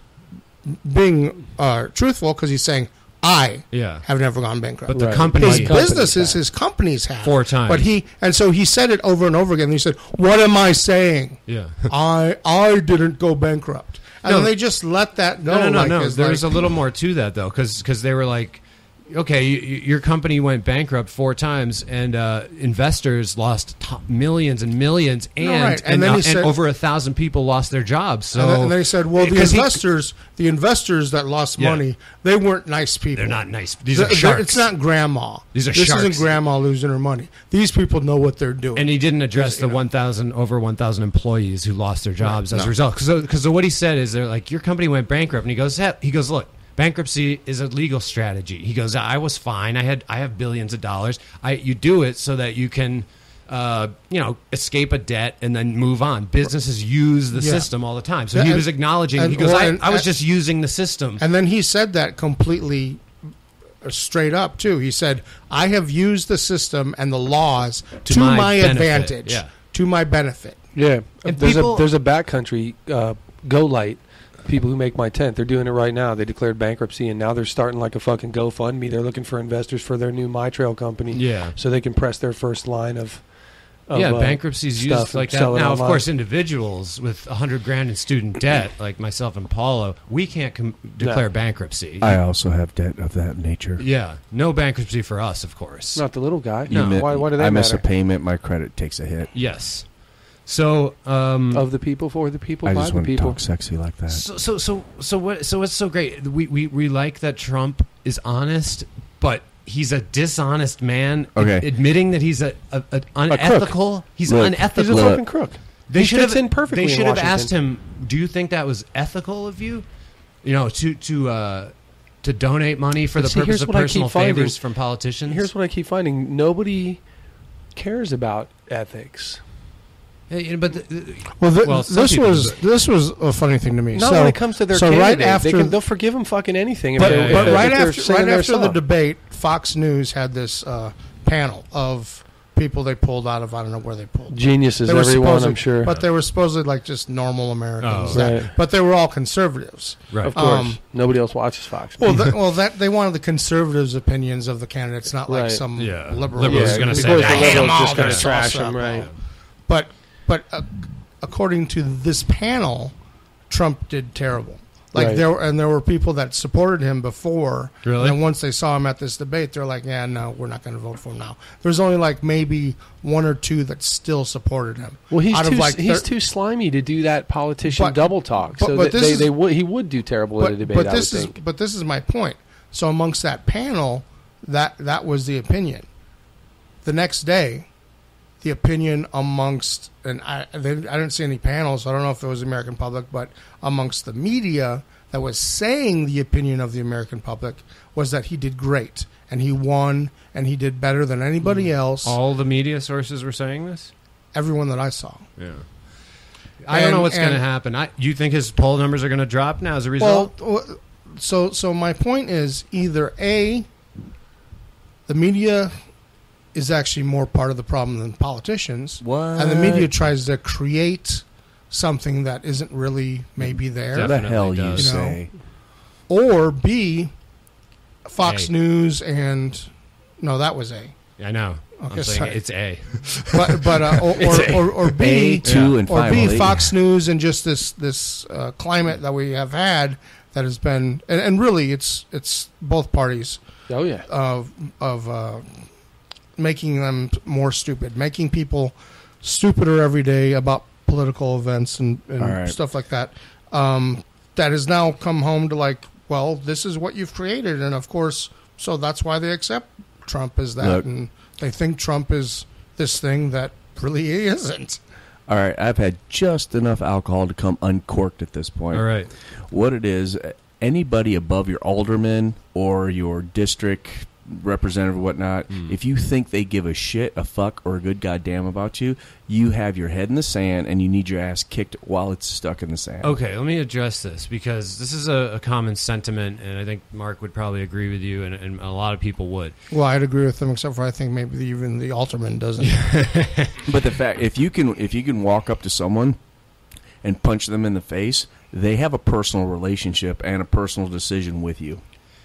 Speaker 2: being uh, truthful because he's saying. I
Speaker 1: yeah.
Speaker 2: have never gone bankrupt.
Speaker 1: But the right. company,
Speaker 2: his
Speaker 1: his
Speaker 2: businesses, his companies have
Speaker 1: four times.
Speaker 2: But he and so he said it over and over again. And he said, "What am I saying?
Speaker 1: Yeah,
Speaker 2: I I didn't go bankrupt." And
Speaker 1: no.
Speaker 2: then they just let that go.
Speaker 1: No, no, no,
Speaker 2: like,
Speaker 1: no. There's
Speaker 2: like,
Speaker 1: a little more to that though, because because they were like, okay, you, your company went bankrupt four times, and uh, investors lost t- millions and millions, and
Speaker 2: no, right. and,
Speaker 1: and,
Speaker 2: then
Speaker 1: uh,
Speaker 2: he said,
Speaker 1: and over a thousand people lost their jobs. So
Speaker 2: and then, and then he said, "Well, the investors,
Speaker 1: he,
Speaker 2: the investors that lost
Speaker 1: yeah.
Speaker 2: money, they weren't nice people.
Speaker 1: They're not nice. These
Speaker 2: they're,
Speaker 1: are sharks.
Speaker 2: It's not grandma.
Speaker 1: These are
Speaker 2: this
Speaker 1: sharks.
Speaker 2: isn't grandma losing her money. These people know what they're doing."
Speaker 1: And he didn't address the
Speaker 2: know.
Speaker 1: one thousand over one thousand employees who lost their jobs
Speaker 2: right.
Speaker 1: as
Speaker 2: no.
Speaker 1: a result. Because because what he said is they're like, your company went bankrupt, and he goes, he goes, look. Bankruptcy is a legal strategy. He goes, I was fine. I had I have billions of dollars. I you do it so that you can, uh, you know, escape a debt and then move on. Businesses use the
Speaker 2: yeah.
Speaker 1: system all the time. So
Speaker 2: yeah,
Speaker 1: he
Speaker 2: and,
Speaker 1: was acknowledging.
Speaker 2: And,
Speaker 1: he goes,
Speaker 2: well,
Speaker 1: I,
Speaker 2: and,
Speaker 1: I was
Speaker 2: and,
Speaker 1: just using the system.
Speaker 2: And then he said that completely straight up too. He said, I have used the system and the laws to, to my, my advantage,
Speaker 1: yeah.
Speaker 2: to my benefit.
Speaker 3: Yeah,
Speaker 1: and
Speaker 3: there's
Speaker 1: people,
Speaker 3: a there's a backcountry uh, Go Light. People who make my tent, they're doing it right now. They declared bankruptcy, and now they're starting like a fucking GoFundMe. They're looking for investors for their new My Trail company,
Speaker 1: yeah,
Speaker 3: so they can press their first line of, of
Speaker 1: yeah.
Speaker 3: Uh,
Speaker 1: bankruptcy's used like that now. Of
Speaker 3: online.
Speaker 1: course, individuals with a hundred grand in student debt, like myself and Paulo, we can't com- declare no. bankruptcy.
Speaker 5: I also have debt of that nature.
Speaker 1: Yeah, no bankruptcy for us, of course.
Speaker 3: Not the little guy.
Speaker 1: No,
Speaker 5: mi-
Speaker 3: why? Why do they
Speaker 5: I
Speaker 3: matter?
Speaker 5: miss a payment, my credit takes a hit.
Speaker 1: Yes. So um,
Speaker 3: of the people, for the people,
Speaker 5: I
Speaker 3: by
Speaker 5: just
Speaker 3: the
Speaker 5: want
Speaker 3: people.
Speaker 5: to talk sexy like that.
Speaker 1: So, so, so, so what? So what's so great? We, we, we like that Trump is honest, but he's a dishonest man.
Speaker 5: Okay.
Speaker 1: ad- admitting that he's a, a, a unethical. He's
Speaker 5: Look,
Speaker 1: unethical.
Speaker 3: He's a
Speaker 5: Look.
Speaker 3: fucking crook.
Speaker 1: They
Speaker 3: he
Speaker 1: should
Speaker 3: fits
Speaker 1: have
Speaker 3: in perfectly.
Speaker 1: They should
Speaker 3: in
Speaker 1: have
Speaker 3: Washington.
Speaker 1: asked him. Do you think that was ethical of you? You know, to to uh, to donate money for
Speaker 3: But
Speaker 1: the
Speaker 3: see,
Speaker 1: purpose
Speaker 3: here's
Speaker 1: of
Speaker 3: what I
Speaker 1: personal
Speaker 3: keep finding.
Speaker 1: favors from politicians.
Speaker 3: Here's what I keep finding: nobody cares about ethics.
Speaker 1: Yeah, you know, but the, the,
Speaker 2: Well, th-
Speaker 1: well, some
Speaker 2: this
Speaker 1: people
Speaker 2: was
Speaker 1: do.
Speaker 2: this was a funny thing to me.
Speaker 3: Not
Speaker 2: so,
Speaker 3: when it comes to their
Speaker 2: so
Speaker 3: candidate.
Speaker 2: right after,
Speaker 3: they can, they'll forgive them fucking anything. If
Speaker 2: but,
Speaker 3: they're,
Speaker 1: yeah,
Speaker 2: but
Speaker 3: if
Speaker 2: right
Speaker 3: they're, if they're
Speaker 2: after
Speaker 3: singing
Speaker 2: right
Speaker 3: their
Speaker 2: after the
Speaker 3: song.
Speaker 2: debate, Fox News had this uh, panel of people they pulled out of I don't know where they pulled.
Speaker 3: Geniuses,
Speaker 2: They were
Speaker 3: everyone,
Speaker 2: supposed-
Speaker 3: I'm sure.
Speaker 2: But they were supposedly like just normal Americans.
Speaker 1: Oh.
Speaker 2: that-
Speaker 3: Right.
Speaker 2: But they were all conservatives.
Speaker 1: right.
Speaker 3: Of course,
Speaker 2: Um,
Speaker 3: nobody else watches Fox.
Speaker 2: Well, that, well, that they wanted the conservatives' opinions of the candidates, not like
Speaker 3: Right.
Speaker 2: some
Speaker 1: Yeah.
Speaker 2: liberal.
Speaker 1: Liberals
Speaker 3: yeah,
Speaker 1: gonna
Speaker 3: because
Speaker 1: say
Speaker 3: the
Speaker 1: that.
Speaker 2: I hate them
Speaker 3: liberals
Speaker 2: all,
Speaker 3: just going
Speaker 2: they're
Speaker 3: to trash
Speaker 2: sauce
Speaker 3: them,
Speaker 2: up.
Speaker 3: right?
Speaker 2: But but uh, according to this panel, Trump did terrible. Like
Speaker 3: Right.
Speaker 2: there were, and there were people that supported him before.
Speaker 1: Really?
Speaker 2: And once they saw him at this debate, they're like, "Yeah, no, we're not going to vote for him now." There's only like maybe one or two that still supported him.
Speaker 3: Well, he's
Speaker 2: Out
Speaker 3: too
Speaker 2: of like
Speaker 3: he's
Speaker 2: thir-
Speaker 3: too slimy to do that politician
Speaker 2: But-
Speaker 3: double talk.
Speaker 2: but-
Speaker 3: So
Speaker 2: but
Speaker 3: that
Speaker 2: this
Speaker 3: they,
Speaker 2: is-
Speaker 3: they would he would do terrible at a
Speaker 2: But,
Speaker 3: debate.
Speaker 2: but
Speaker 3: I
Speaker 2: this
Speaker 3: would
Speaker 2: is
Speaker 3: think.
Speaker 2: but this is my point. So amongst that panel, that that was the opinion. The next day, the opinion amongst and I they, I didn't see any panels, so I don't know if it was the American public, but amongst the media that was saying the opinion of the American public was that he did great and he won and he did better than anybody else.
Speaker 1: All the media sources were saying this.
Speaker 2: Everyone that I saw.
Speaker 1: Yeah. I don't
Speaker 2: And-
Speaker 1: know what's going to
Speaker 2: and-
Speaker 1: happen. I, you think his poll numbers are going to drop now as a result?
Speaker 2: Well, so so my point is either A, the media is actually more part of the problem than politicians.
Speaker 4: What?
Speaker 2: And the media tries to create something that isn't really maybe there.
Speaker 4: What the hell you
Speaker 1: does.
Speaker 4: say?
Speaker 2: Or B, Fox
Speaker 1: A.
Speaker 2: News and no, that was A.
Speaker 1: I know.
Speaker 2: Okay,
Speaker 1: I'm saying
Speaker 2: sorry.
Speaker 1: it's A.
Speaker 2: But but uh, or, or, or or B
Speaker 4: A, two,
Speaker 1: yeah.
Speaker 4: and
Speaker 2: or B
Speaker 4: finally
Speaker 2: Fox News and just this this uh, climate that we have had that has been and, and really it's it's both parties
Speaker 3: Oh yeah.
Speaker 2: of of uh, making them more stupid, making people stupider every day about political events and, and
Speaker 4: right.
Speaker 2: stuff like that. Um, that has now come home to like, well, this is what you've created, and of course, so that's why they accept Trump as that,
Speaker 4: Look.
Speaker 2: and they think Trump is this thing that really he isn't.
Speaker 4: All right, I've had just enough alcohol to come uncorked at this point.
Speaker 1: All right.
Speaker 4: What it is, anybody above your alderman or your district representative or whatnot,
Speaker 1: Mm.
Speaker 4: if you think they give a shit, a fuck, or a good goddamn about you, you have your head in the sand and you need your ass kicked while it's stuck in the sand.
Speaker 1: Okay, let me address this because this is a, a common sentiment, and I think Mark would probably agree with you, and, and a lot of people would.
Speaker 2: Well, I'd agree with them, except for I think maybe even the alderman doesn't.
Speaker 4: But the fact, if you can, if you can walk up to someone and punch them in the face, they have a personal relationship and a personal decision with you.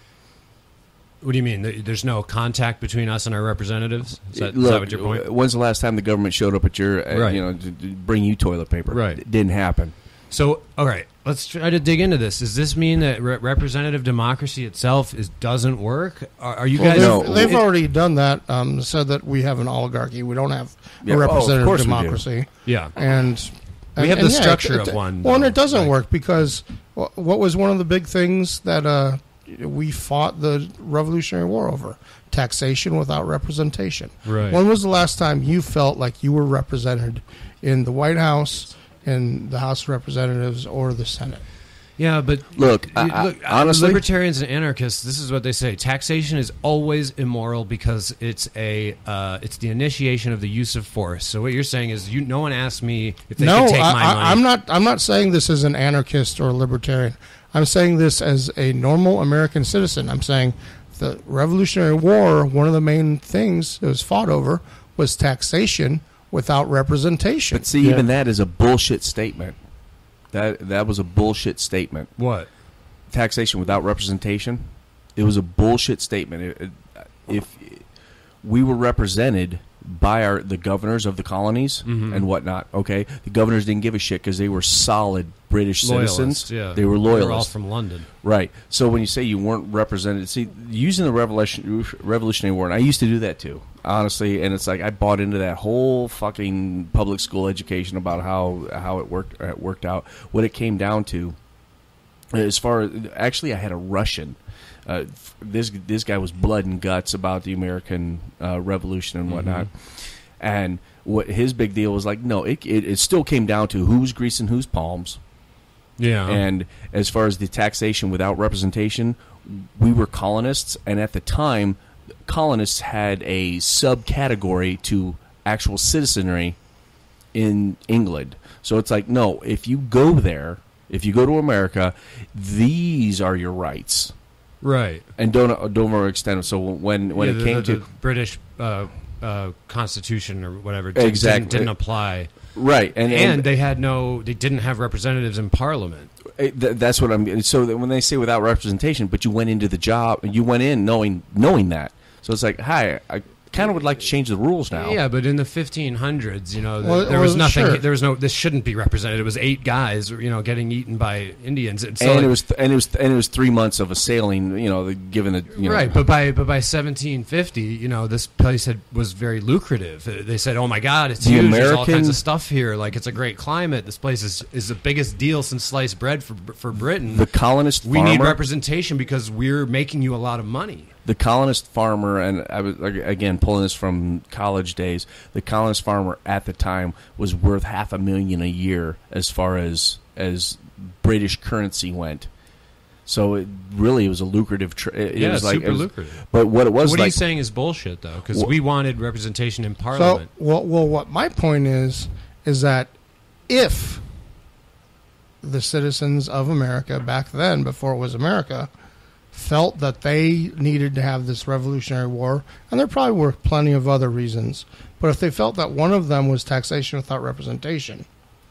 Speaker 1: What do you mean? There- There's no contact between us and our representatives? Is that, is
Speaker 4: Look,
Speaker 1: that what your point?
Speaker 4: when's the last time the government showed up at your, uh,
Speaker 1: Right.
Speaker 4: you know, to, to bring you toilet paper?
Speaker 1: Right.
Speaker 4: It didn't happen.
Speaker 1: So, all right, let's try to dig into this. Does this mean that re- representative democracy itself is doesn't work? Are, are you
Speaker 2: Well,
Speaker 1: guys?
Speaker 2: they've,
Speaker 4: No.
Speaker 2: they've
Speaker 1: it-
Speaker 2: already done that. Um, said that we have an oligarchy. We don't have
Speaker 4: Yeah,
Speaker 2: a
Speaker 4: oh, of
Speaker 2: representative
Speaker 4: course we do.
Speaker 2: democracy.
Speaker 1: yeah.
Speaker 2: And
Speaker 1: We
Speaker 2: and-
Speaker 1: have
Speaker 2: and
Speaker 1: the
Speaker 2: yeah,
Speaker 1: structure
Speaker 2: it- it-
Speaker 1: of one,
Speaker 2: Well, and
Speaker 1: though.
Speaker 2: it doesn't
Speaker 1: Like-
Speaker 2: work because wh- what was one of the big things that uh, we fought the Revolutionary War over? Taxation without representation.
Speaker 1: Right.
Speaker 2: When was the last time you felt like you were represented in the White House, in the House of Representatives, or the Senate?
Speaker 1: Yeah, but
Speaker 4: Look,
Speaker 1: y-
Speaker 4: I- I-
Speaker 1: look,
Speaker 4: honestly-
Speaker 1: libertarians and anarchists. This is what they say: taxation is always immoral because it's a uh, it's the initiation of the use of force. So what you're saying is, you no one asked me if they
Speaker 2: no,
Speaker 1: could take
Speaker 2: I,
Speaker 1: my
Speaker 2: I,
Speaker 1: money.
Speaker 2: I'm not. I'm not saying this as an anarchist or a libertarian. I'm saying this as a normal American citizen. I'm saying the Revolutionary War. One of the main things it was fought over was taxation without representation.
Speaker 4: But see, even that is a bullshit statement. That that was a bullshit statement.
Speaker 1: What?
Speaker 4: Taxation without representation. It was a bullshit statement. It- it- if we were represented by our the governors of the colonies
Speaker 1: Mhm.
Speaker 4: and whatnot, okay, the governors didn't give a shit because they were solid British
Speaker 1: Loyalists,
Speaker 4: citizens.
Speaker 1: yeah.
Speaker 4: They were
Speaker 1: They're all
Speaker 4: loyalists.
Speaker 1: from London.
Speaker 4: Right. So when you say you weren't represented, see, using the Revolution, Revolutionary War, and I used to do that too, honestly, and it's like I bought into that whole fucking public school education about how, how it worked it worked out. What it came down to, as far as, actually I had a Russian. Uh, this this guy was blood and guts about the American uh, Revolution and whatnot. And what his big deal was like, no, it, it, it still came down to who's greasing whose palms.
Speaker 1: Yeah.
Speaker 4: And as far as the taxation without representation, we were colonists, and at the time, colonists had a subcategory to actual citizenry in England. So it's like, no, if you go there, if you go to America, these are your rights,
Speaker 1: right.
Speaker 4: and don't don't overextend them. So when when
Speaker 1: Yeah,
Speaker 4: it
Speaker 1: the,
Speaker 4: came
Speaker 1: the,
Speaker 4: to
Speaker 1: the British uh, uh, Constitution or whatever didn't-
Speaker 4: Exactly.
Speaker 1: didn't, didn't apply,
Speaker 4: right, and,
Speaker 1: and,
Speaker 4: and
Speaker 1: they had no, they didn't have representatives in Parliament.
Speaker 4: It, th- that's what I'm. So that when they say without representation, but you went into the job, you went in knowing knowing that. So it's like, hi, I kind of would like to change the rules now.
Speaker 1: Yeah, but in the fifteen hundreds, you know, th-
Speaker 2: Well,
Speaker 1: there was
Speaker 2: well,
Speaker 1: nothing.
Speaker 2: sure.
Speaker 1: There was no. This shouldn't be represented. It was eight guys, you know, getting eaten by Indians. And, so
Speaker 4: and
Speaker 1: like-
Speaker 4: it was th- and it was and it was three months of a sailing. You know, the, given the you know,
Speaker 1: right, but by but by seventeen fifty, you know, this place had was very lucrative. Uh, They said, "Oh my God, it's
Speaker 4: The
Speaker 1: huge! There's all
Speaker 4: American-
Speaker 1: kinds of stuff here. Like it's a great climate. This place is, is the biggest deal since sliced bread for for Britain.
Speaker 4: the colonist
Speaker 1: we
Speaker 4: farmer,
Speaker 1: need representation because we're making you a lot of money."
Speaker 4: the colonist farmer, and I was like, again pulling this from college days. The colonist farmer at the time was worth half a million a year as far as as British currency went. So it really was a lucrative. Tra- it,
Speaker 1: Yeah,
Speaker 4: it was like
Speaker 1: super
Speaker 4: it was-
Speaker 1: lucrative.
Speaker 4: But what it was
Speaker 1: What
Speaker 4: like,
Speaker 1: are you saying is bullshit, though? Because
Speaker 4: Wha-
Speaker 1: we wanted representation in
Speaker 2: So,
Speaker 1: Parliament.
Speaker 2: well, well, what my point is is that if the citizens of America back then, before it was America, felt that they needed to have this Revolutionary War, and there probably were plenty of other reasons, but if they felt that one of them was taxation without representation,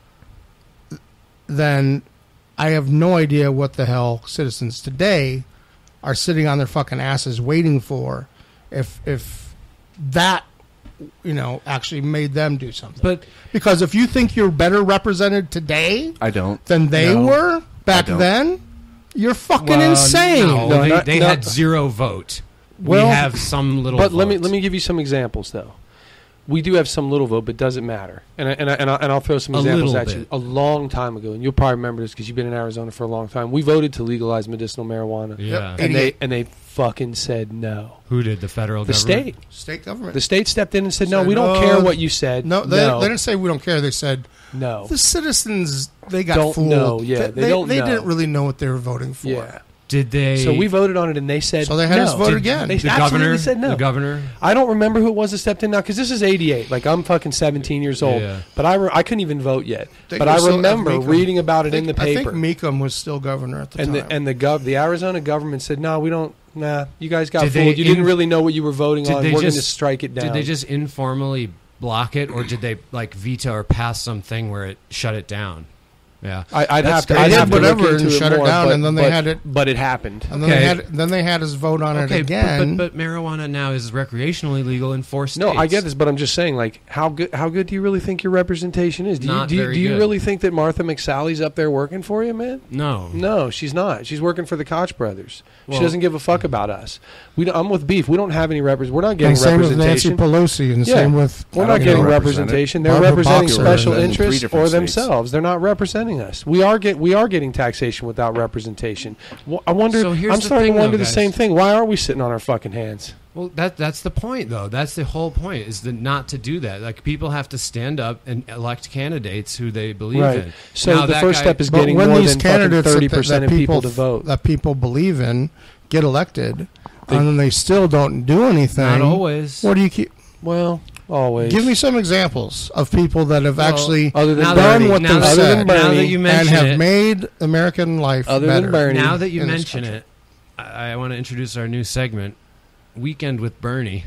Speaker 2: then I have no idea what the hell citizens today are sitting on their fucking asses waiting for if if that, you know, actually made them do something.
Speaker 1: But
Speaker 2: because if you think you're better represented today
Speaker 4: I don't.
Speaker 2: than they
Speaker 1: No.
Speaker 2: were back
Speaker 4: don't.
Speaker 2: then, you're fucking
Speaker 1: well,
Speaker 2: insane.
Speaker 1: No,
Speaker 3: No,
Speaker 1: they,
Speaker 3: not-
Speaker 1: they
Speaker 3: not-
Speaker 1: had zero vote.
Speaker 3: Well,
Speaker 1: we have some little.
Speaker 3: But let me
Speaker 1: vote.
Speaker 3: let me give you some examples though. We do have some little vote, but doesn't matter. And I, and I, and, I, and I'll throw some
Speaker 1: A
Speaker 3: examples
Speaker 1: little
Speaker 3: at you.
Speaker 1: bit.
Speaker 3: A long time ago, and you'll probably remember this because you've been in Arizona for a long time. We voted to legalize medicinal marijuana,
Speaker 1: Yeah.
Speaker 3: and they and they fucking said no.
Speaker 1: Who did the federal
Speaker 3: The
Speaker 1: government?
Speaker 3: state,
Speaker 2: State government.
Speaker 3: the state stepped in and said, "No,
Speaker 2: Said,
Speaker 3: we don't
Speaker 2: "No,
Speaker 3: care what you said."
Speaker 2: no, they,
Speaker 3: no,
Speaker 2: they didn't say we don't care. They said
Speaker 3: no.
Speaker 2: the citizens, they got
Speaker 3: Don't
Speaker 2: fooled.
Speaker 3: know, yeah, they
Speaker 2: they,
Speaker 3: don't
Speaker 2: they
Speaker 3: know.
Speaker 2: didn't really know what they were voting for.
Speaker 3: Yeah.
Speaker 1: Did they?
Speaker 3: So we voted on it, and they said
Speaker 2: So they had
Speaker 3: no.
Speaker 2: us vote
Speaker 1: Did
Speaker 2: again.
Speaker 3: They
Speaker 1: the
Speaker 3: absolutely
Speaker 1: governor
Speaker 3: said no.
Speaker 1: The governor.
Speaker 3: I don't remember who it was that stepped in now because this is eighty-eight. Like I'm fucking seventeen years old,
Speaker 1: Yeah.
Speaker 3: but I re- I couldn't even vote yet.
Speaker 2: They
Speaker 3: But
Speaker 2: were
Speaker 3: I
Speaker 2: still-
Speaker 3: remember
Speaker 2: Meekum-
Speaker 3: reading about it
Speaker 2: I
Speaker 3: in the
Speaker 2: think- I
Speaker 3: paper.
Speaker 2: think Meekum was still governor at the
Speaker 3: and
Speaker 2: time.
Speaker 3: the and the gov the Arizona government said no, we don't. Nah, you guys got
Speaker 1: Did
Speaker 3: fooled.
Speaker 1: they
Speaker 3: You
Speaker 1: in-
Speaker 3: didn't really know what you were voting
Speaker 1: Did
Speaker 3: on.
Speaker 1: they
Speaker 3: We're going to
Speaker 1: just-
Speaker 3: strike it down.
Speaker 1: Did they just informally block it, or did they like veto or pass something where it shut it down? Yeah.
Speaker 3: I, I'd
Speaker 2: That's
Speaker 3: have to.
Speaker 2: great.
Speaker 3: I'd
Speaker 2: They
Speaker 3: have
Speaker 2: did
Speaker 3: to look
Speaker 2: whatever
Speaker 3: into
Speaker 2: and
Speaker 3: it
Speaker 2: shut it
Speaker 3: more,
Speaker 2: down,
Speaker 3: but-
Speaker 2: and then they
Speaker 3: but-
Speaker 2: had it-
Speaker 3: But it happened.
Speaker 2: and then
Speaker 1: Okay.
Speaker 2: they had then they had us vote on
Speaker 1: Okay,
Speaker 2: it again.
Speaker 1: but, but, but marijuana now is recreationally legal in four states.
Speaker 3: No, I get this, but I'm just saying, like, how good how good do you really think your representation is? Do you
Speaker 1: Not
Speaker 3: do you,
Speaker 1: very
Speaker 3: do you
Speaker 1: good.
Speaker 3: really think that Martha McSally's up there working for you, man?
Speaker 1: No.
Speaker 3: No, she's not. She's working for the Koch brothers.
Speaker 1: Well-
Speaker 3: she doesn't give a fuck about us. We don't, I'm with Beef. We don't have any representation. We're not getting
Speaker 2: and same with Nancy
Speaker 3: representation.
Speaker 2: Pelosi, and
Speaker 3: Yeah.
Speaker 2: same with
Speaker 3: We're
Speaker 4: I
Speaker 3: not
Speaker 4: don't
Speaker 3: getting
Speaker 4: get
Speaker 3: representation. They're
Speaker 2: Barbara
Speaker 3: representing
Speaker 2: Boxer
Speaker 3: special
Speaker 2: in
Speaker 4: three
Speaker 3: interests
Speaker 4: different
Speaker 3: or
Speaker 4: states.
Speaker 3: themselves. They're not representing us. We are get we are getting taxation without representation. Wh- I wonder.
Speaker 1: So here's
Speaker 3: I'm
Speaker 1: the
Speaker 3: starting
Speaker 1: thing,
Speaker 3: to wonder
Speaker 1: though,
Speaker 3: the
Speaker 1: guys.
Speaker 3: same thing. Why are we sitting on our fucking hands?
Speaker 1: Well, that that's the point, though. That's the whole point, is the, not to do that. Like, people have to stand up and elect candidates who they believe
Speaker 3: Right.
Speaker 1: in.
Speaker 3: So
Speaker 1: Now,
Speaker 3: the
Speaker 1: that
Speaker 3: first
Speaker 1: guy-
Speaker 3: step is
Speaker 2: But
Speaker 3: getting
Speaker 2: when
Speaker 3: more
Speaker 2: these
Speaker 3: than fucking
Speaker 2: candidates that-
Speaker 3: thirty percent
Speaker 2: that
Speaker 3: of people
Speaker 2: people
Speaker 3: to vote.
Speaker 2: that people believe in get elected,
Speaker 3: They-
Speaker 2: and then they still don't do anything.
Speaker 1: Not always.
Speaker 2: What do you keep?
Speaker 3: Well, always.
Speaker 2: Give me some examples of people that have
Speaker 1: Well,
Speaker 2: actually
Speaker 3: other than
Speaker 1: now
Speaker 2: done
Speaker 1: that,
Speaker 2: what
Speaker 1: now
Speaker 2: they've
Speaker 1: that,
Speaker 2: said
Speaker 1: now that
Speaker 3: Bernie,
Speaker 1: you
Speaker 2: and
Speaker 1: mention
Speaker 2: have
Speaker 1: it,
Speaker 2: made American life
Speaker 3: Other
Speaker 2: better.
Speaker 3: than Bernie.
Speaker 1: now that you
Speaker 2: in this
Speaker 1: mention
Speaker 2: country.
Speaker 1: it, I, I want to introduce our new segment, Weekend with Bernie,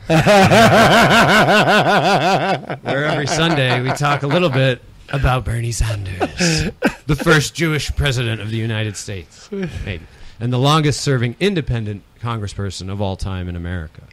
Speaker 1: where every Sunday we talk a little bit about Bernie Sanders, the first Jewish president of the United States, maybe, and the longest-serving independent congressperson of all time in America.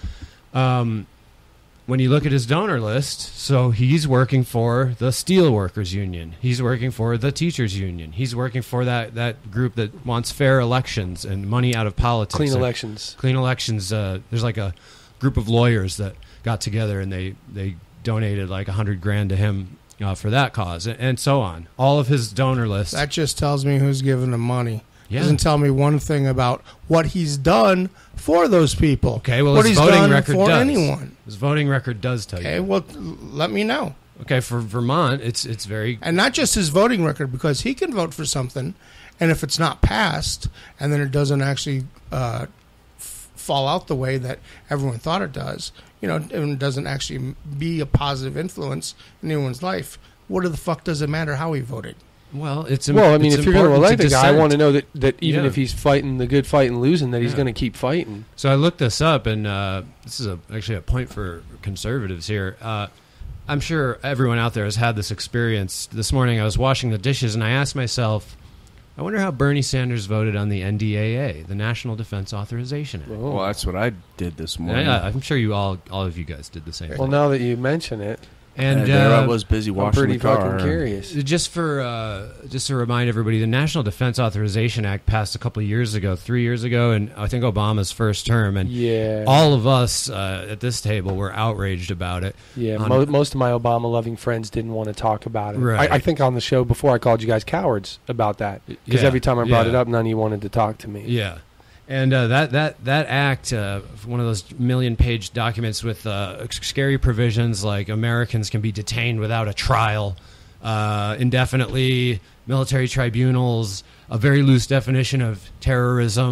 Speaker 1: Um, when you look at his donor list, so he's working for the Steelworkers Union. He's working for the Teachers Union. He's working for that, that group that wants fair elections and money out of politics.
Speaker 3: Clean
Speaker 1: So-
Speaker 3: elections.
Speaker 1: Clean elections. Uh, there's like a group of lawyers that got together and they, they donated like a hundred grand to him uh, for that cause, and, and so on. All of his donor lists.
Speaker 2: That just tells me who's giving him money.
Speaker 1: Yeah.
Speaker 2: Doesn't tell me one thing about what he's done for those people.
Speaker 1: Okay, well,
Speaker 2: what
Speaker 1: his
Speaker 2: he's
Speaker 1: voting
Speaker 2: done
Speaker 1: record
Speaker 2: for
Speaker 1: does.
Speaker 2: anyone.
Speaker 1: His voting record does tell
Speaker 2: Okay,
Speaker 1: you.
Speaker 2: well, let me know.
Speaker 1: Okay, for Vermont, it's it's very
Speaker 2: And not just his voting record, because he can vote for something, and if it's not passed, and then it doesn't actually uh, f- fall out the way that everyone thought it does, you know, and it doesn't actually be a positive influence in anyone's life, what the fuck does it matter how he voted?
Speaker 1: well. It's im-
Speaker 3: Well, I mean,
Speaker 1: it's
Speaker 3: if you're going to
Speaker 1: important
Speaker 3: elect a guy, I
Speaker 1: dissent.
Speaker 3: want to know that, that even
Speaker 1: Yeah.
Speaker 3: if he's fighting the good fight and losing, that he's
Speaker 1: Yeah.
Speaker 3: going to keep fighting.
Speaker 1: So I looked this up, and uh, this is a, actually a point for conservatives here. Uh, I'm sure everyone out there has had this experience. This morning I was washing the dishes, and I asked myself, I wonder how Bernie Sanders voted on the N D A A, the National Defense Authorization Act.
Speaker 3: Well,
Speaker 4: Well, that's what I did this morning.
Speaker 1: Yeah, I'm sure you all, all of you guys did the same
Speaker 3: well,
Speaker 1: thing.
Speaker 3: now that you mention it,
Speaker 1: And
Speaker 4: And there
Speaker 1: uh,
Speaker 4: I was busy
Speaker 3: I'm
Speaker 4: washing
Speaker 3: pretty
Speaker 4: the car.
Speaker 3: fucking
Speaker 4: and-
Speaker 3: curious.
Speaker 1: Just for uh, just to remind everybody, the National Defense Authorization Act passed a couple of years ago, three years ago, and I think Obama's first term. And
Speaker 3: Yeah.
Speaker 1: all of us uh, at this table were outraged about it.
Speaker 3: Yeah,
Speaker 1: on-
Speaker 3: mo- most of my Obama-loving friends didn't want to talk about it.
Speaker 1: Right.
Speaker 3: I, I think on the show before I called you guys cowards about that because
Speaker 1: Yeah,
Speaker 3: every time I brought
Speaker 1: yeah.
Speaker 3: it up, none of you wanted to talk to me.
Speaker 1: Yeah, and uh, that that that act, uh, one of those million-page documents with uh, scary provisions like Americans can be detained without a trial, uh, indefinitely, military tribunals, a very loose definition of terrorism,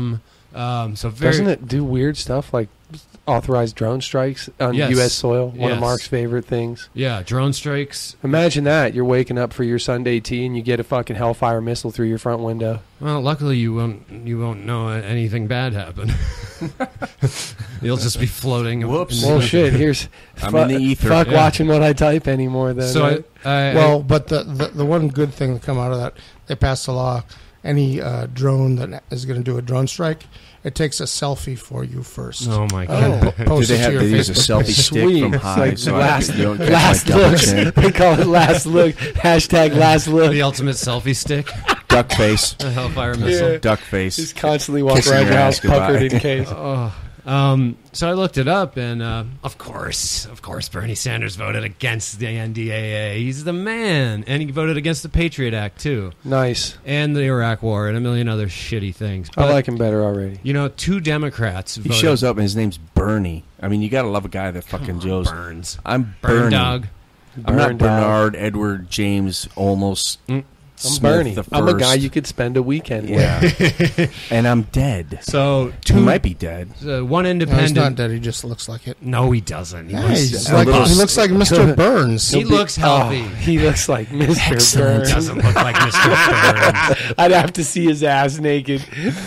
Speaker 1: Um, so very,
Speaker 3: Doesn't it do weird stuff like authorized drone strikes on
Speaker 1: Yes.
Speaker 3: U S soil? One
Speaker 1: Yes.
Speaker 3: of Mark's favorite things.
Speaker 1: Yeah, drone strikes.
Speaker 3: Imagine that. You're waking up for your Sunday tea and you get a fucking Hellfire missile through your front window.
Speaker 1: Well, luckily you won't you won't know anything bad happen. You'll just be floating.
Speaker 4: Whoops.
Speaker 3: Well, shit. Here's
Speaker 4: I'm
Speaker 3: fu-
Speaker 4: in the ether.
Speaker 3: Fuck
Speaker 1: Yeah.
Speaker 3: watching what I type anymore. Then
Speaker 1: So
Speaker 3: right?
Speaker 1: I, I,
Speaker 2: Well, but the, the the one good thing that come out of that, they passed a law. Any uh, drone that is going to do a drone strike, it takes a selfie for you first.
Speaker 1: oh my
Speaker 3: Oh.
Speaker 1: god.
Speaker 2: Po-
Speaker 4: Do
Speaker 2: post
Speaker 4: they
Speaker 2: it to
Speaker 4: have
Speaker 2: your
Speaker 4: to use a
Speaker 2: Facebook
Speaker 4: selfie
Speaker 2: page.
Speaker 4: stick
Speaker 3: Sweet.
Speaker 4: from
Speaker 3: It's
Speaker 4: high
Speaker 3: like
Speaker 4: so
Speaker 3: last-
Speaker 4: I can, you don't catch
Speaker 3: last
Speaker 4: my double
Speaker 3: look.
Speaker 4: chin?
Speaker 3: They call it last look. Hashtag last look.
Speaker 1: The ultimate selfie stick,
Speaker 4: Duck face.
Speaker 1: a Hellfire missile.
Speaker 3: Yeah.
Speaker 4: Duck face.
Speaker 3: Just constantly walk
Speaker 4: Kissing
Speaker 3: around
Speaker 4: your
Speaker 3: your
Speaker 4: ass
Speaker 3: house puckered
Speaker 4: goodbye.
Speaker 3: in case.
Speaker 1: Oh. Um, so I looked it up, and uh, of course, of course, Bernie Sanders voted against the N D A A. He's the man, and he voted against the Patriot Act too,
Speaker 3: Nice.
Speaker 1: and the Iraq War, and a million other shitty things.
Speaker 3: I
Speaker 1: But,
Speaker 3: like him better already.
Speaker 1: you know, two Democrats.
Speaker 4: He
Speaker 1: voted.
Speaker 4: shows up and his name's Bernie. I mean, you got to love a guy that fucking
Speaker 1: Come on,
Speaker 4: Joe's.
Speaker 1: Burns.
Speaker 4: I'm
Speaker 1: Burn
Speaker 4: Bernie.
Speaker 1: dog.
Speaker 4: I'm not
Speaker 3: Burn dog.
Speaker 4: Bernard, Edward, James, almost.
Speaker 1: Mm.
Speaker 3: I'm
Speaker 4: Smith
Speaker 3: Bernie.
Speaker 4: the
Speaker 3: I'm a
Speaker 4: first.
Speaker 3: guy you could spend a weekend with.
Speaker 4: Yeah. And I'm dead.
Speaker 1: So
Speaker 4: He
Speaker 1: two,
Speaker 4: might be dead.
Speaker 1: uh, one
Speaker 2: No, he's
Speaker 1: independent.
Speaker 2: not dead. He just looks like it.
Speaker 1: No, he doesn't. He
Speaker 2: Yeah,
Speaker 1: looks,
Speaker 2: he's
Speaker 4: a
Speaker 2: like,
Speaker 4: little
Speaker 2: he looks like Mister Burns.
Speaker 1: he looks healthy.
Speaker 3: Oh, he looks like Mister
Speaker 1: Excellent.
Speaker 3: Burns.
Speaker 1: Doesn't look like Mister Burns.
Speaker 3: I'd have to see his ass naked.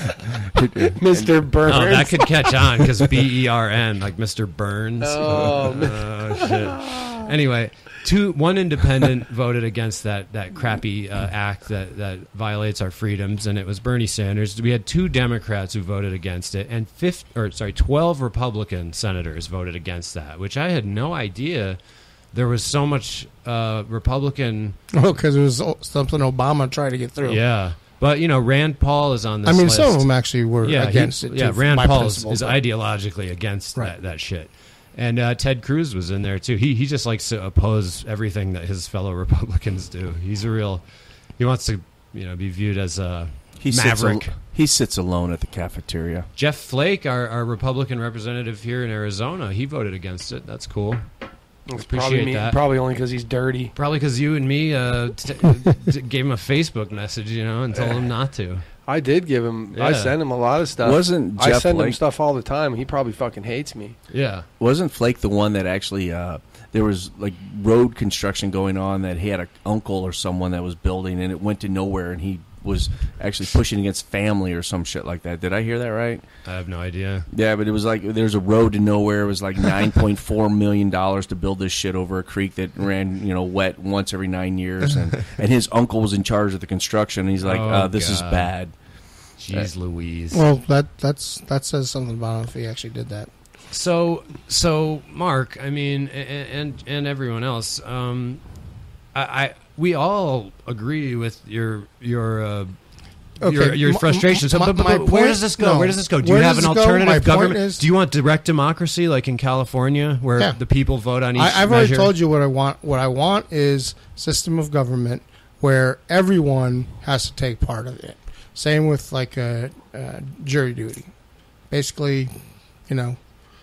Speaker 3: Mister Burns.
Speaker 1: Oh, that could catch on because B E R N, like Mister Burns.
Speaker 3: Oh,
Speaker 1: Oh, shit. Anyway, two, one independent voted against that that crappy uh, act that, that violates our freedoms, and it was Bernie Sanders. We had two Democrats who voted against it, and fifth, or sorry, twelve Republican senators voted against that, which I had no idea there was so much uh, Republican.
Speaker 2: Oh, because it was o- something Obama tried to get through.
Speaker 1: Yeah. But, you know, Rand Paul is on this
Speaker 2: I mean,
Speaker 1: list.
Speaker 2: some of them actually were
Speaker 1: yeah,
Speaker 2: against
Speaker 1: he,
Speaker 2: it.
Speaker 1: Yeah,
Speaker 2: too,
Speaker 1: Rand
Speaker 2: by
Speaker 1: Paul is,
Speaker 2: principle,
Speaker 1: is
Speaker 2: but-
Speaker 1: ideologically against
Speaker 2: Right.
Speaker 1: that, that shit. And uh, Ted Cruz was in there, too. He he just likes to oppose everything that his fellow Republicans do. He's a real... He wants to, you know, be viewed as a
Speaker 4: He sits,
Speaker 1: maverick.
Speaker 4: al- he sits alone at the cafeteria.
Speaker 1: Jeff Flake, our, our Republican representative here in Arizona, he voted against it. That's cool.
Speaker 3: It's
Speaker 1: Appreciate
Speaker 3: probably me,
Speaker 1: that.
Speaker 3: Probably only because he's dirty.
Speaker 1: Probably because you and me uh, t- t- gave him a Facebook message, you know, and told him not to.
Speaker 3: I did give him. I
Speaker 1: Yeah.
Speaker 3: send him a lot of stuff.
Speaker 4: Wasn't
Speaker 3: I
Speaker 4: Jeff
Speaker 3: send him
Speaker 4: Flake-
Speaker 3: stuff all the time. He probably fucking hates me.
Speaker 1: Yeah.
Speaker 4: Wasn't Flake the one that actually uh, there was like road construction going on that he had an uncle or someone that was building and it went to nowhere and he was actually pushing against family or some shit like that. Did I hear that right?
Speaker 1: I have no idea.
Speaker 4: Yeah, but it was like there's a road to nowhere. It was like nine point four million dollars to build this shit over a creek that ran, you know, wet once every nine years, and and his uncle was in charge of the construction. And he's like,
Speaker 1: Oh,
Speaker 4: uh, "This is
Speaker 1: God.
Speaker 4: bad."
Speaker 1: Jeez Louise.
Speaker 2: Well, that that's that says something about him if he actually did that.
Speaker 1: So, so Mark, I mean, a- a- and and everyone else, um, I, I we all agree with your your uh, your,
Speaker 2: Okay,
Speaker 1: your
Speaker 2: m-
Speaker 1: frustration. So,
Speaker 2: m-
Speaker 1: but, but,
Speaker 2: my
Speaker 1: but where
Speaker 2: point-
Speaker 1: does this go?
Speaker 2: no.
Speaker 1: Where does this go? Do
Speaker 2: Where
Speaker 1: you have
Speaker 2: does
Speaker 1: an
Speaker 2: it go?
Speaker 1: alternative
Speaker 2: My point
Speaker 1: government?
Speaker 2: is-
Speaker 1: Do you want direct democracy like in California, where
Speaker 2: Yeah.
Speaker 1: the people vote on each
Speaker 2: I, I've
Speaker 1: measure?
Speaker 2: already told you what I want. What I want is system of government where everyone has to take part of it. Same with like uh, uh, jury duty. Basically, you know,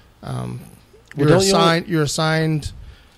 Speaker 2: um,
Speaker 3: Well,
Speaker 2: you're
Speaker 3: don't you
Speaker 2: assigned. You're assigned.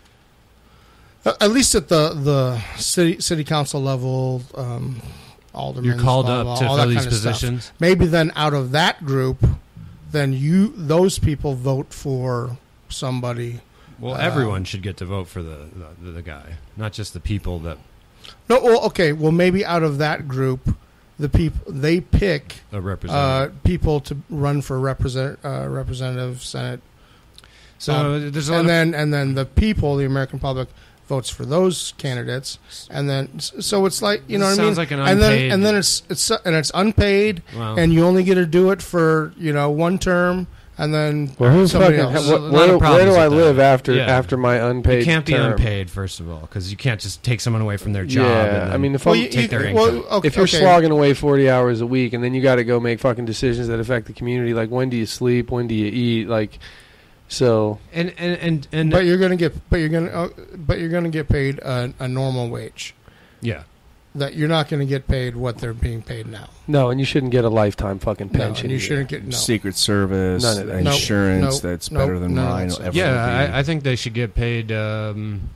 Speaker 2: uh, At least at the, the city city council level, um, aldermen.
Speaker 1: You're called
Speaker 2: blah,
Speaker 1: up
Speaker 2: blah,
Speaker 1: to
Speaker 2: all
Speaker 1: fill
Speaker 2: that
Speaker 1: these
Speaker 2: kind of stuff.
Speaker 1: positions.
Speaker 2: Maybe then out of that group, then you those people vote for somebody.
Speaker 1: Well,
Speaker 2: Uh,
Speaker 1: everyone should get to vote for the, the the guy, not just the people that
Speaker 2: No, well, okay. Well, maybe out of that group, the people they pick
Speaker 1: uh, represent.
Speaker 2: uh, people to run for represent uh, representative, senate,
Speaker 1: so
Speaker 2: um,
Speaker 1: there's a lot
Speaker 2: and
Speaker 1: of
Speaker 2: then and then the people, the American public, votes for those candidates, and then so it's like you know what I mean.
Speaker 1: Sounds like an
Speaker 2: and then
Speaker 1: unpaid-
Speaker 2: and then it's it's and it's unpaid,
Speaker 1: Wow.
Speaker 2: and you only get to do it for you know one term, and then
Speaker 3: Well, who's
Speaker 2: somebody
Speaker 3: fucking?
Speaker 2: else.
Speaker 1: ha-
Speaker 3: What,
Speaker 1: a lot
Speaker 3: where,
Speaker 1: of
Speaker 3: where
Speaker 1: problems
Speaker 3: do I
Speaker 1: with
Speaker 3: live
Speaker 1: that.
Speaker 3: after
Speaker 1: Yeah.
Speaker 3: after my unpaid?
Speaker 1: You can't be
Speaker 3: term?
Speaker 1: unpaid, first of all, because you can't just take someone away from their job.
Speaker 3: Yeah,
Speaker 1: and then
Speaker 3: I mean, if
Speaker 2: Well,
Speaker 3: I'm,
Speaker 2: you-
Speaker 1: take
Speaker 2: you-
Speaker 1: their income.
Speaker 2: well, okay,
Speaker 3: if you're
Speaker 2: okay.
Speaker 3: slogging away forty hours a week and then you got to go make fucking decisions that affect the community, like when do you sleep, when do you eat, like so.
Speaker 1: and and and, and
Speaker 2: but you're gonna get but you're gonna uh, but you're gonna get paid a, a normal wage.
Speaker 1: yeah,
Speaker 2: That you're not going to get paid what they're being paid now.
Speaker 3: No, and you shouldn't get a lifetime fucking
Speaker 2: No,
Speaker 3: pension.
Speaker 2: and you
Speaker 3: either.
Speaker 2: shouldn't get no.
Speaker 4: Secret Service,
Speaker 3: None of that.
Speaker 2: Nope,
Speaker 4: insurance
Speaker 2: nope,
Speaker 4: that's
Speaker 2: nope,
Speaker 4: better than
Speaker 2: none of that
Speaker 4: mine. will
Speaker 2: stuff.
Speaker 4: ever
Speaker 1: yeah.
Speaker 4: be.
Speaker 1: I, I think they should get paid. Um,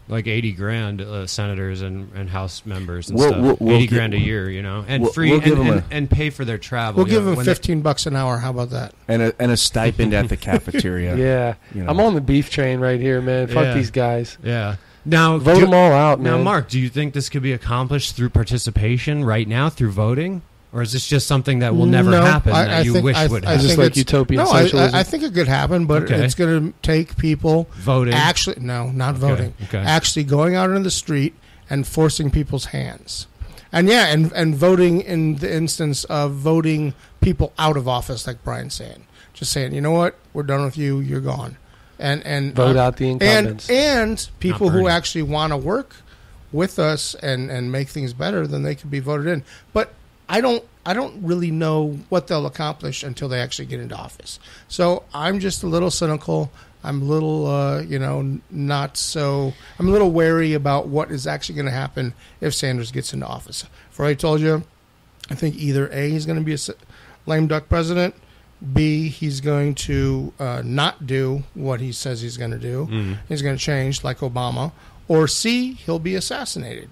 Speaker 1: like eighty grand uh, senators and, and House members and
Speaker 4: We'll-
Speaker 1: stuff.
Speaker 4: we'll- we'll
Speaker 1: eighty
Speaker 4: gi-
Speaker 1: grand a year, you know, and
Speaker 4: we'll-
Speaker 1: free
Speaker 4: we'll give
Speaker 1: and,
Speaker 4: them
Speaker 1: and,
Speaker 4: a-
Speaker 1: and pay for their travel.
Speaker 2: We'll
Speaker 1: you
Speaker 2: give
Speaker 1: know,
Speaker 2: them
Speaker 1: when they-
Speaker 2: fifteen bucks an hour. How about that?
Speaker 4: And a and a stipend at the cafeteria.
Speaker 3: Yeah,
Speaker 4: You know.
Speaker 3: I'm on the beef train right here, man. Fuck
Speaker 1: Yeah.
Speaker 3: these guys.
Speaker 1: Yeah. Now
Speaker 3: Vote
Speaker 1: do-
Speaker 3: them all out, man.
Speaker 1: Now, Mark, do you think this could be accomplished through participation right now through voting, or is this just something that will never
Speaker 2: No,
Speaker 1: happen
Speaker 2: I-
Speaker 1: that
Speaker 2: I
Speaker 1: you
Speaker 2: think-
Speaker 1: wish
Speaker 2: I-
Speaker 1: would
Speaker 2: I
Speaker 1: happen?
Speaker 3: Just
Speaker 2: think
Speaker 3: like
Speaker 2: it's-
Speaker 3: utopian
Speaker 2: No, I,
Speaker 3: socialism.
Speaker 2: I, I think it could happen, but
Speaker 1: Okay.
Speaker 2: it's going to take people
Speaker 1: Voting.
Speaker 2: actually. No, not
Speaker 1: Okay,
Speaker 2: voting.
Speaker 1: okay.
Speaker 2: Actually, going out into the street and forcing people's hands, and yeah, and and voting in the instance of voting people out of office, like Brian's saying, just saying, you know what, we're done with you, you're gone, and and
Speaker 3: Vote
Speaker 2: uh,
Speaker 3: out the incumbents.
Speaker 2: and and people who
Speaker 1: Bernie.
Speaker 2: actually want to work with us and and make things better, then they could be voted in. But I don't I don't really know what they'll accomplish until they actually get into office. So I'm just a little cynical. I'm a little, uh, you know, n- not so. I'm a little wary about what is actually going to happen if Sanders gets into office. For I told you, I think either A, he's going to be a s- lame duck president. B, he's going to uh, not do what he says he's going to do.
Speaker 1: Mm.
Speaker 2: He's going to change like Obama. Or C, he'll be assassinated.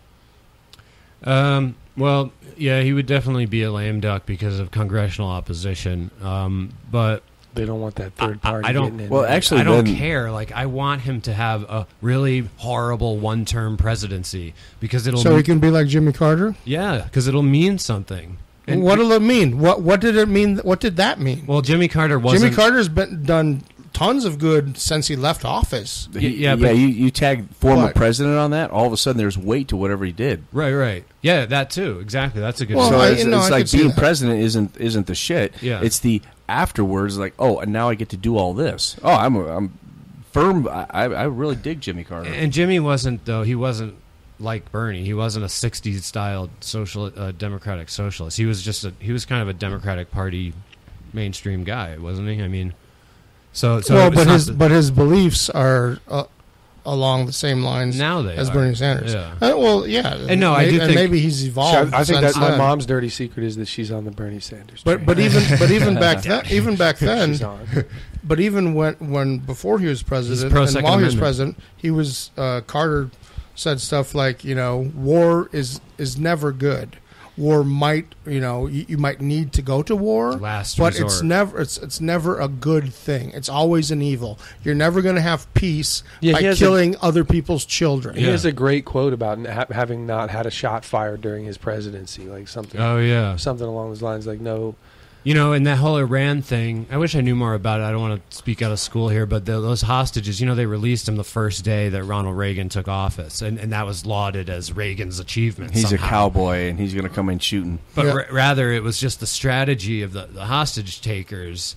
Speaker 1: Um, well, yeah, he would definitely be a lame duck because of congressional opposition. Um, but
Speaker 3: They don't want that third party
Speaker 1: I, I don't.
Speaker 3: getting in.
Speaker 4: Well,
Speaker 3: there.
Speaker 4: actually,
Speaker 1: I don't
Speaker 4: then-
Speaker 1: care. Like, I want him to have a really horrible one-term presidency because it'll.
Speaker 2: So he can be like Jimmy Carter?
Speaker 1: yeah, because it'll mean something. And
Speaker 2: what did it mean? What What did it mean? What did that mean?
Speaker 1: well, Jimmy Carter wasn't.
Speaker 2: Jimmy Carter's been done tons of good since he left office.
Speaker 1: Y-
Speaker 4: He-
Speaker 1: yeah,
Speaker 4: yeah,
Speaker 1: but-
Speaker 4: you, you tag former
Speaker 2: What?
Speaker 4: president on that, all of a sudden there's weight to whatever he did.
Speaker 1: Right, right. Yeah, that too. Exactly. That's a good.
Speaker 2: Well,
Speaker 4: so
Speaker 2: I-
Speaker 1: point.
Speaker 4: it's,
Speaker 2: no,
Speaker 4: it's
Speaker 2: I
Speaker 4: like
Speaker 2: could see
Speaker 4: being
Speaker 2: that.
Speaker 4: president isn't isn't the shit.
Speaker 1: Yeah.
Speaker 4: It's the afterwards, like, oh, and now I get to do all this. Oh, I'm I'm firm. I, I really dig Jimmy Carter.
Speaker 1: And Jimmy wasn't though. He wasn't like Bernie. He wasn't a sixties style social uh, democratic socialist. He was just a. He was kind of a Democratic Party mainstream guy, wasn't he? I mean, so so.
Speaker 2: well,
Speaker 1: it's
Speaker 2: but
Speaker 1: not
Speaker 2: his
Speaker 1: the-
Speaker 2: but his beliefs are uh, along the same lines
Speaker 1: now they
Speaker 2: as
Speaker 1: are.
Speaker 2: Bernie Sanders.
Speaker 1: Yeah.
Speaker 2: Uh, well, yeah,
Speaker 1: And no, I
Speaker 2: May-
Speaker 1: do
Speaker 2: and
Speaker 1: think-
Speaker 2: maybe he's
Speaker 3: So
Speaker 2: evolved.
Speaker 3: I, I think
Speaker 2: since
Speaker 3: that's my
Speaker 2: then.
Speaker 3: mom's dirty secret is that she's on the Bernie Sanders.
Speaker 2: But
Speaker 3: train.
Speaker 2: but even but even back then, even back then,
Speaker 3: she's on.
Speaker 2: but even when when before he was president
Speaker 1: pro
Speaker 2: and
Speaker 1: Second
Speaker 2: while he was
Speaker 1: Amendment.
Speaker 2: president, he was uh, Carter said stuff like, you know, war is is never good. War might, you know, you, you might need to go to war,
Speaker 1: Last
Speaker 2: but
Speaker 1: resort.
Speaker 2: it's never it's it's never a good thing. It's always an evil. You're never going to have peace
Speaker 3: Yeah,
Speaker 2: by
Speaker 3: he has a-
Speaker 2: killing other people's children.
Speaker 3: He
Speaker 1: Yeah.
Speaker 3: has a great quote about n- ha- having not had a shot fired during his presidency, like something,
Speaker 1: Oh yeah.
Speaker 3: something along those lines, like no.
Speaker 1: You know, and that whole Iran thing, I wish I knew more about it. I don't want to speak out of school here, but the, those hostages, you know, they released them the first day that Ronald Reagan took office, and, and that was lauded as Reagan's achievement.
Speaker 4: He's
Speaker 1: somehow.
Speaker 4: a cowboy, and he's going to come in shooting.
Speaker 1: But
Speaker 2: Yeah.
Speaker 1: ra- rather, it was just the strategy of the, the hostage takers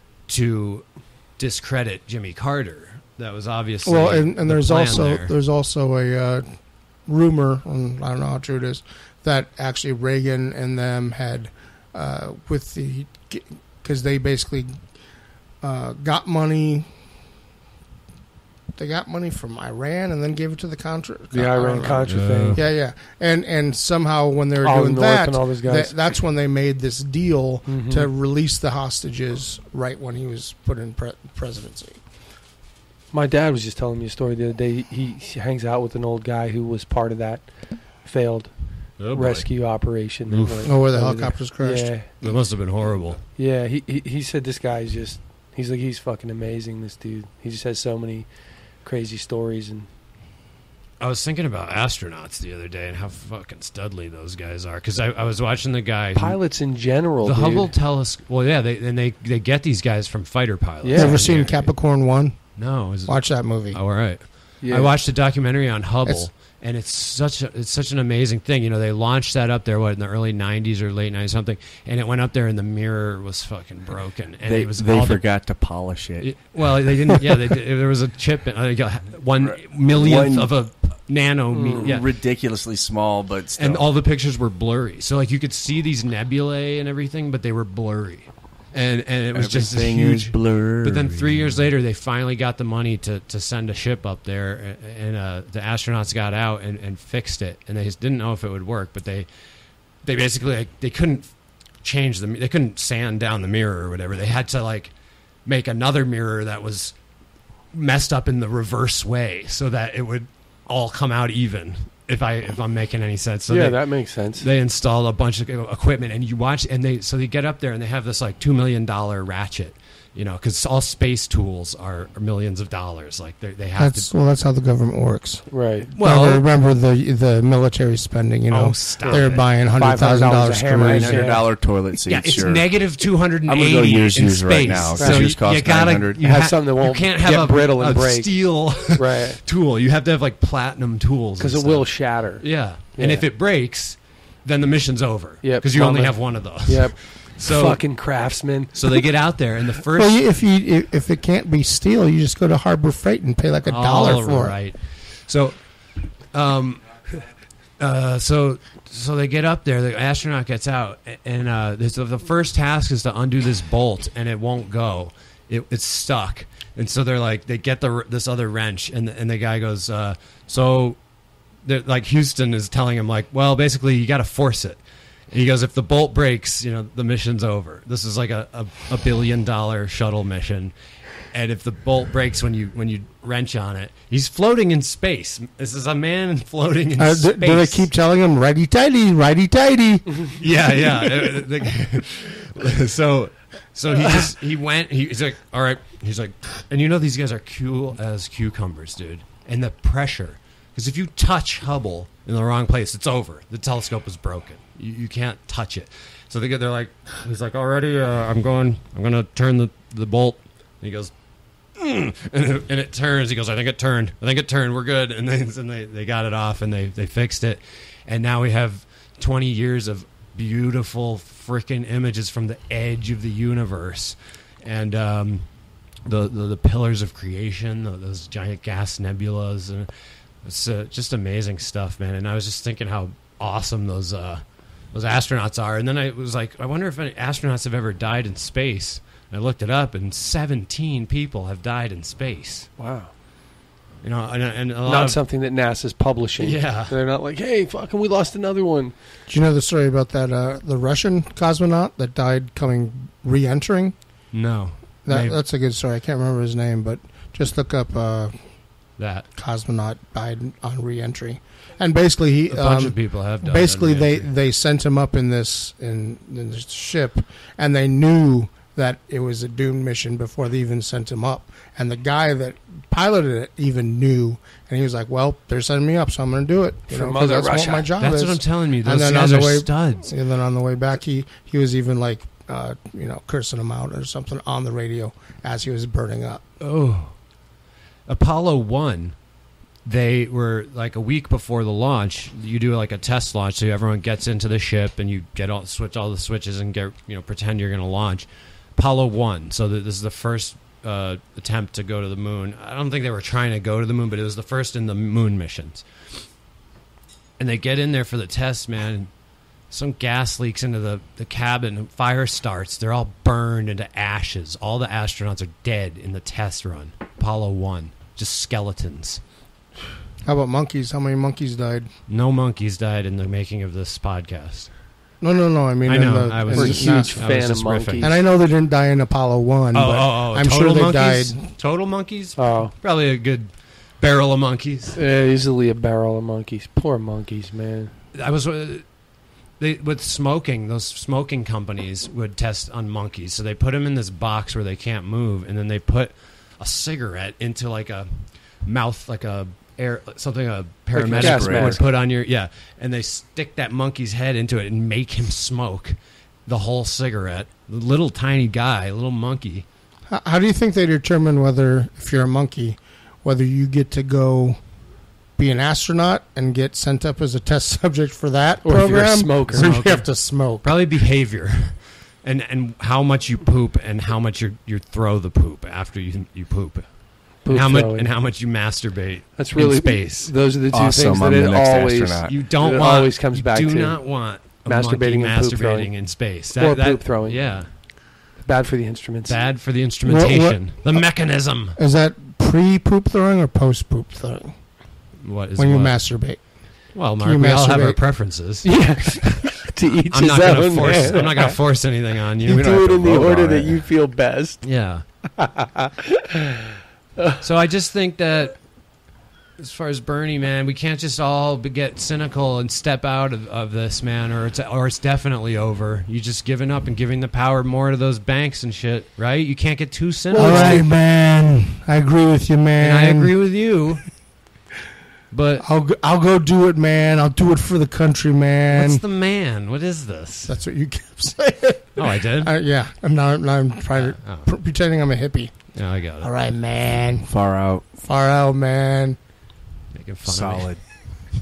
Speaker 1: to discredit Jimmy Carter. That was obviously
Speaker 2: Well, and, and
Speaker 1: the
Speaker 2: there's
Speaker 1: plan
Speaker 2: also
Speaker 1: there.
Speaker 2: there's also a uh, rumor, and I don't know how true it is, that actually Reagan and them had uh, with the because they basically uh, got money. They got money from Iran and then gave it to the Contra.
Speaker 3: The
Speaker 2: I don't
Speaker 3: Iran
Speaker 2: know.
Speaker 3: Contra
Speaker 1: Yeah.
Speaker 3: thing.
Speaker 2: Yeah, yeah, and and somehow when they were
Speaker 3: All
Speaker 2: doing
Speaker 3: North
Speaker 2: that,
Speaker 3: and all those guys.
Speaker 2: that, that's when they made this deal
Speaker 3: Mhm.
Speaker 2: to release the hostages right when he was put in pre- presidency.
Speaker 3: My dad was just telling me a story the other day. He, he hangs out with an old guy who was part of that failed
Speaker 1: Oh, boy.
Speaker 3: rescue operation. that
Speaker 1: Oof.
Speaker 3: went
Speaker 2: Oh, where the
Speaker 3: over
Speaker 2: helicopters
Speaker 3: there.
Speaker 2: crashed.
Speaker 3: Yeah,
Speaker 1: That must have been horrible.
Speaker 3: yeah. He, he he said this guy's just. He's like he's fucking amazing. This dude. He just has so many crazy stories and.
Speaker 1: I was thinking about astronauts the other day and how fucking studly those guys are. Because I, I was watching the guy. who-
Speaker 3: Pilots in general,
Speaker 1: the
Speaker 3: dude.
Speaker 1: Hubble telescope. Well, yeah, they and they they get these guys from fighter pilots.
Speaker 3: Yeah.
Speaker 2: Never
Speaker 1: And
Speaker 2: seen
Speaker 1: they're-
Speaker 2: Capricorn One?
Speaker 1: No, is it,
Speaker 2: Watch that movie.
Speaker 1: oh, all right.
Speaker 3: Yeah.
Speaker 1: I watched a documentary on Hubble,
Speaker 2: It's-
Speaker 1: and it's such a it's such an amazing thing. You know, they launched that up there what in the early nineties or late nineties something, and it went up there, and the mirror was fucking broken, and
Speaker 4: they
Speaker 1: it was
Speaker 4: they
Speaker 1: all the-
Speaker 4: forgot to polish it.
Speaker 1: it- well, they didn't. Yeah, they did, there was a chip, in, I think, one millionth
Speaker 4: One-
Speaker 1: of a nano.
Speaker 3: Mm.
Speaker 1: Yeah.
Speaker 4: Ridiculously small, but still.
Speaker 1: And all the pictures were blurry, so like you could see these nebulae and everything, but they were blurry, and and it was just this
Speaker 4: Everything
Speaker 1: huge.
Speaker 4: is blurry.
Speaker 1: But then three years later, they finally got the money to, to send a ship up there, and uh, the astronauts got out and, and fixed it, and they just didn't know if it would work. But they they basically like, they couldn't change the they couldn't sand down the mirror or whatever. They had to like make another mirror that was messed up in the reverse way so that it would all come out even. If I if I'm making any sense, so
Speaker 3: yeah,
Speaker 1: they,
Speaker 3: that makes sense.
Speaker 1: They install a bunch of equipment, and you watch, and they so they get up there, and they have this like two million dollar ratchet, you know, because all space tools are, are millions of dollars. Like they they have
Speaker 2: that's,
Speaker 1: to.
Speaker 2: Well, that's how the government works.
Speaker 3: Right.
Speaker 2: Well, well remember the the military spending. You know,
Speaker 1: oh, stop
Speaker 2: they're
Speaker 1: it.
Speaker 2: buying hundred thousand dollars
Speaker 3: a hammer,
Speaker 4: nine
Speaker 2: screws.
Speaker 4: hundred dollar toilet seats.
Speaker 1: Yeah, it's
Speaker 4: sure.
Speaker 1: negative two hundred and
Speaker 4: I'm
Speaker 1: eighty
Speaker 4: gonna go use
Speaker 1: in
Speaker 4: use
Speaker 1: space.
Speaker 4: right now.
Speaker 1: So
Speaker 4: Shoes
Speaker 1: you,
Speaker 4: cost
Speaker 1: you gotta
Speaker 4: nine hundred.
Speaker 1: you
Speaker 3: Have
Speaker 1: ha-
Speaker 3: something that won't
Speaker 1: you can't have
Speaker 3: get
Speaker 1: a,
Speaker 3: brittle and
Speaker 1: a
Speaker 3: break.
Speaker 1: steel
Speaker 3: Right.
Speaker 1: tool. You have to have like platinum tools
Speaker 3: Because
Speaker 1: and
Speaker 3: it will
Speaker 1: stuff.
Speaker 3: shatter.
Speaker 1: Yeah. And
Speaker 3: Yeah.
Speaker 1: if it breaks, then the mission's over.
Speaker 3: Yep,
Speaker 1: Because you only
Speaker 3: plummet.
Speaker 1: have one of those.
Speaker 3: Yep.
Speaker 1: So
Speaker 3: Fucking craftsmen.
Speaker 1: so they get out there, and the first.
Speaker 2: Well, you, if you if it can't be steel, you just go to Harbor Freight and pay like a dollar
Speaker 1: all
Speaker 2: for
Speaker 1: right. So, um, uh, so so they get up there. The astronaut gets out, and uh, this, the first task is to undo this bolt, and it won't go. It, it's stuck, and so they're like, they get the this other wrench, and the, and the guy goes, uh, so. Like Houston is telling him, like, well, basically you got to force it. And he goes, if the bolt breaks, you know, the mission's over. This is like a, a, a billion dollar shuttle mission, and if the bolt breaks when you when you wrench on it, he's floating in space. This is a man floating in
Speaker 2: Uh,
Speaker 1: space.
Speaker 2: do, do they keep telling him righty tighty, righty tighty?
Speaker 1: Yeah, yeah. so, so he just he went. He, he's like, all right. He's like, and you know these guys are cool as cucumbers, dude. And the pressure. Because if you touch Hubble in the wrong place, it's over. The telescope is broken. You, you can't touch it. So they get, they're like, he's like, already, uh, I'm going, I'm going to turn the, the bolt. And he goes, mm, and, it, and it turns. He goes, I think it turned. I think it turned. We're good. And, they, and they, they got it off, and they, they fixed it. And now we have twenty years of beautiful freaking images from the edge of the universe. And um, the, the, the pillars of creation, those giant gas nebulas, and it's uh, just amazing stuff, man. And I was just thinking how awesome those uh, those astronauts are. And then I was like, I wonder if any astronauts have ever died in space. And I looked it up, and seventeen people have died in space.
Speaker 3: Wow.
Speaker 1: You know, and, and a lot
Speaker 3: Not
Speaker 1: of,
Speaker 3: something that NASA's publishing.
Speaker 1: Yeah.
Speaker 3: They're not like, hey, fucking, we lost another one.
Speaker 2: Do you know the story about that uh, the Russian cosmonaut that died coming re-entering?
Speaker 1: No.
Speaker 2: That,
Speaker 1: Maybe.
Speaker 2: that's a good story. I can't remember his name, but just look up uh,
Speaker 1: That.
Speaker 2: cosmonaut died on re-entry, and basically he
Speaker 1: A bunch
Speaker 2: um,
Speaker 1: of people have died.
Speaker 2: basically
Speaker 1: on
Speaker 2: they,
Speaker 1: re-entry.
Speaker 2: they sent him up in this in, in this ship, and they knew that it was a doomed mission before they even sent him up. And the guy that piloted it even knew, and he was like, "Well, they're sending me up, so I'm going to do it. You
Speaker 3: For
Speaker 2: know, 'cause
Speaker 3: Mother
Speaker 2: that's
Speaker 3: Russia.
Speaker 2: what my job
Speaker 1: That's
Speaker 2: is."
Speaker 1: what I'm telling you. Those
Speaker 2: And then
Speaker 1: guys
Speaker 2: on the
Speaker 1: are
Speaker 2: way-
Speaker 1: studs.
Speaker 2: And then on the way back, he, he was even like, uh, you know, cursing him out or something on the radio as he was burning up.
Speaker 1: Oh. Apollo one, they were like a week before the launch. You do like a test launch, so everyone gets into the ship and you get all switch all the switches and get you know pretend you're going to launch. Apollo one. So th- this is the first uh, attempt to go to the moon. I don't think they were trying to go to the moon, but it was the first in the moon missions. And they get in there for the test, man. And some gas leaks into the, the cabin. And fire starts. They're all burned into ashes. All the astronauts are dead in the test run. Apollo one. Just skeletons.
Speaker 2: How about monkeys? How many monkeys died?
Speaker 1: No monkeys died in the making of this podcast.
Speaker 2: No, no, no. I mean,
Speaker 1: I
Speaker 2: in
Speaker 1: know.
Speaker 2: the-
Speaker 1: I was
Speaker 2: in
Speaker 3: We're a
Speaker 2: the
Speaker 1: just-
Speaker 3: huge
Speaker 1: I was
Speaker 3: fan of
Speaker 1: just riffing.
Speaker 3: monkeys.
Speaker 2: And I know they didn't die in Apollo one,
Speaker 1: Oh,
Speaker 2: but
Speaker 1: oh, oh.
Speaker 2: I'm
Speaker 1: Total
Speaker 2: sure they
Speaker 1: monkeys?
Speaker 2: died.
Speaker 1: Total monkeys?
Speaker 3: Oh,
Speaker 1: Probably a good barrel of monkeys.
Speaker 3: uh, easily a barrel of monkeys. Poor monkeys, man.
Speaker 1: I was uh, they with smoking. Those smoking companies would test on monkeys, so they put them in this box where they can't move, and then they put a cigarette into like a mouth, like a air, something a paramedic
Speaker 3: gas
Speaker 1: would
Speaker 3: mask.
Speaker 1: put on your yeah, and they stick that monkey's head into it and make him smoke the whole cigarette. Little tiny guy, little monkey.
Speaker 2: How, how do you think they determine whether, if you're a monkey, whether you get to go be an astronaut and get sent up as a test subject for that
Speaker 3: Or if you're a
Speaker 2: program,
Speaker 3: smoker.
Speaker 2: or you
Speaker 1: Smoker.
Speaker 2: have to smoke?
Speaker 1: Probably behavior, and and how much you poop and how much you you throw the poop after you you poop.
Speaker 3: Poop
Speaker 1: And how much
Speaker 3: throwing.
Speaker 1: and how much you masturbate
Speaker 3: That's really
Speaker 1: in space.
Speaker 3: Those are the two
Speaker 4: Awesome,
Speaker 3: things
Speaker 4: I'm
Speaker 3: that
Speaker 4: the
Speaker 3: it
Speaker 4: next
Speaker 3: always
Speaker 4: astronaut.
Speaker 1: You don't
Speaker 3: It
Speaker 1: want.
Speaker 3: always comes
Speaker 1: you
Speaker 3: back
Speaker 1: do
Speaker 3: to
Speaker 1: not want a
Speaker 3: masturbating
Speaker 1: monkey
Speaker 3: and poop
Speaker 1: masturbating
Speaker 3: throwing.
Speaker 1: in space.
Speaker 3: Or poop throwing.
Speaker 1: Yeah,
Speaker 3: bad for the instruments.
Speaker 1: bad for the instrumentation. The mechanism.
Speaker 2: Is that pre-poop throwing or post-poop throwing?
Speaker 1: What is
Speaker 2: When you
Speaker 1: what?
Speaker 2: masturbate.
Speaker 1: Well,
Speaker 2: Can
Speaker 1: Mark,
Speaker 2: you
Speaker 1: we all have our
Speaker 2: masturbate?
Speaker 1: preferences.
Speaker 3: Yeah, to each
Speaker 1: I'm
Speaker 3: his
Speaker 1: not going to
Speaker 3: own,
Speaker 1: force.
Speaker 3: man.
Speaker 1: I'm not going to force anything on you.
Speaker 3: You
Speaker 4: We don't
Speaker 3: do
Speaker 4: have
Speaker 3: it
Speaker 4: to
Speaker 3: in the
Speaker 4: vote
Speaker 3: order
Speaker 4: on
Speaker 3: that
Speaker 4: it.
Speaker 3: you feel best.
Speaker 1: Yeah. So I just think that as far as Bernie, man, we can't just all be- get cynical and step out of, of this, man, or it's or it's definitely over. You just giving up and giving the power more to those banks and shit, right? You can't get too cynical.
Speaker 2: All right, man. I agree with you, man.
Speaker 1: And I agree with you. But
Speaker 2: I'll go, I'll go do it, man. I'll do it for the country, man.
Speaker 1: what's the man? What is this?
Speaker 2: That's what you kept saying.
Speaker 1: Oh, I did?
Speaker 2: Uh, yeah. And now, now I'm trying to
Speaker 1: Oh.
Speaker 2: pr- pretending I'm a hippie.
Speaker 1: Yeah, I got it.
Speaker 2: All right, man.
Speaker 5: Far out.
Speaker 2: Far out, man.
Speaker 1: Making fun
Speaker 5: Solid.
Speaker 1: of me.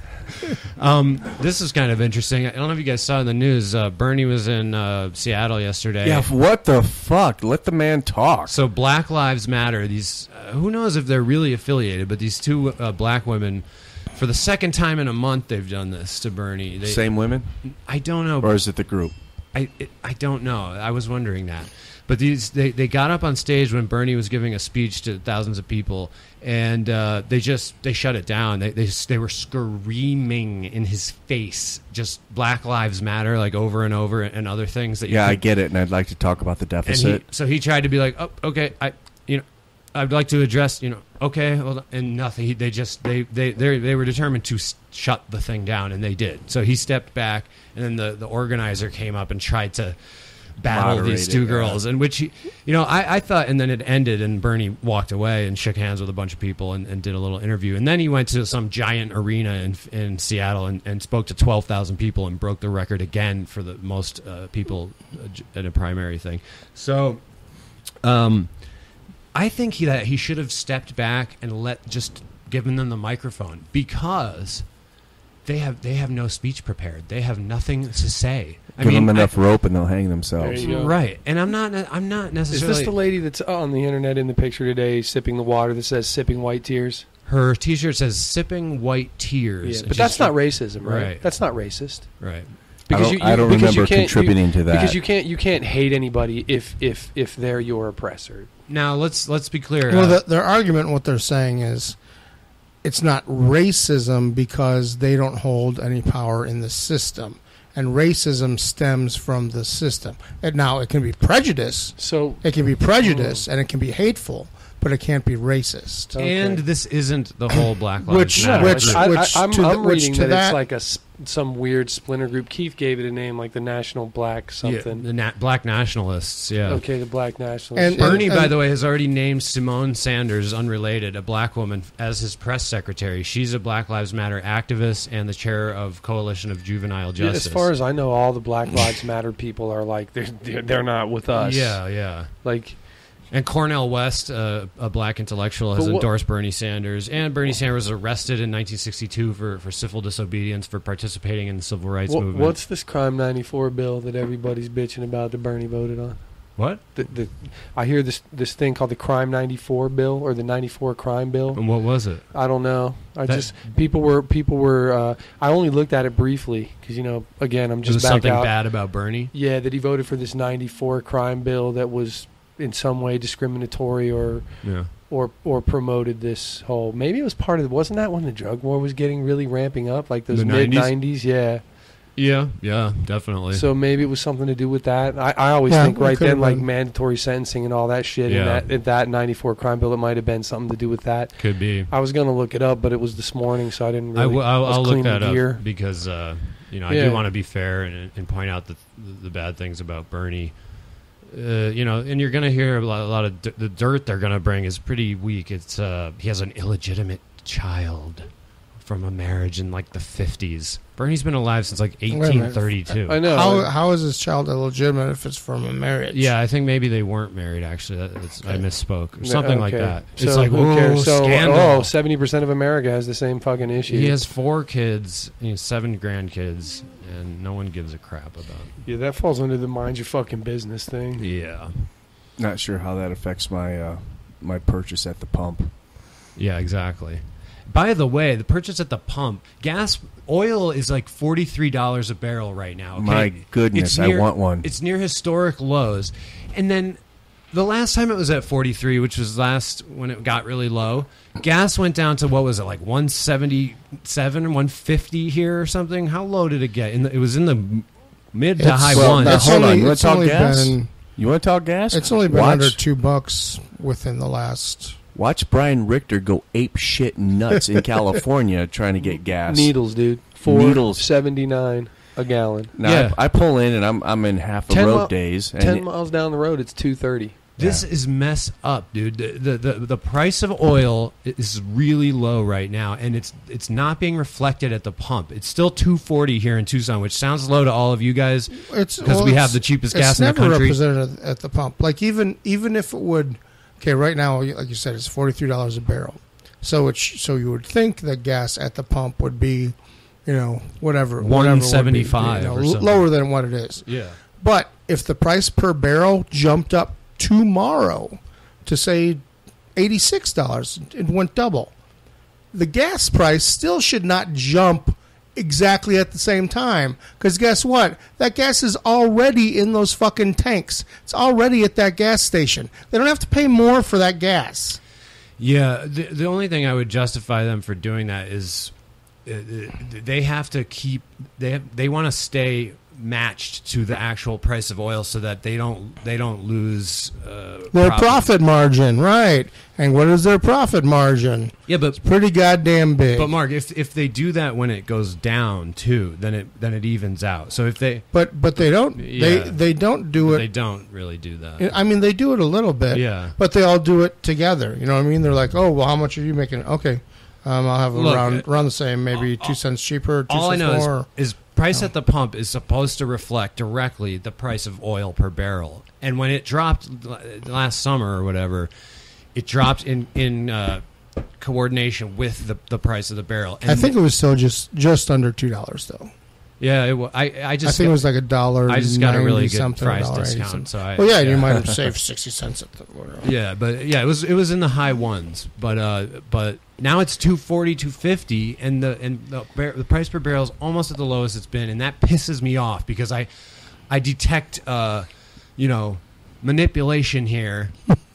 Speaker 1: Um, this is kind of interesting. I don't know if you guys saw in the news. Uh, Bernie was in uh, Seattle yesterday.
Speaker 5: Yeah, what the fuck? Let the man talk.
Speaker 1: So Black Lives Matter. These uh, who knows if they're really affiliated, but these two uh, black women, for the second time in a month, they've done this to Bernie. They,
Speaker 5: Same women?
Speaker 1: I don't know.
Speaker 5: Or is it the group?
Speaker 1: I it, I don't know. I was wondering that. But these they, they got up on stage when Bernie was giving a speech to thousands of people, and uh, they just they shut it down. They they they were screaming in his face, just Black Lives Matter, like over and over, and other things that you
Speaker 5: Yeah,
Speaker 1: could,
Speaker 5: I get it, and I'd like to talk about the
Speaker 1: and
Speaker 5: deficit.
Speaker 1: he, so he tried to be like, oh, okay, I you know I'd like to address, you know, okay, hold on, and nothing. He, they just they they they they were determined to s- shut the thing down, and they did. So he stepped back, and then the the organizer came up and tried to battle
Speaker 5: Moderate
Speaker 1: these two
Speaker 5: it,
Speaker 1: girls,
Speaker 5: yeah.
Speaker 1: and which he, you know, I, I thought, and then it ended, and Bernie walked away and shook hands with a bunch of people and, and did a little interview, and then he went to some giant arena in in Seattle and, and spoke to twelve thousand people and broke the record again for the most uh, people at a primary thing. So, um, I think he, that he should have stepped back and let just given them the microphone, because they have they have no speech prepared. They have nothing to say. I
Speaker 5: Give
Speaker 1: mean,
Speaker 5: them enough
Speaker 1: I,
Speaker 5: rope and they'll hang themselves.
Speaker 3: There you go.
Speaker 1: right? And I'm not I'm not
Speaker 3: Is
Speaker 1: necessarily.
Speaker 3: this the lady that's on the internet in the picture today, sipping the water that says "sipping white tears"?
Speaker 1: Her T-shirt says "sipping white tears,"
Speaker 3: Yeah,
Speaker 1: and
Speaker 3: but
Speaker 1: she's-
Speaker 3: that's not racism, right?
Speaker 1: Right.
Speaker 3: That's not racist.
Speaker 1: right.
Speaker 5: I don't, I don't
Speaker 3: because
Speaker 5: remember
Speaker 3: can't-
Speaker 5: contributing
Speaker 3: you,
Speaker 5: to that.
Speaker 3: Because you can't you can't hate anybody if if if they're your oppressor.
Speaker 1: Now let's let's be clear.
Speaker 2: Well,
Speaker 1: uh,
Speaker 2: the, their argument, what they're saying is, it's not racism because they don't hold any power in the system, and racism stems from the system. And now it can be prejudice.
Speaker 3: So
Speaker 2: It can be prejudice, and it can be hateful, but it can't be racist.
Speaker 1: and
Speaker 3: okay.
Speaker 1: this isn't the whole Black Lives
Speaker 2: Which-
Speaker 1: Matter.
Speaker 2: which-
Speaker 1: group.
Speaker 3: I,
Speaker 2: which
Speaker 3: I, I'm,
Speaker 2: to the-
Speaker 3: I'm
Speaker 2: which
Speaker 3: reading
Speaker 2: to
Speaker 3: that,
Speaker 2: that-
Speaker 3: it's like a s- some weird splinter group. Keith gave it a name, like the National Black
Speaker 1: Yeah,
Speaker 3: something.
Speaker 1: the na- Black nationalists. Yeah.
Speaker 3: Okay, the Black Nationalists.
Speaker 2: And-
Speaker 3: yeah.
Speaker 1: Bernie,
Speaker 2: and-
Speaker 1: by
Speaker 2: and-
Speaker 1: the way, has already named Simone Sanders, unrelated, a black woman, as his press secretary. She's a Black Lives Matter activist and the chair of Coalition of Juvenile
Speaker 3: Yeah,
Speaker 1: Justice.
Speaker 3: as far as I know, all the Black Lives Matter people are like they're they're, they're not with us.
Speaker 1: yeah, yeah.
Speaker 3: like
Speaker 1: And Cornel West, uh, a black intellectual, has
Speaker 3: But what-
Speaker 1: endorsed Bernie Sanders. And Bernie Sanders was arrested in nineteen sixty-two for, for civil disobedience for participating in the civil rights
Speaker 3: what,
Speaker 1: movement.
Speaker 3: what's this Crime ninety-four bill that everybody's bitching about that Bernie voted on?
Speaker 1: What?
Speaker 3: The, the, I hear this this thing called the Crime ninety-four bill or the ninety-four Crime bill.
Speaker 1: And what was it?
Speaker 3: I don't know. I
Speaker 1: That-
Speaker 3: just people were people were. Uh, I only looked at it briefly because you know again I'm
Speaker 1: Was
Speaker 3: just
Speaker 1: it
Speaker 3: back
Speaker 1: something
Speaker 3: out.
Speaker 1: bad about Bernie?
Speaker 3: Yeah, that he voted for this ninety-four crime bill that was in some way discriminatory or
Speaker 1: Yeah.
Speaker 3: or or promoted this whole. Maybe it was part of. Wasn't that when the drug war was getting really ramping up, like those
Speaker 1: The
Speaker 3: mid
Speaker 1: nineties?
Speaker 3: nineties? Yeah.
Speaker 1: Yeah, yeah, definitely.
Speaker 3: So maybe it was something to do with that. I, I always
Speaker 2: Yeah,
Speaker 3: think
Speaker 2: it
Speaker 3: right
Speaker 2: could
Speaker 3: then,
Speaker 2: have
Speaker 3: like
Speaker 2: been.
Speaker 3: mandatory sentencing and all that shit.
Speaker 1: Yeah.
Speaker 3: And that if that ninety-four crime bill, it might have been something to do with that.
Speaker 1: Could be.
Speaker 3: I was gonna look it up, but it was this morning, so I didn't.
Speaker 1: I
Speaker 3: Really,
Speaker 1: w- I'll,
Speaker 3: I was
Speaker 1: I'll look
Speaker 3: cleaning
Speaker 1: that
Speaker 3: gear.
Speaker 1: up because uh, you know I
Speaker 3: Yeah.
Speaker 1: do want to be fair and, and point out the the bad things about Bernie. Uh, you know, and you're going to hear a lot, a lot of d- the dirt they're going to bring is pretty weak. It's uh, he has an illegitimate child from a marriage in like the fifties. Bernie's been alive since like
Speaker 2: a minute.
Speaker 1: eighteen thirty-two.
Speaker 3: I know.
Speaker 2: How how is his child illegitimate if it's from a marriage?
Speaker 1: Yeah, I think maybe they weren't married. Actually, that, that's, I
Speaker 2: Okay.
Speaker 1: misspoke or
Speaker 3: Yeah,
Speaker 1: something like
Speaker 3: okay.
Speaker 1: that.
Speaker 3: So
Speaker 1: it's like
Speaker 3: who
Speaker 1: whoa,
Speaker 3: cares? So
Speaker 1: scandal.
Speaker 3: oh, seventy percent of America has the same fucking issue.
Speaker 1: He has four kids, he has seven grandkids, and no one gives a crap about him.
Speaker 3: Yeah, that falls under the mind your fucking business thing.
Speaker 1: Yeah.
Speaker 5: Not sure how that affects my uh, my purchase at the pump.
Speaker 1: Yeah, exactly. By the way, the purchase at the pump, gas, oil is like forty-three dollars a barrel right now. Okay?
Speaker 5: My goodness,
Speaker 1: It's
Speaker 5: I
Speaker 1: near-
Speaker 5: want one.
Speaker 1: It's near historic lows. And then the last time it was at forty-three, which was last when it got really low, gas went down to, what was it, like one seventy-seven, one fifty here or something? How low did it get? In the, it was in the mid to
Speaker 2: It's-
Speaker 1: high
Speaker 5: well,
Speaker 1: ones.
Speaker 5: now,
Speaker 2: It's
Speaker 5: hold on,
Speaker 2: only,
Speaker 5: you wanna
Speaker 2: it's
Speaker 5: talk
Speaker 2: only
Speaker 5: gas?
Speaker 2: been
Speaker 5: You want to talk gas?
Speaker 2: it's only been
Speaker 5: Watch.
Speaker 2: under two bucks within the last
Speaker 4: Watch Brian Richter go ape shit nuts in California trying to get gas.
Speaker 3: Needles, dude. Four
Speaker 4: Needles.
Speaker 3: seventy-nine a gallon.
Speaker 4: Now,
Speaker 1: Yeah.
Speaker 4: I, I pull in, and I'm I'm in half a road
Speaker 3: mi-
Speaker 4: days. And
Speaker 3: ten
Speaker 4: it-
Speaker 3: miles down the road, it's two thirty.
Speaker 1: This
Speaker 4: Yeah.
Speaker 1: is mess up, dude. The, the the the price of oil is really low right now, and it's it's not being reflected at the pump. It's still two forty here in Tucson, which sounds low to all of you guys
Speaker 2: It's
Speaker 1: because
Speaker 2: well,
Speaker 1: we
Speaker 2: it's-
Speaker 1: have the cheapest
Speaker 2: it's
Speaker 1: gas in the
Speaker 2: never
Speaker 1: country.
Speaker 2: represented at the pump. Like even even if it would, okay, right now, like you said, it's forty three dollars a barrel. So it's so you would think that gas at the pump would be, you know, whatever
Speaker 1: one seventy five,
Speaker 2: you know,
Speaker 1: or something.
Speaker 2: lower than what it is.
Speaker 1: Yeah,
Speaker 2: But if the price per barrel jumped up tomorrow to say eighty-six dollars, it went double. The gas price still should not jump exactly at the same time, because guess what? That gas is already in those fucking tanks. It's already at that gas station. They don't have to pay more for that gas.
Speaker 1: yeah. The, the only thing I would justify them for doing that is uh, they have to keep they have, they want to stay matched to the actual price of oil so that they don't they don't lose uh,
Speaker 2: Their profit margin, right? And what is their profit margin?
Speaker 1: Yeah, but
Speaker 2: Pretty goddamn big.
Speaker 1: but Mark, if if they do that when it goes down too, then it then it evens out. So if they
Speaker 2: But but they don't they
Speaker 1: Yeah.
Speaker 2: they don't do
Speaker 1: they
Speaker 2: it.
Speaker 1: don't really do that.
Speaker 2: I mean, they do it a little bit.
Speaker 1: Yeah.
Speaker 2: But they all do it together. You know what I mean? They're like, oh well, how much are you making? Okay, um, I'll have
Speaker 1: Look,
Speaker 2: around
Speaker 1: uh,
Speaker 2: around the same, maybe two cents cheaper, two
Speaker 1: All I
Speaker 2: cents
Speaker 1: know
Speaker 2: more.
Speaker 1: is, is price at the pump is supposed to reflect directly the price of oil per barrel. And when it dropped l- last summer or whatever, it dropped in in uh, coordination with the, the price of the barrel. And
Speaker 2: I think it was still just just under two dollars though.
Speaker 1: yeah, it, wa- I I
Speaker 2: I
Speaker 1: just
Speaker 2: think it was like a dollar.
Speaker 1: I just got a really good
Speaker 2: something,
Speaker 1: price
Speaker 2: $one eighty
Speaker 1: discount.
Speaker 2: something.
Speaker 1: So I,
Speaker 2: Well, yeah, you might have saved sixty cents at the. Whatever.
Speaker 1: Yeah, but yeah, it was it was in the high ones, but uh, but now it's two forty, two fifty, and the and the, bar- the price per barrel is almost at the lowest it's been, and that pisses me off because I I detect uh, you know, manipulation here.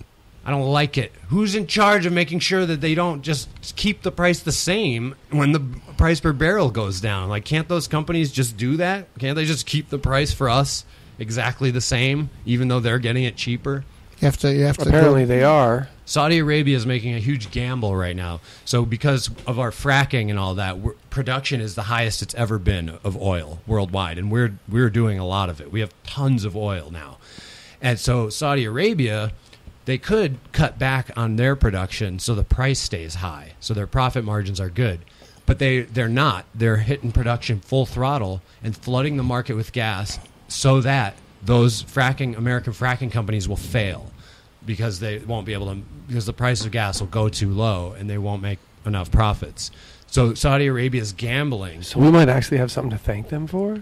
Speaker 1: I don't like it. Who's in charge of making sure that they don't just keep the price the same when the price per barrel goes down? Like, can't those companies just do that? Can't they just keep the price for us exactly the same, even though they're getting it cheaper?
Speaker 2: You have to. You have to.
Speaker 3: Apparently
Speaker 2: go,
Speaker 3: they are.
Speaker 1: Saudi Arabia is making a huge gamble right now. So because of our fracking and all that, we're, production is the highest it's ever been of oil worldwide, and we're we're doing a lot of it. We have tons of oil now, and so Saudi Arabia, they could cut back on their production so the price stays high, so their profit margins are good. But they they're not. They're hitting production full throttle and flooding the market with gas so that those fracking American fracking companies will fail. Because they won't be able to, because the price of gas will go too low and they won't make enough profits. So Saudi Arabia is gambling.
Speaker 3: So we might actually have something to thank them for.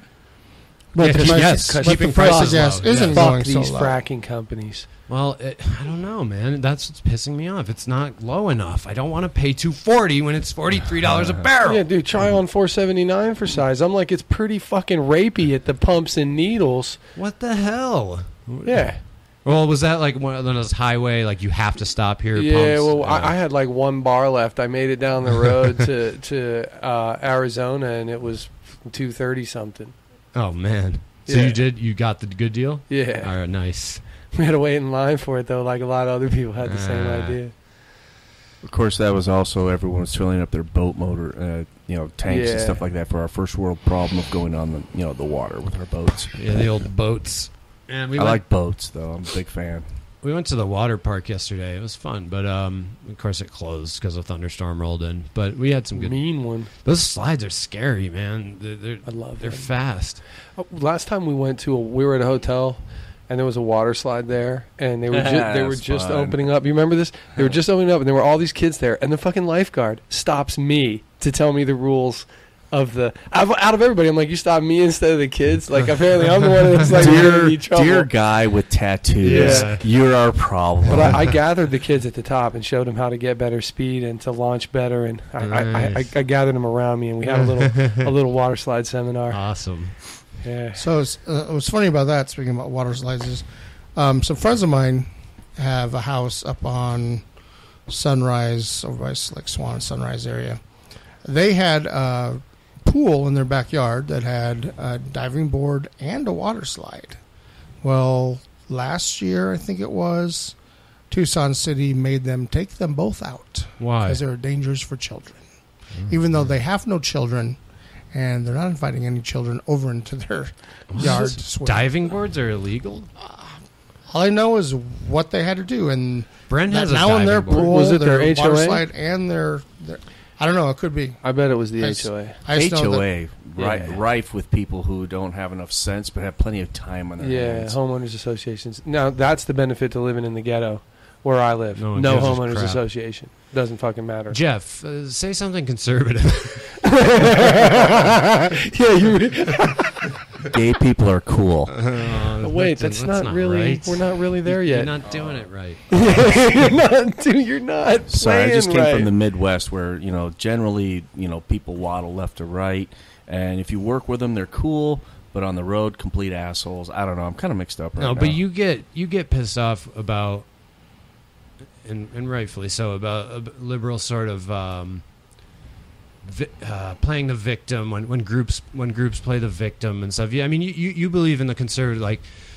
Speaker 2: But
Speaker 1: Yeah,
Speaker 2: the
Speaker 1: keep-
Speaker 2: price,
Speaker 1: yes,
Speaker 2: but
Speaker 1: keeping
Speaker 2: the price of
Speaker 1: prices
Speaker 2: gas
Speaker 1: low,
Speaker 2: isn't
Speaker 1: yes.
Speaker 3: Fuck
Speaker 2: going so
Speaker 3: these
Speaker 2: low.
Speaker 3: fracking companies.
Speaker 1: Well, it, I don't know, man. That's what's pissing me off. It's not low enough. I don't want to pay two forty when it's forty three dollars a barrel.
Speaker 3: Yeah, dude, try on four seventy nine for size. I'm like, it's pretty fucking rapey at the pumps and needles.
Speaker 1: What the hell?
Speaker 3: Yeah.
Speaker 1: Well, was that like one of those highway, like you have to stop here?
Speaker 3: Yeah,
Speaker 1: pumps?
Speaker 3: well,
Speaker 1: Uh,
Speaker 3: I, I had like one bar left. I made it down the road to to uh, Arizona, and it was two thirty something.
Speaker 1: oh man. So
Speaker 3: Yeah.
Speaker 1: you did? You got the good deal?
Speaker 3: Yeah,
Speaker 1: All right, nice.
Speaker 3: we had to wait in line for it though. Like a lot of other people had the same
Speaker 1: Ah.
Speaker 3: idea.
Speaker 4: Of course, that was also everyone was filling up their boat motor, uh, you know, tanks and
Speaker 3: Yeah.
Speaker 4: stuff like that for our first world problem of going on the, you know, the water with our boats.
Speaker 1: Yeah, the old boats. And we
Speaker 4: I
Speaker 1: went,
Speaker 4: like boats, though. I'm a big fan.
Speaker 1: we went to the water park yesterday. It was fun, but um, of course it closed because a thunderstorm rolled in. But we had some good.
Speaker 3: Mean one.
Speaker 1: Those slides are scary, man. They're they're,
Speaker 3: I love
Speaker 1: they're
Speaker 3: them.
Speaker 1: fast.
Speaker 3: Oh, last time we went to a, we were at a hotel, and there was a water slide there, and they were ju- they were
Speaker 4: That's
Speaker 3: just
Speaker 4: fun.
Speaker 3: opening up. You remember this? They were just opening up, and there were all these kids there, and the fucking lifeguard stops me to tell me the rules of the out of, out of everybody. I'm like, you stop me instead of the kids. Like apparently I'm the one that's like
Speaker 4: dear,
Speaker 3: giving me trouble.
Speaker 4: dear guy with tattoos,
Speaker 1: Yeah.
Speaker 4: you're our problem.
Speaker 3: But I, I gathered the kids at the top and showed them how to get better speed and to launch better, and I, I, I, I, I gathered them around me, and we had a little a little water slide seminar.
Speaker 1: Awesome.
Speaker 3: Yeah.
Speaker 2: So it's, uh, what's funny about that, speaking about water slides, is um, some friends of mine have a house up on Sunrise, over by like Swan Sunrise area. They had a pool in their backyard that had a diving board and a water slide. Well, last year, I think it was, Tucson City made them take them both out.
Speaker 1: Why?
Speaker 2: Because they're dangers for children. Mm-hmm. Even though they have no children, and they're not inviting any children over into their yard to swim.
Speaker 1: Diving boards are illegal?
Speaker 2: All I know is what they had to do. And
Speaker 1: Brent has a
Speaker 2: now in their
Speaker 1: diving board.
Speaker 2: pool,
Speaker 3: Was it their
Speaker 2: their
Speaker 3: H O A?
Speaker 2: water slide, and their, their... I don't know. It could be.
Speaker 3: I bet it was the
Speaker 2: I
Speaker 3: H O A.
Speaker 2: I just
Speaker 4: H
Speaker 2: know
Speaker 4: O
Speaker 2: that-
Speaker 4: A, ri-
Speaker 3: Yeah.
Speaker 4: rife with people who don't have enough sense but have plenty of time on their
Speaker 3: Yeah,
Speaker 4: hands.
Speaker 3: homeowners associations. Now, that's the benefit to living in the ghetto where I live.
Speaker 1: No
Speaker 3: No,
Speaker 1: one gives a
Speaker 3: homeowners
Speaker 1: crap.
Speaker 3: association. Doesn't fucking matter.
Speaker 1: Jeff, uh, say something conservative.
Speaker 3: Yeah, you.
Speaker 4: Gay people are cool.
Speaker 1: Uh,
Speaker 3: Wait, that's, not, really.
Speaker 1: right.
Speaker 3: We're not really there
Speaker 1: You're
Speaker 3: yet.
Speaker 1: not doing it right.
Speaker 3: you're not. Dude, you're not.
Speaker 4: Sorry, I just came
Speaker 3: right.
Speaker 4: from the Midwest where, you know, generally, you know, people waddle left to right. And if you work with them, they're cool. But on the road, complete assholes. I don't know. I'm kind of mixed up right
Speaker 1: No,
Speaker 4: now.
Speaker 1: but you get you get pissed off about, and, and rightfully so, about a liberal sort of um, vi- uh, playing the victim when, when groups when groups play the victim and stuff. Yeah, I mean, you, you, you believe in the conservative like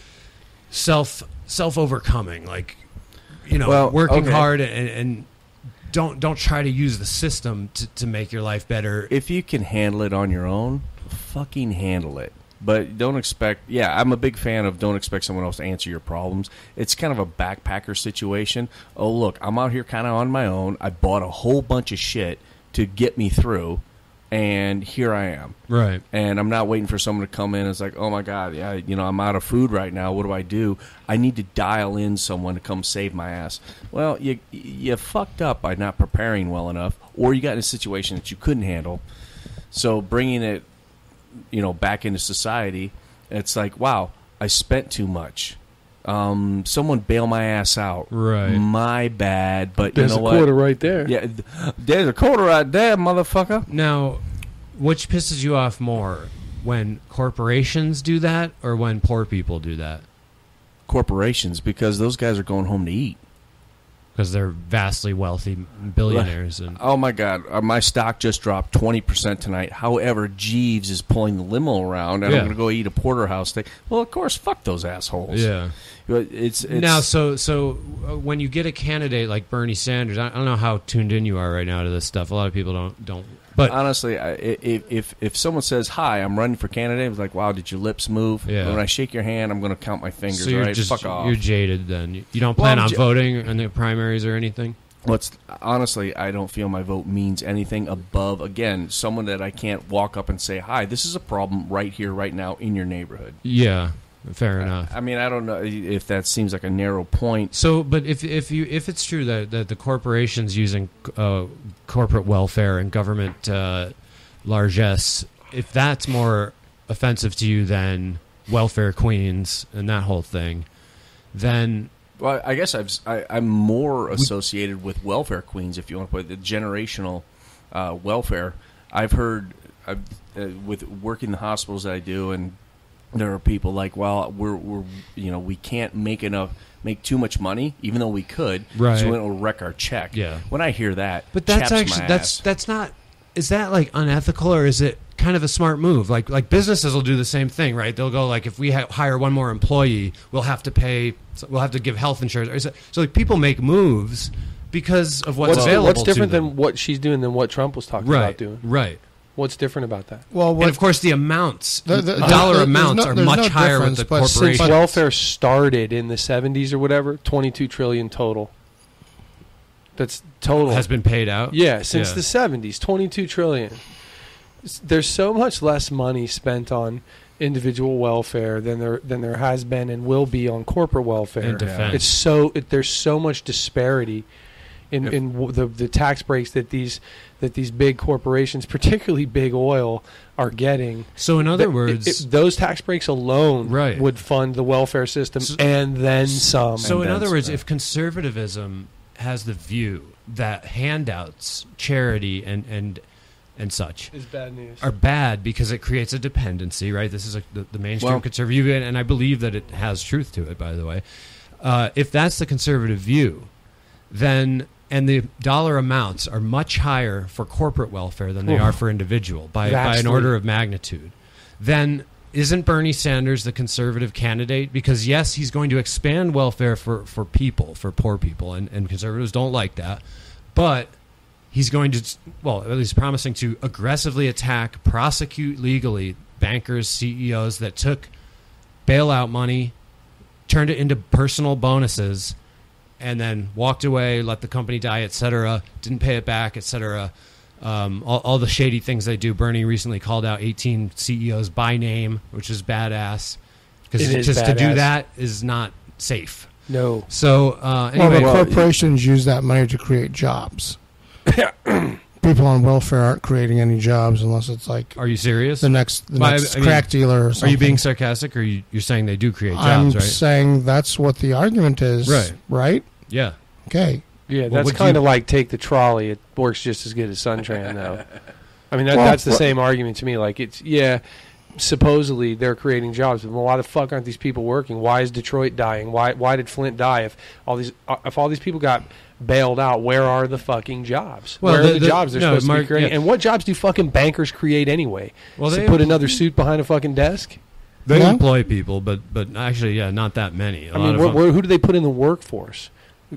Speaker 1: self self overcoming, like you know,
Speaker 4: Well,
Speaker 1: working
Speaker 4: okay.
Speaker 1: hard and, and don't don't try to use the system to, to make your life better.
Speaker 4: If you can handle it on your own, fucking handle it. But don't expect, yeah, I'm a big fan of don't expect someone else to answer your problems. It's kind of a backpacker situation. Oh, look, I'm out here kind of on my own. I bought a whole bunch of shit to get me through, and here I am.
Speaker 1: Right.
Speaker 4: And I'm not waiting for someone to come in and it's like, oh, my God, yeah, you know, I'm out of food right now. What do I do? I need to dial in someone to come save my ass. Well, you, you fucked up by not preparing well enough, or you got in a situation that you couldn't handle. So bringing it, you know, back into society, it's like, wow, I spent too much. Um, someone bail my ass out.
Speaker 1: Right.
Speaker 4: My bad, but
Speaker 3: There's
Speaker 4: you know
Speaker 3: a
Speaker 4: what?
Speaker 3: quarter right there.
Speaker 4: Yeah, th- there's a quarter right there, motherfucker.
Speaker 1: Now, which pisses you off more, when corporations do that or when poor people do that?
Speaker 4: Corporations, because those guys are going home to eat.
Speaker 1: Because they're vastly wealthy billionaires. And
Speaker 4: Oh, my God. Uh, my stock just dropped twenty percent tonight. However, Jeeves is pulling the limo around, and
Speaker 1: Yeah.
Speaker 4: I'm going to go eat a porterhouse steak. Well, of course, fuck those assholes.
Speaker 1: yeah.
Speaker 4: But It's, it's
Speaker 1: Now, so so uh, when you get a candidate like Bernie Sanders, I, I don't know how tuned in you are right now to this stuff. A lot of people don't don't. But
Speaker 4: honestly, I, if, if if someone says, hi, I'm running for candidate, it's like, wow, did your lips move?
Speaker 1: Yeah.
Speaker 4: When I shake your hand, I'm going to count my fingers,
Speaker 1: so you're
Speaker 4: right?
Speaker 1: just
Speaker 4: Fuck off.
Speaker 1: you're jaded then. You you don't
Speaker 4: Well,
Speaker 1: plan
Speaker 4: I'm
Speaker 1: on
Speaker 4: ja-
Speaker 1: voting in the primaries or anything?
Speaker 4: What's honestly, I don't feel my vote means anything above, again, someone that I can't walk up and say, hi, this is a problem right here, right now, in your neighborhood.
Speaker 1: Yeah, fair enough.
Speaker 4: I mean, I don't know if that seems like a narrow point.
Speaker 1: So, but if if you if it's true that, that the corporations using uh, corporate welfare and government uh, largesse, if that's more offensive to you than welfare queens and that whole thing, then
Speaker 4: Well, I guess I've, I, I'm more associated with welfare queens, if you want to put it, the generational uh, welfare. I've heard I've, uh, with working the hospitals that I do, and there are people like, well, we're, we're you know, we can't make enough, make too much money, even though we could,
Speaker 1: Right.
Speaker 4: so it'll wreck our check.
Speaker 1: Yeah.
Speaker 4: When I hear that,
Speaker 1: But that's
Speaker 4: chaps my
Speaker 1: actually that's
Speaker 4: ass.
Speaker 1: that's not. Is that like unethical, or is it kind of a smart move? Like like businesses will do the same thing, right? They'll go like, if we ha- hire one more employee, we'll have to pay, we'll have to give health insurance. Or is it, so like people make moves because of what's,
Speaker 3: What's,
Speaker 1: available.
Speaker 3: what's different
Speaker 1: to them.
Speaker 3: than what she's doing than what Trump was talking
Speaker 1: right?
Speaker 3: about doing?
Speaker 1: Right.
Speaker 3: What's different about that?
Speaker 2: Well, what,
Speaker 1: And of course, the amounts,
Speaker 2: The- the-
Speaker 1: the
Speaker 2: there's
Speaker 1: dollar
Speaker 2: no-
Speaker 1: amounts
Speaker 2: there's no-
Speaker 1: are
Speaker 2: there's
Speaker 1: much
Speaker 2: no
Speaker 1: higher with
Speaker 2: difference,
Speaker 1: the
Speaker 2: but since
Speaker 1: corporation.
Speaker 3: Since welfare started in the seventies or whatever, twenty-two trillion total. That's total.
Speaker 1: has been paid out.
Speaker 3: Yeah, since
Speaker 1: Yeah.
Speaker 3: the seventies, twenty-two trillion. S- There's so much less money spent on individual welfare than there than there has been and will be on corporate welfare.
Speaker 1: And defense.
Speaker 3: It's so it, there's so much disparity in,
Speaker 4: If-
Speaker 3: in w- the the tax breaks that these that these big corporations, particularly big oil, are getting.
Speaker 1: So in other
Speaker 3: Th-
Speaker 1: words,
Speaker 3: it- it- those tax breaks alone
Speaker 1: Right.
Speaker 3: would fund the welfare system
Speaker 1: So-
Speaker 3: and then some.
Speaker 1: So in
Speaker 4: then
Speaker 1: other words,
Speaker 4: some.
Speaker 1: if conservatism has the view that handouts, charity, and and and such
Speaker 3: is bad news.
Speaker 1: are bad because it creates a dependency, right? This is a, the, the mainstream
Speaker 4: Well-
Speaker 1: conservative view, and, and I believe that it has truth to it, by the way. Uh, if that's the conservative view, then, and the dollar amounts are much higher for corporate welfare than they
Speaker 3: Oof.
Speaker 1: are for individual, by, by an
Speaker 3: Vastly.
Speaker 1: order of magnitude, then isn't Bernie Sanders the conservative candidate? Because, yes, he's going to expand welfare for, for people, for poor people, and, and conservatives don't like that. But he's going to, well, at least promising to aggressively attack, prosecute legally bankers, C E Os that took bailout money, turned it into personal bonuses, and then walked away, let the company die, et cetera, didn't pay it back, et cetera. Um, all, all the shady things they do. Bernie recently called out eighteen C E Os by name, which is badass. Because just badass. To do that is not safe.
Speaker 3: No.
Speaker 1: So, uh, anyway.
Speaker 2: Well, but corporations use that money to create jobs. People on welfare aren't creating any jobs unless it's like...
Speaker 1: Are you serious?
Speaker 2: The next, the
Speaker 1: well,
Speaker 2: next
Speaker 1: I mean,
Speaker 2: crack dealer or something.
Speaker 1: Are you being sarcastic, or are you, you're saying they do create jobs,
Speaker 2: I'm
Speaker 1: right?
Speaker 2: I'm saying that's what the argument is.
Speaker 1: Right.
Speaker 2: Right?
Speaker 1: Yeah.
Speaker 2: Okay.
Speaker 3: Yeah,
Speaker 1: well,
Speaker 3: that's kind of like take the trolley. It works just as good as Suntran, though. I mean, that, well, that's the well, same argument to me. Like, it's, yeah, supposedly they're creating jobs, but why the fuck aren't these people working? Why is Detroit dying? Why why did Flint die? If all these if all these people got bailed out, where are the fucking jobs?
Speaker 1: Well,
Speaker 3: where
Speaker 1: the,
Speaker 3: are the,
Speaker 1: the
Speaker 3: jobs they're
Speaker 1: no,
Speaker 3: supposed
Speaker 1: Mark,
Speaker 3: to be creating?
Speaker 1: yeah.
Speaker 3: And what jobs do fucking bankers create anyway?
Speaker 1: Well,
Speaker 3: to
Speaker 1: they
Speaker 3: put
Speaker 1: empl-
Speaker 3: another suit behind a fucking desk?
Speaker 1: They
Speaker 2: yeah.
Speaker 1: employ people, but but actually, yeah, not that many. A
Speaker 3: I
Speaker 1: lot
Speaker 3: mean,
Speaker 1: of
Speaker 3: where,
Speaker 1: them,
Speaker 3: where, who do they put in the workforce?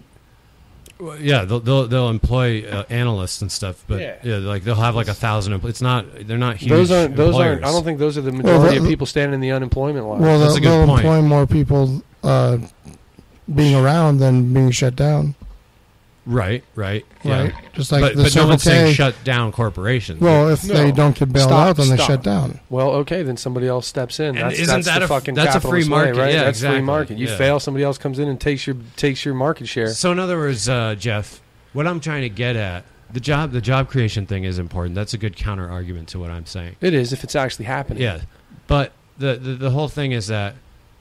Speaker 1: Well, yeah, they'll they'll, they'll employ uh, analysts and stuff, but
Speaker 3: Yeah.
Speaker 1: yeah. like they'll have like a thousand. Empl- it's not they're not huge.
Speaker 3: Those aren't. Those
Speaker 1: employers.
Speaker 3: aren't. I don't think those are the majority
Speaker 2: Well, the-
Speaker 3: of people standing in the unemployment line.
Speaker 2: Well,
Speaker 1: That's
Speaker 2: they'll,
Speaker 1: a good
Speaker 2: they'll
Speaker 1: point.
Speaker 2: employ more people uh, being around than being shut down.
Speaker 1: Right, right, yeah.
Speaker 2: Right? Just like
Speaker 1: but
Speaker 2: the
Speaker 1: but no one's
Speaker 2: Circle K.
Speaker 1: saying shut down corporations.
Speaker 2: Well, if
Speaker 3: No.
Speaker 2: they don't get bailed
Speaker 3: Stop,
Speaker 2: out, then they
Speaker 3: stop.
Speaker 2: shut down.
Speaker 3: Well, okay, then somebody else steps in.
Speaker 1: And
Speaker 3: That's,
Speaker 1: isn't
Speaker 3: that's
Speaker 1: that
Speaker 3: the
Speaker 1: a-
Speaker 3: fucking
Speaker 1: that's a free
Speaker 3: capitalist
Speaker 1: market?
Speaker 3: way, right?
Speaker 1: Yeah,
Speaker 3: that's
Speaker 1: exactly.
Speaker 3: free market. You
Speaker 1: Yeah.
Speaker 3: fail, somebody else comes in and takes your takes your market share.
Speaker 1: So in other words, uh, Jeff, what I'm trying to get at, the job the job creation thing is important. That's a good counter argument to what I'm saying.
Speaker 3: It is if it's actually happening.
Speaker 1: Yeah, but the, the the whole thing is that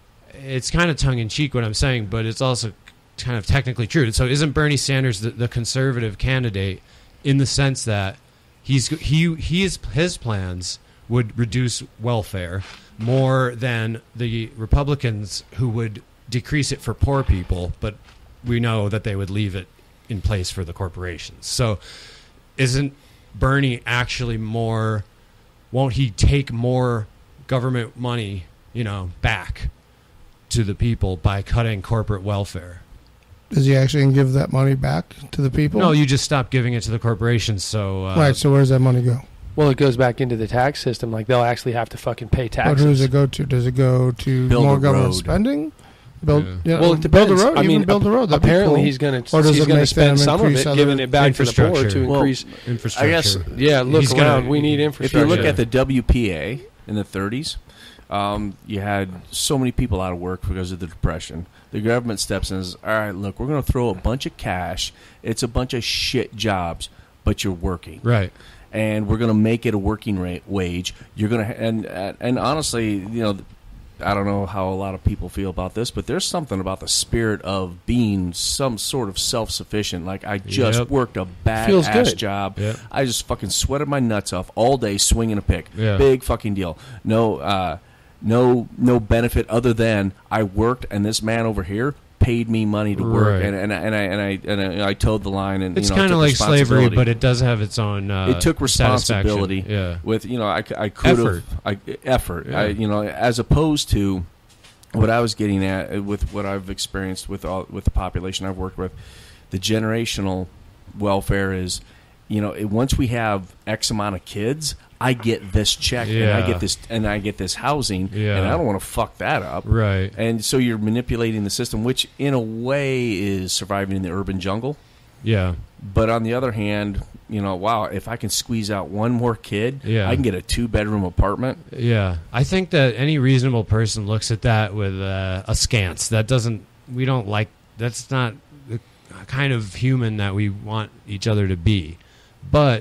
Speaker 1: it's kind of tongue in cheek what I'm saying, but it's also kind of technically true. So isn't Bernie Sanders the, the conservative candidate in the sense that he's he he is his plans would reduce welfare more than the Republicans who would decrease it for poor people, but we know that they would leave it in place for the corporations. So isn't Bernie actually more, won't he take more government money, you know, back to the people by cutting corporate welfare?
Speaker 2: Does he actually give that money back to the people?
Speaker 1: No, you just stop giving it to the corporations. So uh,
Speaker 2: right, so where does that money go?
Speaker 3: Well, it goes back into the tax system. Like they'll actually have to fucking pay
Speaker 2: But
Speaker 3: taxes.
Speaker 2: who does it go to? Does it go to
Speaker 4: Build
Speaker 2: more
Speaker 4: a
Speaker 2: government
Speaker 4: road.
Speaker 2: spending? Build,
Speaker 1: Yeah.
Speaker 2: yeah,
Speaker 3: Well, it
Speaker 2: build
Speaker 3: depends.
Speaker 2: a road.
Speaker 3: I
Speaker 2: even
Speaker 3: mean,
Speaker 2: build a road. That'd be
Speaker 3: apparently
Speaker 2: cool.
Speaker 3: he's going
Speaker 2: Or
Speaker 3: to
Speaker 2: does
Speaker 3: he's
Speaker 2: it
Speaker 3: going to
Speaker 2: make
Speaker 3: spend
Speaker 2: them
Speaker 3: some of
Speaker 2: increase
Speaker 3: it,
Speaker 2: other
Speaker 3: giving it back to the poor
Speaker 1: infrastructure?
Speaker 3: to
Speaker 4: Well,
Speaker 3: increase.
Speaker 1: infrastructure.
Speaker 4: I guess
Speaker 3: Yeah, look
Speaker 1: He's
Speaker 3: around.
Speaker 1: gonna-
Speaker 3: we need
Speaker 4: if
Speaker 3: infrastructure.
Speaker 4: you look at the W P A in the thirties, um, you had so many people out of work because of the Depression. The government steps in and says, all right, look, we're going to throw a bunch of cash. It's a bunch of shit jobs, but you're working.
Speaker 1: Right.
Speaker 4: And we're going to make it a working rate wage. You're going to, and and honestly, you know, I don't know how a lot of people feel about this, but there's something about the spirit of being some sort of self-sufficient. Like, I just
Speaker 1: Yep.
Speaker 4: worked a
Speaker 3: Feels
Speaker 4: badass
Speaker 3: good.
Speaker 4: job.
Speaker 1: Yep.
Speaker 4: I just fucking sweated my nuts off all day swinging a pick.
Speaker 1: Yeah.
Speaker 4: Big fucking deal. No, uh, no, no benefit other than I worked, and this man over here paid me money to work,
Speaker 1: Right.
Speaker 4: and and, and I and I and I, I towed the line, and
Speaker 1: It's
Speaker 4: you know,
Speaker 1: kind of
Speaker 4: took
Speaker 1: like slavery,
Speaker 4: responsibility.
Speaker 1: but it does have its own uh,
Speaker 4: It took responsibility.
Speaker 1: satisfaction. Yeah.
Speaker 4: With you know, I, I could
Speaker 1: Effort.
Speaker 4: have I, effort.
Speaker 1: Yeah.
Speaker 4: I, you know, as opposed to what I was getting at with what I've experienced with all with the population I've worked with, the generational welfare is, you know, it, once we have X amount of kids, I get this check and I
Speaker 1: Yeah.
Speaker 4: get this and I get this housing,
Speaker 1: Yeah.
Speaker 4: and I don't want to fuck that up.
Speaker 1: Right.
Speaker 4: And so you're manipulating the system, which in a way is surviving in the urban jungle.
Speaker 1: Yeah.
Speaker 4: But on the other hand, you know, wow, if I can squeeze out one more kid,
Speaker 1: Yeah.
Speaker 4: I can get a two-bedroom apartment.
Speaker 1: Yeah, I think that any reasonable person looks at that with uh, askance. That doesn't, we don't like, that's not the kind of human that we want each other to be. But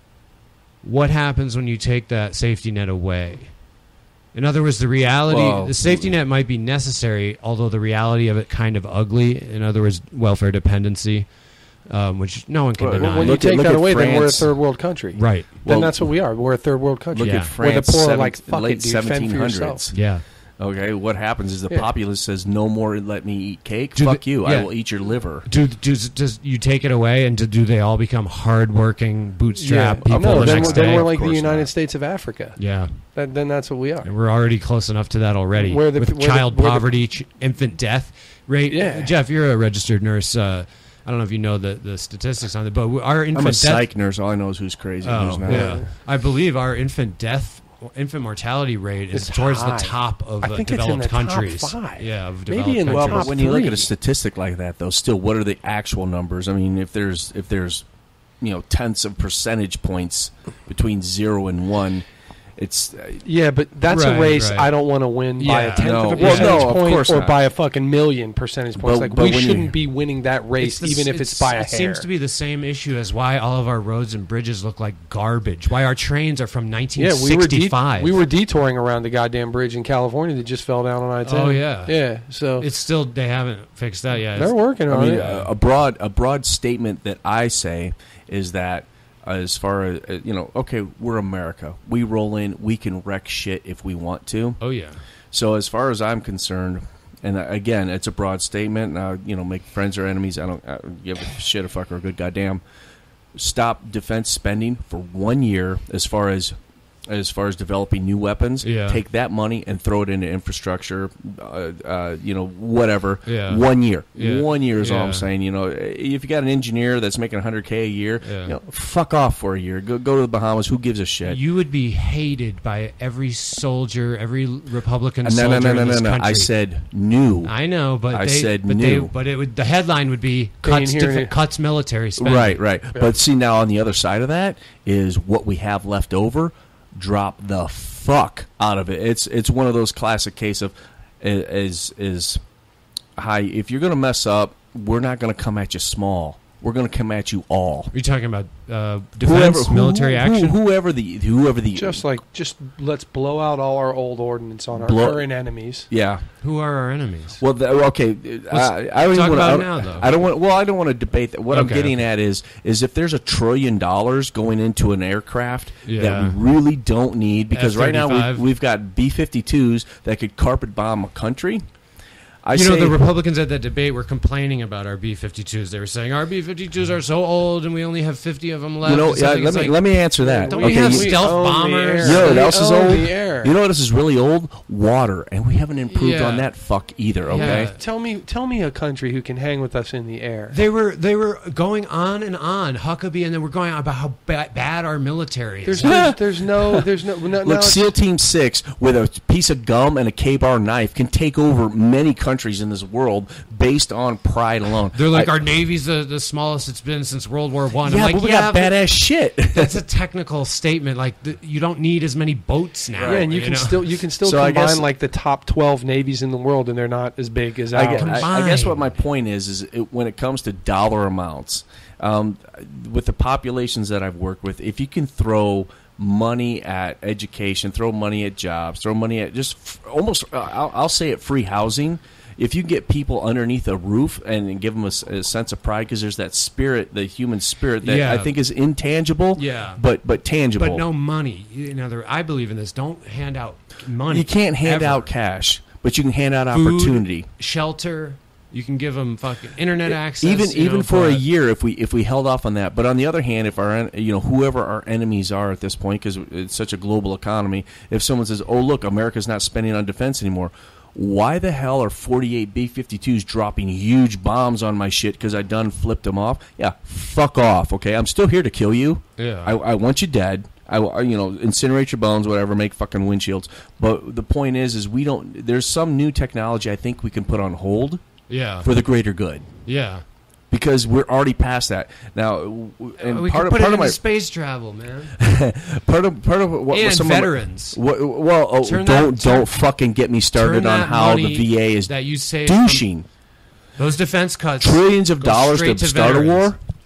Speaker 1: what happens when you take that safety net away? In other words, the reality,
Speaker 4: Well,
Speaker 1: the safety net might be necessary, although the reality of it kind of ugly. In other words, welfare dependency, um, which no one can
Speaker 4: Well,
Speaker 1: deny.
Speaker 3: Well, when you
Speaker 4: Look at-
Speaker 3: take
Speaker 4: look
Speaker 3: that
Speaker 4: at
Speaker 3: away, then we're a
Speaker 4: France.
Speaker 3: third world country.
Speaker 1: Right.
Speaker 3: Then
Speaker 4: Well,
Speaker 3: that's what we are. We're a third world country.
Speaker 4: Look
Speaker 1: Yeah.
Speaker 4: at France,
Speaker 3: Where the poor are
Speaker 4: seven-
Speaker 3: like, fuck
Speaker 4: late
Speaker 3: it, dude, fend for
Speaker 4: seventeen
Speaker 3: yourself.
Speaker 4: hundreds.
Speaker 1: Yeah.
Speaker 4: Okay, what happens is the
Speaker 3: Yeah.
Speaker 4: populace says, no more let me eat cake.
Speaker 1: Do
Speaker 4: Fuck
Speaker 1: the-
Speaker 4: you.
Speaker 1: yeah.
Speaker 4: I will eat your liver.
Speaker 1: Do, do does you take it away, and do, do they all become hardworking bootstrap
Speaker 3: Yeah.
Speaker 1: people
Speaker 3: no,
Speaker 1: the
Speaker 3: then,
Speaker 1: next
Speaker 3: we're, then
Speaker 1: day?
Speaker 3: we're
Speaker 4: Of
Speaker 3: like the
Speaker 4: course
Speaker 3: United
Speaker 4: not.
Speaker 3: States of Africa.
Speaker 1: Yeah,
Speaker 3: Then, then that's what we are.
Speaker 1: and we're already close enough to that already.
Speaker 3: Where the-
Speaker 1: with
Speaker 3: where the-
Speaker 1: child
Speaker 3: where the-
Speaker 1: poverty, ch- infant death rate.
Speaker 3: Yeah.
Speaker 1: Jeff, you're a registered nurse. Uh, I don't know if you know the, the statistics on it, but our infant
Speaker 4: I'm a
Speaker 1: death.
Speaker 4: psych nurse. All I know is who's crazy and
Speaker 1: Oh,
Speaker 4: who's not.
Speaker 1: yeah. I believe our infant death, infant mortality rate is
Speaker 3: It's
Speaker 1: towards
Speaker 3: high.
Speaker 1: the top of
Speaker 3: I
Speaker 1: uh,
Speaker 3: think it's in
Speaker 1: developed
Speaker 3: the top
Speaker 1: countries.
Speaker 3: five.
Speaker 1: Yeah, of
Speaker 3: Maybe
Speaker 1: developed
Speaker 3: in the
Speaker 4: Well,
Speaker 1: countries.
Speaker 4: but when you look at a
Speaker 3: three.
Speaker 4: statistic like that, though, still, what are the actual numbers? I mean, if there's if there's you know tenths of percentage points between zero and one, it's uh,
Speaker 3: Yeah, but that's
Speaker 1: Right,
Speaker 3: a race
Speaker 1: right.
Speaker 3: I don't want to win by
Speaker 1: Yeah.
Speaker 3: a tenth
Speaker 4: No,
Speaker 3: of a
Speaker 4: well,
Speaker 3: percentage
Speaker 4: no, of
Speaker 3: point
Speaker 4: course
Speaker 3: or
Speaker 4: not.
Speaker 3: by a fucking million percentage points.
Speaker 4: But-
Speaker 3: like
Speaker 4: but
Speaker 3: we
Speaker 4: when you-
Speaker 3: shouldn't be winning that race,
Speaker 1: the-
Speaker 3: even if it's, by a
Speaker 1: it
Speaker 3: hair.
Speaker 1: seems to be the same issue as why all of our roads and bridges look like garbage. Why our trains are from nineteen
Speaker 3: yeah, we were de-
Speaker 1: sixty-five.
Speaker 3: we were detouring around the goddamn bridge in California that just fell down on I ten.
Speaker 1: Oh, yeah.
Speaker 3: yeah. So
Speaker 1: It's still they haven't fixed that yet.
Speaker 3: they're working
Speaker 4: I
Speaker 3: on
Speaker 4: mean,
Speaker 3: it.
Speaker 4: a, a broad a broad statement that I say is that uh, as far as uh, you know, okay, we're America. We roll in. We can wreck shit if we want to.
Speaker 1: Oh yeah.
Speaker 4: So as far as I'm concerned, and uh, again, it's a broad statement. Uh, you know, make friends or enemies. I don't, I don't give a shit, a fuck, or a good goddamn. Stop defense spending for one year as far as as far as developing new weapons.
Speaker 1: Yeah.
Speaker 4: Take that money and throw it into infrastructure. Uh, uh, you know, whatever.
Speaker 1: Yeah.
Speaker 4: One year.
Speaker 1: Yeah.
Speaker 4: One year is all
Speaker 1: Yeah.
Speaker 4: I'm saying. You know, if you got an engineer that's making one hundred K a year,
Speaker 1: Yeah.
Speaker 4: you know, fuck off for a year. Go go to the Bahamas. Who gives a shit?
Speaker 1: You would be hated by every soldier, every Republican
Speaker 4: no,
Speaker 1: soldier
Speaker 4: no, no,
Speaker 1: in
Speaker 4: no,
Speaker 1: this
Speaker 4: no, no.
Speaker 1: country.
Speaker 4: I said new.
Speaker 1: I know, but
Speaker 4: I
Speaker 1: they,
Speaker 4: said
Speaker 1: but
Speaker 4: new.
Speaker 1: They, but it would the headline would be
Speaker 3: Can't
Speaker 1: cuts,
Speaker 3: hear
Speaker 1: defe-
Speaker 3: you.
Speaker 1: cuts military spending.
Speaker 4: Right, right. But see, now on the other side of that is what we have left over. Drop the fuck out of it. It's it's one of those classic case of is is hi. If you're gonna mess up, we're not gonna come at you small. We're gonna come at you all.
Speaker 1: Are you talking about uh, defense,
Speaker 4: who-
Speaker 1: military
Speaker 4: who-
Speaker 1: action?
Speaker 4: whoever the whoever the
Speaker 3: just like just let's blow out all our old ordnance on our
Speaker 4: Blow-
Speaker 3: current enemies.
Speaker 4: yeah.
Speaker 1: Who are our enemies?
Speaker 4: Well, the, okay. I, I don't
Speaker 1: talk
Speaker 4: even
Speaker 1: about
Speaker 4: wanna,
Speaker 1: it now, though.
Speaker 4: I don't want. Well, I don't want to debate that. What I'm
Speaker 1: Okay,
Speaker 4: getting
Speaker 1: okay.
Speaker 4: at is, is if there's a trillion dollars going into an aircraft
Speaker 1: Yeah.
Speaker 4: that we really don't need, because right now
Speaker 1: F thirty-five.
Speaker 4: we've, we've got B fifty-twos that could carpet bomb a country. I
Speaker 1: you
Speaker 4: say,
Speaker 1: know, the Republicans at that debate were complaining about our B fifty-twos. They were saying our B fifty-twos are so old and we only have fifty of them left.
Speaker 4: you know,
Speaker 1: It's
Speaker 4: yeah,
Speaker 1: something-
Speaker 4: let
Speaker 1: it's
Speaker 4: me
Speaker 1: like,
Speaker 4: let me answer that.
Speaker 1: Don't
Speaker 4: okay,
Speaker 1: we have
Speaker 4: you-
Speaker 1: stealth
Speaker 3: own the
Speaker 1: bombers?
Speaker 3: air.
Speaker 4: You know what
Speaker 3: We
Speaker 4: else is
Speaker 3: own
Speaker 4: old?
Speaker 3: the air.
Speaker 4: You know what else is really old? Water, and we haven't improved
Speaker 1: Yeah.
Speaker 4: on that fuck either. Okay.
Speaker 1: Yeah.
Speaker 3: Tell me, tell me a country who can hang with us in the air.
Speaker 1: They were they were going on and on Huckabee, and they were going on about how ba- bad our military is.
Speaker 3: There's, there's, there's no, there's no. no now
Speaker 4: Look,
Speaker 3: it's-
Speaker 4: SEAL Team Six with a piece of gum and a K-bar knife can take over many countries in this world based on pride alone.
Speaker 1: They're like,
Speaker 4: I-
Speaker 1: our Navy's the, the smallest it's been since World War One.
Speaker 4: yeah,
Speaker 1: I'm like,
Speaker 4: but we
Speaker 1: yeah,
Speaker 4: got badass shit.
Speaker 1: that's a technical statement. Like, th- you don't need as many boats now.
Speaker 3: Yeah, and you, can
Speaker 1: know?
Speaker 3: still you can still
Speaker 4: So I
Speaker 3: combine
Speaker 4: guess-
Speaker 3: like the top twelve navies in the world, and they're not as big as
Speaker 4: I
Speaker 3: ours.
Speaker 4: guess, I, I guess what
Speaker 1: Combined.
Speaker 4: my point is is it, when it comes to dollar amounts, um, with the populations that I've worked with, if you can throw money at education, throw money at jobs, throw money at just f- almost, uh, I'll, I'll say it, free housing. If you get people underneath a roof and give them a, s- a sense of pride, because there's that spirit, the human spirit that
Speaker 1: Yeah.
Speaker 4: I think is intangible,
Speaker 1: Yeah.
Speaker 4: but but tangible.
Speaker 1: But no money. You know, there- I believe in this. Don't hand out money.
Speaker 4: You can't hand
Speaker 1: ever.
Speaker 4: out cash, but you can hand out
Speaker 1: Food,
Speaker 4: opportunity.
Speaker 1: shelter. You can give them fucking internet access.
Speaker 4: even
Speaker 1: you
Speaker 4: even
Speaker 1: know,
Speaker 4: for a
Speaker 1: but-
Speaker 4: year if we if we held off on that. But on the other hand, if our en- you know whoever our enemies are at this point, because it's such a global economy, if someone says, "Oh look, America's not spending on defense anymore," why the hell are forty-eight B fifty-twos dropping huge bombs on my shit because I done flipped them off? Yeah, fuck off. Okay, I'm still here to kill you.
Speaker 1: Yeah.
Speaker 4: I, I want you dead. I will, you know, incinerate your bones, whatever, make fucking windshields. But the point is, is we don't. There's some new technology I think we can put on hold
Speaker 1: Yeah.
Speaker 4: for the greater good.
Speaker 1: Yeah.
Speaker 4: Because we're already past that now, w- and
Speaker 1: we
Speaker 4: part
Speaker 1: could
Speaker 4: of
Speaker 1: put
Speaker 4: part
Speaker 1: it
Speaker 4: of my
Speaker 1: into space travel, man.
Speaker 4: part of part of what
Speaker 1: And
Speaker 4: some
Speaker 1: veterans.
Speaker 4: Of my, what, well, oh,
Speaker 1: Turn
Speaker 4: don't
Speaker 1: that- turn-
Speaker 4: don't fucking get me started
Speaker 1: Turn
Speaker 4: on
Speaker 1: that
Speaker 4: how the
Speaker 1: money
Speaker 4: V A is
Speaker 1: that you save from
Speaker 4: douching
Speaker 1: those defense cuts.
Speaker 4: trillions of
Speaker 1: go
Speaker 4: dollars
Speaker 1: straight
Speaker 4: to,
Speaker 1: to
Speaker 4: start
Speaker 1: veterans.
Speaker 4: a war.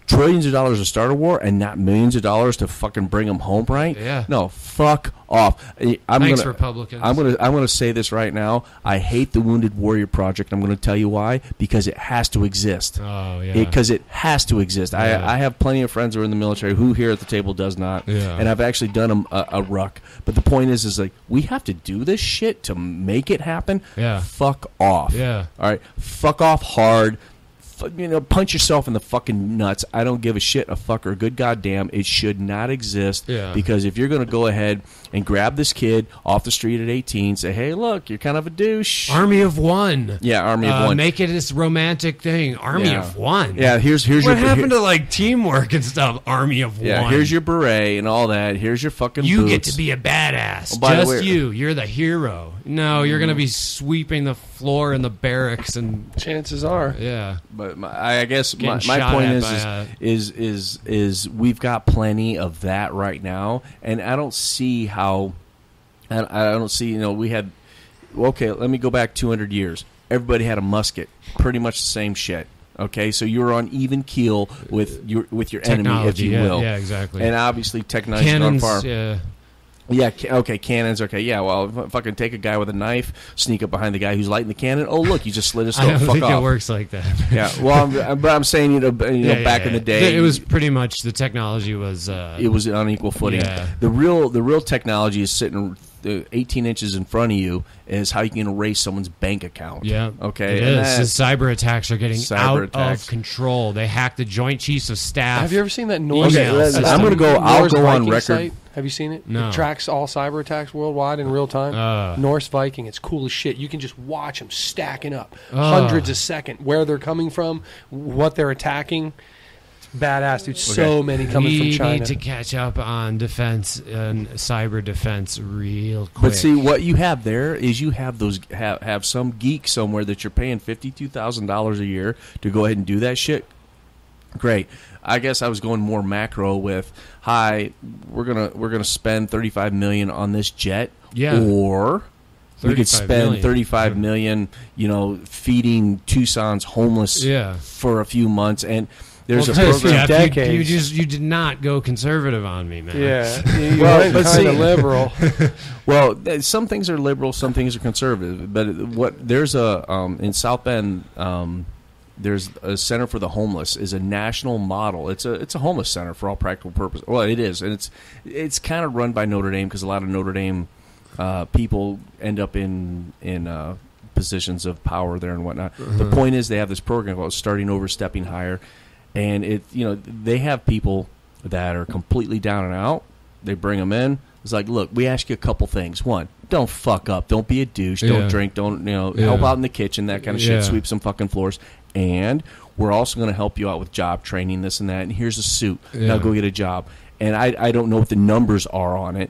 Speaker 4: trillions of dollars to start a war and not millions of dollars to fucking bring them home, right?
Speaker 1: Yeah.
Speaker 4: No, fuck off. I'm
Speaker 1: Thanks,
Speaker 4: gonna,
Speaker 1: Republicans.
Speaker 4: I'm gonna I'm gonna say this right now. I hate the Wounded Warrior Project. I'm gonna tell you why. Because it has to exist.
Speaker 1: Oh yeah.
Speaker 4: Because it, it has to exist.
Speaker 1: Yeah.
Speaker 4: I I have plenty of friends who are in the military who here at the table does not.
Speaker 1: Yeah.
Speaker 4: And I've actually done a, a, a ruck. But the point is, is like we have to do this shit to make it happen.
Speaker 1: Yeah.
Speaker 4: Fuck off.
Speaker 1: Yeah.
Speaker 4: All right. Fuck off hard. You know, punch yourself in the fucking nuts. I don't give a shit, a fuck or a good goddamn. It should not exist.
Speaker 1: Yeah.
Speaker 4: Because if you're going to go ahead and grab this kid off the street at eighteen, say, hey, look, you're kind of a douche.
Speaker 1: Army of One.
Speaker 4: Yeah, Army of
Speaker 1: uh,
Speaker 4: One.
Speaker 1: Make it this romantic thing. Army
Speaker 4: Yeah.
Speaker 1: of One.
Speaker 4: Yeah, here's here's
Speaker 1: what
Speaker 4: your
Speaker 1: happened
Speaker 4: here,
Speaker 1: to like teamwork and stuff? Army of
Speaker 4: yeah,
Speaker 1: One.
Speaker 4: here's your beret and all that. Here's your fucking
Speaker 1: You
Speaker 4: boots.
Speaker 1: get to be a badass.
Speaker 4: Oh, by the
Speaker 1: Just
Speaker 4: way-
Speaker 1: you. You're the hero. No, you're going to be sweeping the floor in the barracks and
Speaker 3: Chances are.
Speaker 1: yeah.
Speaker 4: But my, I guess my,
Speaker 1: Getting
Speaker 4: my
Speaker 1: shot
Speaker 4: point
Speaker 1: at
Speaker 4: is
Speaker 1: by
Speaker 4: is,
Speaker 1: a-
Speaker 4: is is is we've got plenty of that right now, and I don't see how. I, I don't see you know we had. Okay, let me go back two hundred years. Everybody had a musket, pretty much the same shit. Okay, so you were on even keel with your with your enemy, if
Speaker 1: Technology,
Speaker 4: you
Speaker 1: yeah,
Speaker 4: will.
Speaker 1: yeah, exactly.
Speaker 4: And obviously, technology
Speaker 1: Cannons,
Speaker 4: on far.
Speaker 1: yeah.
Speaker 4: Yeah, ca- okay, cannons, okay, yeah, well, f- fucking take a guy with a knife, sneak up behind the guy who's lighting the cannon. Oh, look, you just slit his
Speaker 1: I
Speaker 4: throat.
Speaker 1: don't
Speaker 4: Fuck
Speaker 1: think
Speaker 4: off.
Speaker 1: it works like that.
Speaker 4: Yeah, well, I'm, but I'm saying, you know, b- you know
Speaker 1: Yeah,
Speaker 4: back
Speaker 1: yeah,
Speaker 4: in the
Speaker 1: yeah.
Speaker 4: day,
Speaker 1: It was pretty much the technology was. Uh,
Speaker 4: it was on equal footing.
Speaker 1: Yeah.
Speaker 4: The real, the real technology is sitting uh, eighteen inches in front of you. Is how you can erase someone's bank account.
Speaker 1: Yeah.
Speaker 4: Okay.
Speaker 1: It
Speaker 4: and
Speaker 1: is. The cyber attacks are getting
Speaker 4: Cyber
Speaker 1: out
Speaker 4: attacks.
Speaker 1: of control. They hacked the Joint Chiefs of Staff.
Speaker 3: Have you ever seen that Norse?
Speaker 4: Okay,
Speaker 1: Email
Speaker 4: listen,
Speaker 1: system.
Speaker 4: I'm going to go. I'll
Speaker 3: Norse
Speaker 4: go on
Speaker 3: Viking
Speaker 4: record.
Speaker 3: site? Have you seen it?
Speaker 1: No.
Speaker 3: It tracks all cyber attacks worldwide in real time.
Speaker 1: Uh.
Speaker 3: Norse Viking. It's cool as shit. You can just watch them stacking up,
Speaker 1: Uh.
Speaker 3: hundreds a second, where they're coming from, what they're attacking. It's badass, dude. So
Speaker 4: Okay.
Speaker 3: many coming
Speaker 1: we
Speaker 3: from China.
Speaker 1: need to catch up on defense and cyber defense real quick.
Speaker 4: But see, what you have there is you have those have, have some geek somewhere that you're paying fifty two thousand dollars a year to go ahead and do that shit. Great. I guess I was going more macro with, hi, we're gonna we're gonna spend thirty five million on this jet,
Speaker 1: Yeah.
Speaker 4: or we could
Speaker 1: thirty-five
Speaker 4: spend
Speaker 1: million.
Speaker 4: thirty five million, you know, feeding Tucson's homeless
Speaker 1: Yeah.
Speaker 4: for a few months, and there's
Speaker 1: Well,
Speaker 4: a
Speaker 1: Jeff,
Speaker 4: program.
Speaker 1: you-
Speaker 3: decades.
Speaker 1: You, just you did not go conservative on me, man.
Speaker 3: yeah, you
Speaker 4: Well,
Speaker 3: went
Speaker 4: but
Speaker 3: kind
Speaker 4: see-
Speaker 3: of liberal.
Speaker 4: Well, th- some things are liberal, some things are conservative. But what there's a um, in South Bend, um, there's a Center for the Homeless is a national model. It's a it's a homeless center for all practical purposes. Well, it is, and it's it's kind of run by Notre Dame because a lot of Notre Dame uh, people end up in in uh, positions of power there and whatnot.
Speaker 1: Uh-huh.
Speaker 4: The point is, they have this program called Starting Over, Stepping Higher, and it you know they have people that are completely down and out. They bring them in. It's like, look, we ask you a couple things. One, don't fuck up. Don't be a douche. Don't
Speaker 1: Yeah.
Speaker 4: drink. Don't you know?
Speaker 1: Yeah.
Speaker 4: Help out in the kitchen. That kind of
Speaker 1: Yeah.
Speaker 4: shit. Sweep some fucking floors. And we're also going to help you out with job training, this and that. And here's a suit.
Speaker 1: Yeah.
Speaker 4: Now go get a job. And I I don't know what the numbers are on it,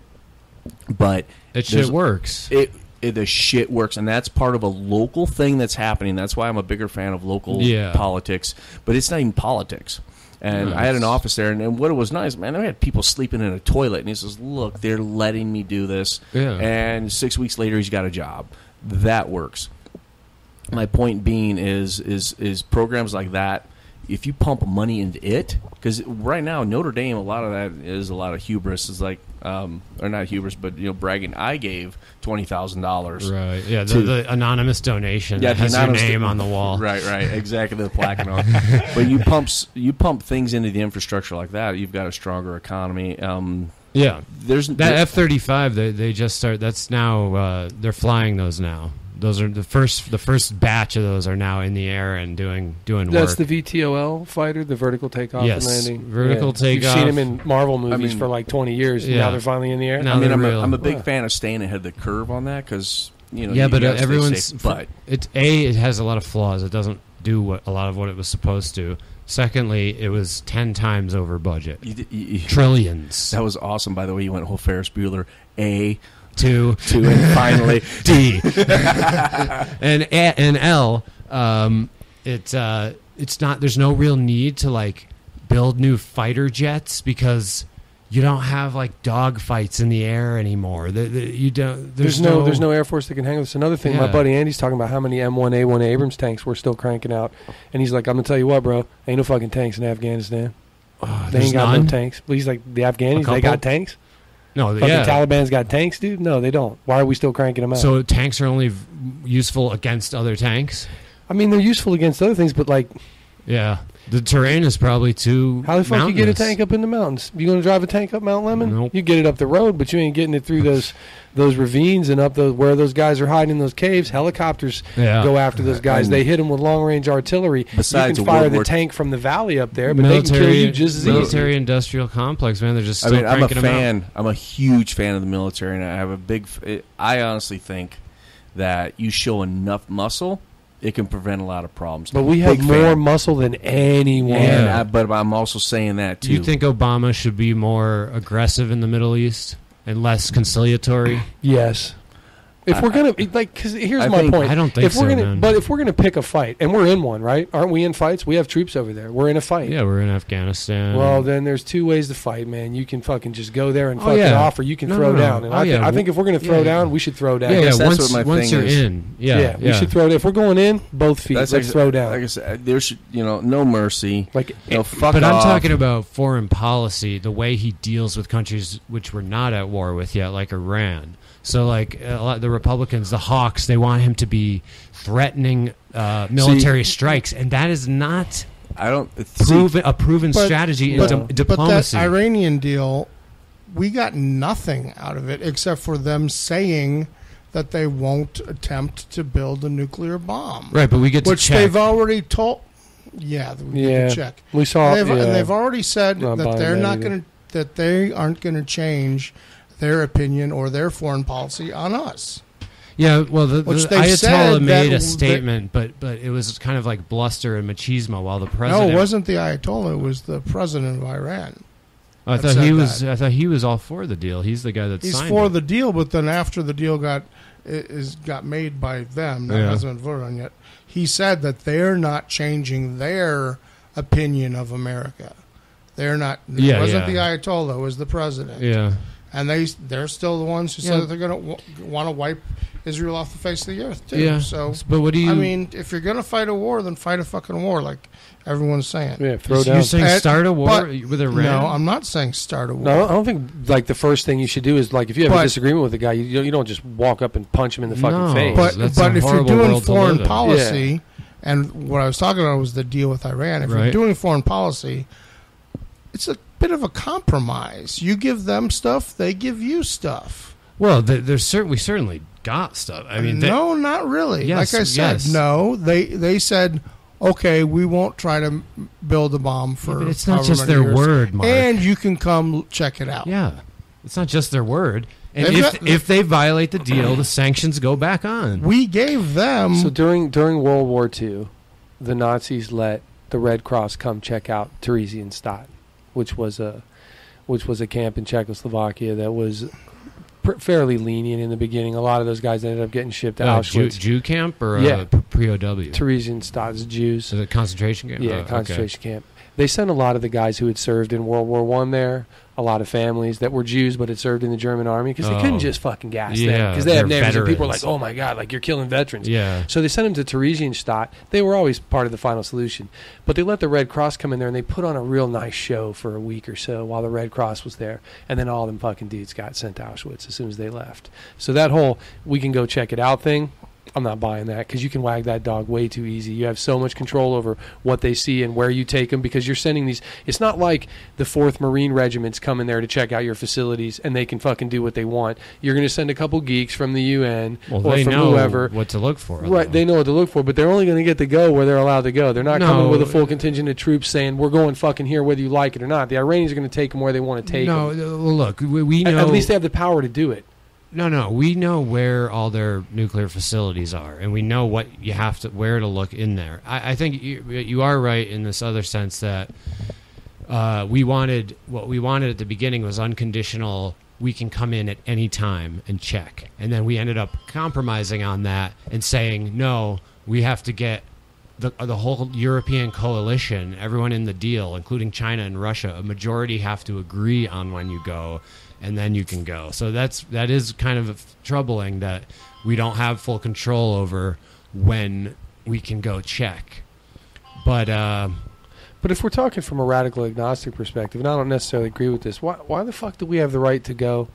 Speaker 4: but
Speaker 1: That shit
Speaker 4: there's-
Speaker 1: works.
Speaker 4: it, it the shit works, and that's part of a local thing that's happening. That's why I'm a bigger fan of local
Speaker 1: Yeah.
Speaker 4: politics. But it's not even politics. And I had an
Speaker 1: Nice.
Speaker 4: office there, and, and what it was nice, man, I had people sleeping in a toilet, and he says, look, they're letting me do this.
Speaker 1: Yeah.
Speaker 4: And six weeks later, he's got a job. That works. My point being is is is programs like that, if you pump money into it, because right now Notre Dame, a lot of that is a lot of hubris. Is like, um, or not hubris, but you know, bragging. I gave twenty thousand dollars.
Speaker 1: Right. Yeah. The,
Speaker 4: to-
Speaker 1: the anonymous donation
Speaker 4: Yeah,
Speaker 1: that
Speaker 4: the
Speaker 1: has your
Speaker 4: anonymous-
Speaker 1: name on the wall.
Speaker 4: Right, right, exactly. The plaque and all. But you pump s- you pump things into the infrastructure like that, you've got a stronger economy. Um,
Speaker 1: Yeah.
Speaker 4: there's
Speaker 1: That F thirty-five, they they just start. That's now uh, they're flying those now. Those are the first. The first batch of those are now in the air and doing doing
Speaker 3: That's
Speaker 1: work.
Speaker 3: the V T O L fighter, the vertical takeoff
Speaker 1: Yes,
Speaker 3: and landing.
Speaker 1: vertical takeoff.
Speaker 3: You've seen them in Marvel movies
Speaker 4: mean-
Speaker 3: for like twenty years.
Speaker 1: Yeah.
Speaker 3: Now they're finally in the air.
Speaker 1: Now
Speaker 4: I mean,
Speaker 1: they're
Speaker 4: I'm a,
Speaker 1: real.
Speaker 4: I'm a big
Speaker 3: Wow.
Speaker 4: fan of staying ahead of the curve on that because you know.
Speaker 1: yeah,
Speaker 4: you
Speaker 1: but uh,
Speaker 4: gotta stay
Speaker 1: everyone's.
Speaker 4: safe, but
Speaker 1: It's a. It has a lot of flaws. It doesn't do what, a lot of what it was supposed to. Secondly, it was ten times over budget.
Speaker 4: you, you, you,
Speaker 1: Trillions.
Speaker 4: that was awesome. By the way, you went whole Ferris Bueller. A
Speaker 1: Two.
Speaker 4: two and finally
Speaker 1: D. and A- and L. Um, it uh, it's not. There's no real need to like build new fighter jets because you don't have like dog fights in the air anymore. The, the, you don't. There's,
Speaker 3: There's, no, there's no Air Force that can handle this. Another thing, my
Speaker 1: Yeah.
Speaker 3: buddy Andy's talking about how many M one A one Abrams tanks we're still cranking out, and he's like, "I'm gonna tell you what, bro, ain't no fucking tanks in Afghanistan."
Speaker 1: Uh,
Speaker 3: they ain't got
Speaker 1: none?
Speaker 3: no tanks. But he's like, the Afghanis, they got tanks?
Speaker 1: No,
Speaker 3: Fucking
Speaker 1: yeah.
Speaker 3: Taliban's got tanks, dude? No, they don't. Why are we still cranking them out?
Speaker 1: So tanks are only v- useful against other tanks?
Speaker 3: I mean, they're useful against other things, but like...
Speaker 1: Yeah. The terrain is probably too
Speaker 3: How the fuck
Speaker 1: mountainous.
Speaker 3: you get a tank up in the mountains? You going to drive a tank up Mount Lemmon?
Speaker 1: Nope.
Speaker 3: You get it up the road, but you ain't getting it through those those ravines and up those where those guys are hiding in those caves. Helicopters
Speaker 1: Yeah.
Speaker 3: go after those guys.
Speaker 4: And
Speaker 3: they hit them with long-range artillery.
Speaker 4: Besides
Speaker 3: you
Speaker 4: a
Speaker 3: can fire
Speaker 4: World
Speaker 3: the
Speaker 4: War
Speaker 3: tank from the valley up there, but
Speaker 1: military,
Speaker 3: they can kill you just as easy.
Speaker 1: military industrial complex, man. They're just
Speaker 4: I
Speaker 1: still
Speaker 4: mean, I'm a
Speaker 1: cranking them out.
Speaker 4: fan. I'm a huge fan of the military, and I have a big. F- I honestly think that you show enough muscle, it can prevent a lot of problems.
Speaker 3: But we have
Speaker 4: Big
Speaker 3: more
Speaker 4: fan.
Speaker 3: muscle than anyone.
Speaker 4: And
Speaker 1: Yeah.
Speaker 4: I, but I'm also saying that too.
Speaker 1: You think Obama should be more aggressive in the Middle East and less conciliatory?
Speaker 3: Yes. If
Speaker 4: I-
Speaker 3: we're gonna like, because here's
Speaker 4: I
Speaker 3: my
Speaker 4: think-
Speaker 3: point.
Speaker 1: I don't think
Speaker 3: if we're
Speaker 1: so,
Speaker 3: gonna,
Speaker 1: man.
Speaker 3: But if we're gonna pick a fight, and we're in one, right? Aren't we in fights? We have troops over there. We're in a fight.
Speaker 1: Yeah, we're in Afghanistan.
Speaker 3: Well, then there's two ways to fight, man. You can fucking just go there and
Speaker 1: Oh,
Speaker 3: fuck it
Speaker 1: yeah.
Speaker 3: off, or you can
Speaker 1: No,
Speaker 3: throw
Speaker 1: no, no.
Speaker 3: down. And
Speaker 1: Oh,
Speaker 3: I, thi-
Speaker 1: yeah.
Speaker 3: I think if we're gonna throw
Speaker 1: Yeah,
Speaker 3: down,
Speaker 1: yeah.
Speaker 3: we should throw down.
Speaker 1: yeah,
Speaker 4: I
Speaker 1: yeah.
Speaker 4: guess that's
Speaker 1: Once,
Speaker 4: what my
Speaker 1: once
Speaker 4: thing
Speaker 1: you're
Speaker 4: is.
Speaker 1: in, yeah,
Speaker 3: yeah,
Speaker 1: yeah.
Speaker 3: we should throw it. If we're going in, both feet.
Speaker 4: That's
Speaker 3: Let's
Speaker 4: like,
Speaker 3: throw down.
Speaker 4: Like I said, there should, you know, no mercy.
Speaker 3: Like,
Speaker 4: You know, fuck
Speaker 1: But I'm
Speaker 4: off.
Speaker 1: talking about foreign policy, the way he deals with countries which we're not at war with yet, like Iran. So, like a lot, the Republicans, the hawks, they want him to be threatening uh, military strikes, and that is not
Speaker 4: I don't see,
Speaker 1: proven a proven
Speaker 2: But-
Speaker 1: strategy in
Speaker 2: but-
Speaker 1: di-
Speaker 2: But
Speaker 1: diplomacy.
Speaker 2: that Iranian deal, we got nothing out of it except for them saying that they won't attempt to build a nuclear bomb.
Speaker 1: right, but we get to
Speaker 2: Which
Speaker 1: check.
Speaker 2: they've already told. Yeah, we
Speaker 3: Yeah.
Speaker 2: get to check.
Speaker 3: we saw.
Speaker 2: They've,
Speaker 3: yeah.
Speaker 2: And they've already said
Speaker 3: Not
Speaker 2: that
Speaker 3: buying
Speaker 2: they're
Speaker 3: that
Speaker 2: not
Speaker 3: either.
Speaker 2: going to, that they aren't going to change their opinion or their foreign policy on us.
Speaker 1: Yeah, well, the, the
Speaker 2: Which they've said
Speaker 1: Ayatollah made
Speaker 2: that-
Speaker 1: a statement, but but it was kind of like bluster and machismo. While the president,
Speaker 2: No, it wasn't the Ayatollah. It was the president of Iran.
Speaker 1: I
Speaker 2: that
Speaker 1: thought
Speaker 2: said
Speaker 1: he was.
Speaker 2: that.
Speaker 1: I thought he was all for the deal. He's the guy that
Speaker 2: He's
Speaker 1: signed
Speaker 2: for
Speaker 1: it.
Speaker 2: the deal, but then after the deal got is got made by them, that
Speaker 1: Yeah.
Speaker 2: hasn't been voted on yet. He said that they're not changing their opinion of America. They're not. It
Speaker 1: Yeah,
Speaker 2: wasn't
Speaker 1: yeah.
Speaker 2: the Ayatollah. It was the president.
Speaker 1: Yeah,
Speaker 2: And they they're still the ones who
Speaker 1: Yeah.
Speaker 2: said that they're going to w- want to wipe Israel off the face of the earth too.
Speaker 1: yeah.
Speaker 2: So
Speaker 1: but what do you?
Speaker 2: I mean, if you're going to fight a war, then fight a fucking war, like everyone's saying.
Speaker 3: yeah, throw
Speaker 1: you're
Speaker 3: down.
Speaker 1: saying
Speaker 2: At-
Speaker 1: start a war
Speaker 2: but-
Speaker 1: with Iran?
Speaker 2: No, I'm not saying start a war.
Speaker 3: No, I don't think like the first thing you should do is like if you have
Speaker 2: But-
Speaker 3: a disagreement with a guy, you don't, you don't just walk up and punch him in the fucking
Speaker 1: No.
Speaker 3: face.
Speaker 2: But
Speaker 1: That's
Speaker 2: but
Speaker 1: a
Speaker 2: if you're
Speaker 1: horrible
Speaker 2: doing
Speaker 1: world to
Speaker 2: foreign
Speaker 1: live in.
Speaker 2: policy, and what I was talking about was the deal with Iran. If
Speaker 1: Right.
Speaker 2: you're doing foreign policy, it's a bit of a compromise. You give them stuff, they give you stuff.
Speaker 1: Well, th- there's certain we certainly got stuff. I mean, they-
Speaker 2: no, not really.
Speaker 1: Yes,
Speaker 2: like I said,
Speaker 1: yes.
Speaker 2: no. They they said, okay, we won't try to m- build a bomb for.
Speaker 1: Yeah, but it's not
Speaker 2: however
Speaker 1: just
Speaker 2: many
Speaker 1: their
Speaker 2: years.
Speaker 1: word, Mark.
Speaker 2: and you can come check it out.
Speaker 1: yeah, it's not just their word. And
Speaker 2: They've
Speaker 1: if
Speaker 2: got-
Speaker 1: if they violate the deal, the sanctions go back on.
Speaker 2: We gave them.
Speaker 3: So during during World War Two, the Nazis let the Red Cross come check out Theresienstadt, which was a which was a camp in Czechoslovakia that was pr- fairly lenient in the beginning. A lot of those guys ended up getting shipped to
Speaker 1: Uh, Jew,
Speaker 3: Auschwitz.
Speaker 1: Jew camp or
Speaker 3: Yeah.
Speaker 1: uh, pre-O W?
Speaker 3: Theresienstadt is Jews.
Speaker 1: Is it a concentration camp?
Speaker 3: Yeah,
Speaker 1: Oh, okay.
Speaker 3: concentration camp. They sent a lot of the guys who had served in World War One there. A lot of families that were Jews but had served in the German army because they
Speaker 1: Oh.
Speaker 3: couldn't just fucking gas them
Speaker 1: Yeah,
Speaker 3: because they have
Speaker 1: they're
Speaker 3: names and people are like,
Speaker 1: veterans.
Speaker 3: "Oh my god, like you're killing veterans."
Speaker 1: Yeah.
Speaker 3: So they sent them to Theresienstadt. They were always part of the final solution, but they let the Red Cross come in there and they put on a real nice show for a week or so while the Red Cross was there, and then all them fucking dudes got sent to Auschwitz as soon as they left. So that whole "we can go check it out" thing, I'm not buying that because you can wag that dog way too easy. You have so much control over what they see and where you take them because you're sending these. It's not like the fourth Marine Regiment's coming there to check out your facilities and they can fucking do what they want. You're going to send a couple geeks from the U N
Speaker 1: Well,
Speaker 3: or
Speaker 1: they
Speaker 3: from
Speaker 1: know
Speaker 3: whoever.
Speaker 1: what to look for.
Speaker 3: Right,
Speaker 1: though.
Speaker 3: they know what to look for, but they're only going to get to go where they're allowed to go. They're not
Speaker 1: No.
Speaker 3: coming with a full contingent of troops saying, we're going fucking here whether you like it or not. The Iranians are going to take them where they want to take
Speaker 1: no,
Speaker 3: them.
Speaker 1: uh, well, look, we, we
Speaker 3: At-
Speaker 1: know.
Speaker 3: At least they have the power to do it.
Speaker 1: No, no, we know where all their nuclear facilities are, and we know what you have to, where to look in there. I, I think you, you are right in this other sense that uh, we wanted what we wanted at the beginning was unconditional. We can come in at any time and check, and then we ended up compromising on that and saying no. We have to get the the whole European coalition, everyone in the deal, including China and Russia, a majority have to agree on when you go. And then you can go. So that's that is kind of troubling that we don't have full control over when we can go check. But uh,
Speaker 3: But if we're talking from a radical agnostic perspective, and I don't necessarily agree with this, why why the fuck do we have the right to go?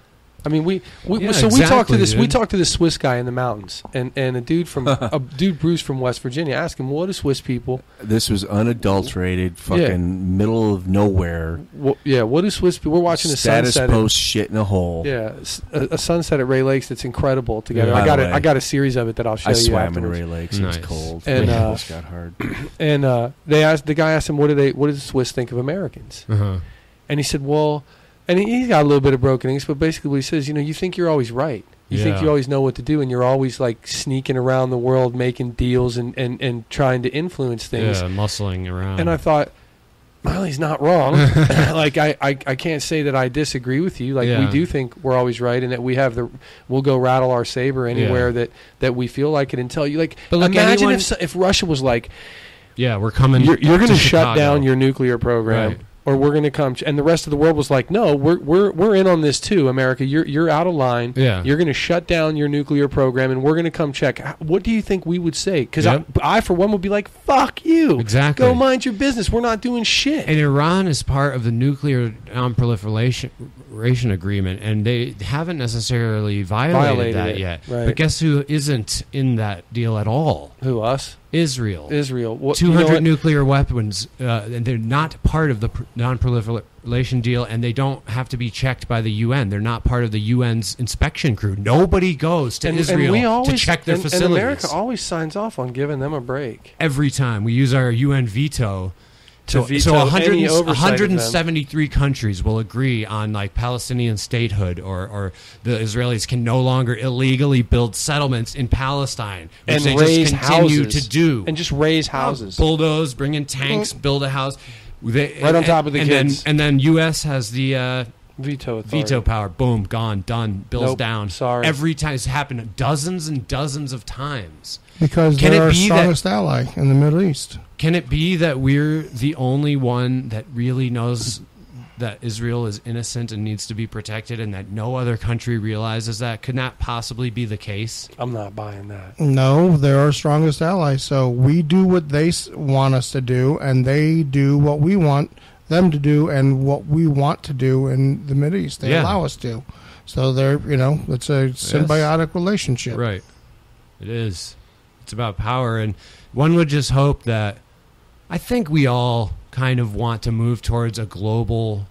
Speaker 3: I mean, we, we
Speaker 1: yeah,
Speaker 3: so
Speaker 1: exactly,
Speaker 3: we talked to this
Speaker 1: dude.
Speaker 3: we talked to this Swiss guy in the mountains, and, and a dude from a dude Bruce from West Virginia asked him, "What do Swiss people?"
Speaker 4: This was unadulterated, fucking
Speaker 3: Yeah.
Speaker 4: middle of nowhere.
Speaker 3: What, yeah, what do Swiss people? We're watching a
Speaker 4: Status
Speaker 3: sunset.
Speaker 4: post shit in a hole.
Speaker 3: Yeah, s- a, a sunset at Ray Lakes that's incredible together.
Speaker 1: Yeah.
Speaker 3: I
Speaker 4: By
Speaker 3: got
Speaker 4: the
Speaker 3: a,
Speaker 4: way,
Speaker 3: I got a series of it that I'll show
Speaker 4: I
Speaker 3: you.
Speaker 4: swam in
Speaker 3: afterwards.
Speaker 4: Ray Lakes.
Speaker 1: Nice.
Speaker 4: It was cold.
Speaker 3: And,
Speaker 4: My
Speaker 3: uh,
Speaker 4: ankles got hard.
Speaker 3: And uh, they asked the guy asked him, "What do they? What does the Swiss think of Americans?"
Speaker 1: Uh-huh.
Speaker 3: And he said, "Well," and he, he's got a little bit of broken English, but basically what he says, you know, you think you're always right. You think
Speaker 1: Yeah.
Speaker 3: you always know what to do, and you're always like sneaking around the world, making deals and, and, and trying to influence things.
Speaker 1: Yeah, muscling around.
Speaker 3: And I thought, well, he's not wrong. like I, I, I can't say that I disagree with you. Like
Speaker 1: Yeah.
Speaker 3: we do think we're always right, and that we have the we'll go rattle our saber anywhere
Speaker 1: Yeah.
Speaker 3: that, that we feel like it and tell you. Like
Speaker 1: But look,
Speaker 3: imagine
Speaker 1: anyone-
Speaker 3: if so- if Russia was like,
Speaker 1: yeah, we're coming.
Speaker 3: you're, you're going to shut
Speaker 1: Chicago.
Speaker 3: down your nuclear program.
Speaker 1: Right.
Speaker 3: Or we're going to come, ch- and the rest of the world was like, "No, we're we're we're in on this too, America. You're you're out of line.
Speaker 1: Yeah.
Speaker 3: You're going to shut down your nuclear program, and we're going to come check." H- What do you think we would say? Because
Speaker 1: Yep.
Speaker 3: I, I, for one, would be like, "Fuck you,
Speaker 1: Exactly.
Speaker 3: Go mind your business. We're not doing shit."
Speaker 1: And Iran is part of the nuclear non-proliferation ration agreement, and they haven't necessarily violated,
Speaker 3: Violated
Speaker 1: that
Speaker 3: it,
Speaker 1: yet.
Speaker 3: right.
Speaker 1: But guess who isn't in that deal at all?
Speaker 3: Who us?
Speaker 1: Israel.
Speaker 3: Israel. What,
Speaker 1: two
Speaker 3: you know
Speaker 1: hundred
Speaker 3: what?
Speaker 1: nuclear weapons, uh, and they're not part of the pr- non-proliferation deal, and they don't have to be checked by the U N. They're not part of the U N's inspection crew. Nobody goes to
Speaker 3: And,
Speaker 1: Israel
Speaker 3: and we always,
Speaker 1: to check their
Speaker 3: and,
Speaker 1: facilities.
Speaker 3: And America always signs off on giving them a break.
Speaker 1: Every time we use our U N veto.
Speaker 3: To
Speaker 1: So,
Speaker 3: veto
Speaker 1: so one hundred,
Speaker 3: any oversight of them.
Speaker 1: one hundred seventy-three countries will agree on like Palestinian statehood, or, or the Israelis can no longer illegally build settlements in Palestine, which
Speaker 3: And
Speaker 1: they
Speaker 3: raise
Speaker 1: just continue
Speaker 3: houses.
Speaker 1: to do.
Speaker 3: And just raise houses.
Speaker 1: Bulldoze, bring in tanks, build a house. They,
Speaker 3: Right on top of the
Speaker 1: and
Speaker 3: kids.
Speaker 1: Then, and then U S has the uh,
Speaker 3: Veto authority.
Speaker 1: veto power. Boom, gone, done, bills
Speaker 3: Nope,
Speaker 1: down.
Speaker 3: sorry.
Speaker 1: Every time. It's happened dozens and dozens of times.
Speaker 2: Because
Speaker 1: Can
Speaker 2: they're
Speaker 1: it
Speaker 2: our
Speaker 1: be that-
Speaker 2: strongest ally in the Middle East.
Speaker 1: Can it be that we're the only one that really knows that Israel is innocent and needs to be protected, and that no other country realizes that? Could not possibly be the case.
Speaker 3: I'm not buying that.
Speaker 2: No, they're our strongest ally. So we do what they s- want us to do, and they do what we want them to do, and what we want to do in the Middle East. They
Speaker 1: Yeah.
Speaker 2: allow us to. So they're, you know, it's a symbiotic relationship.
Speaker 1: Right. It is. It's about power, and one would just hope that, I think we all kind of want to move towards a global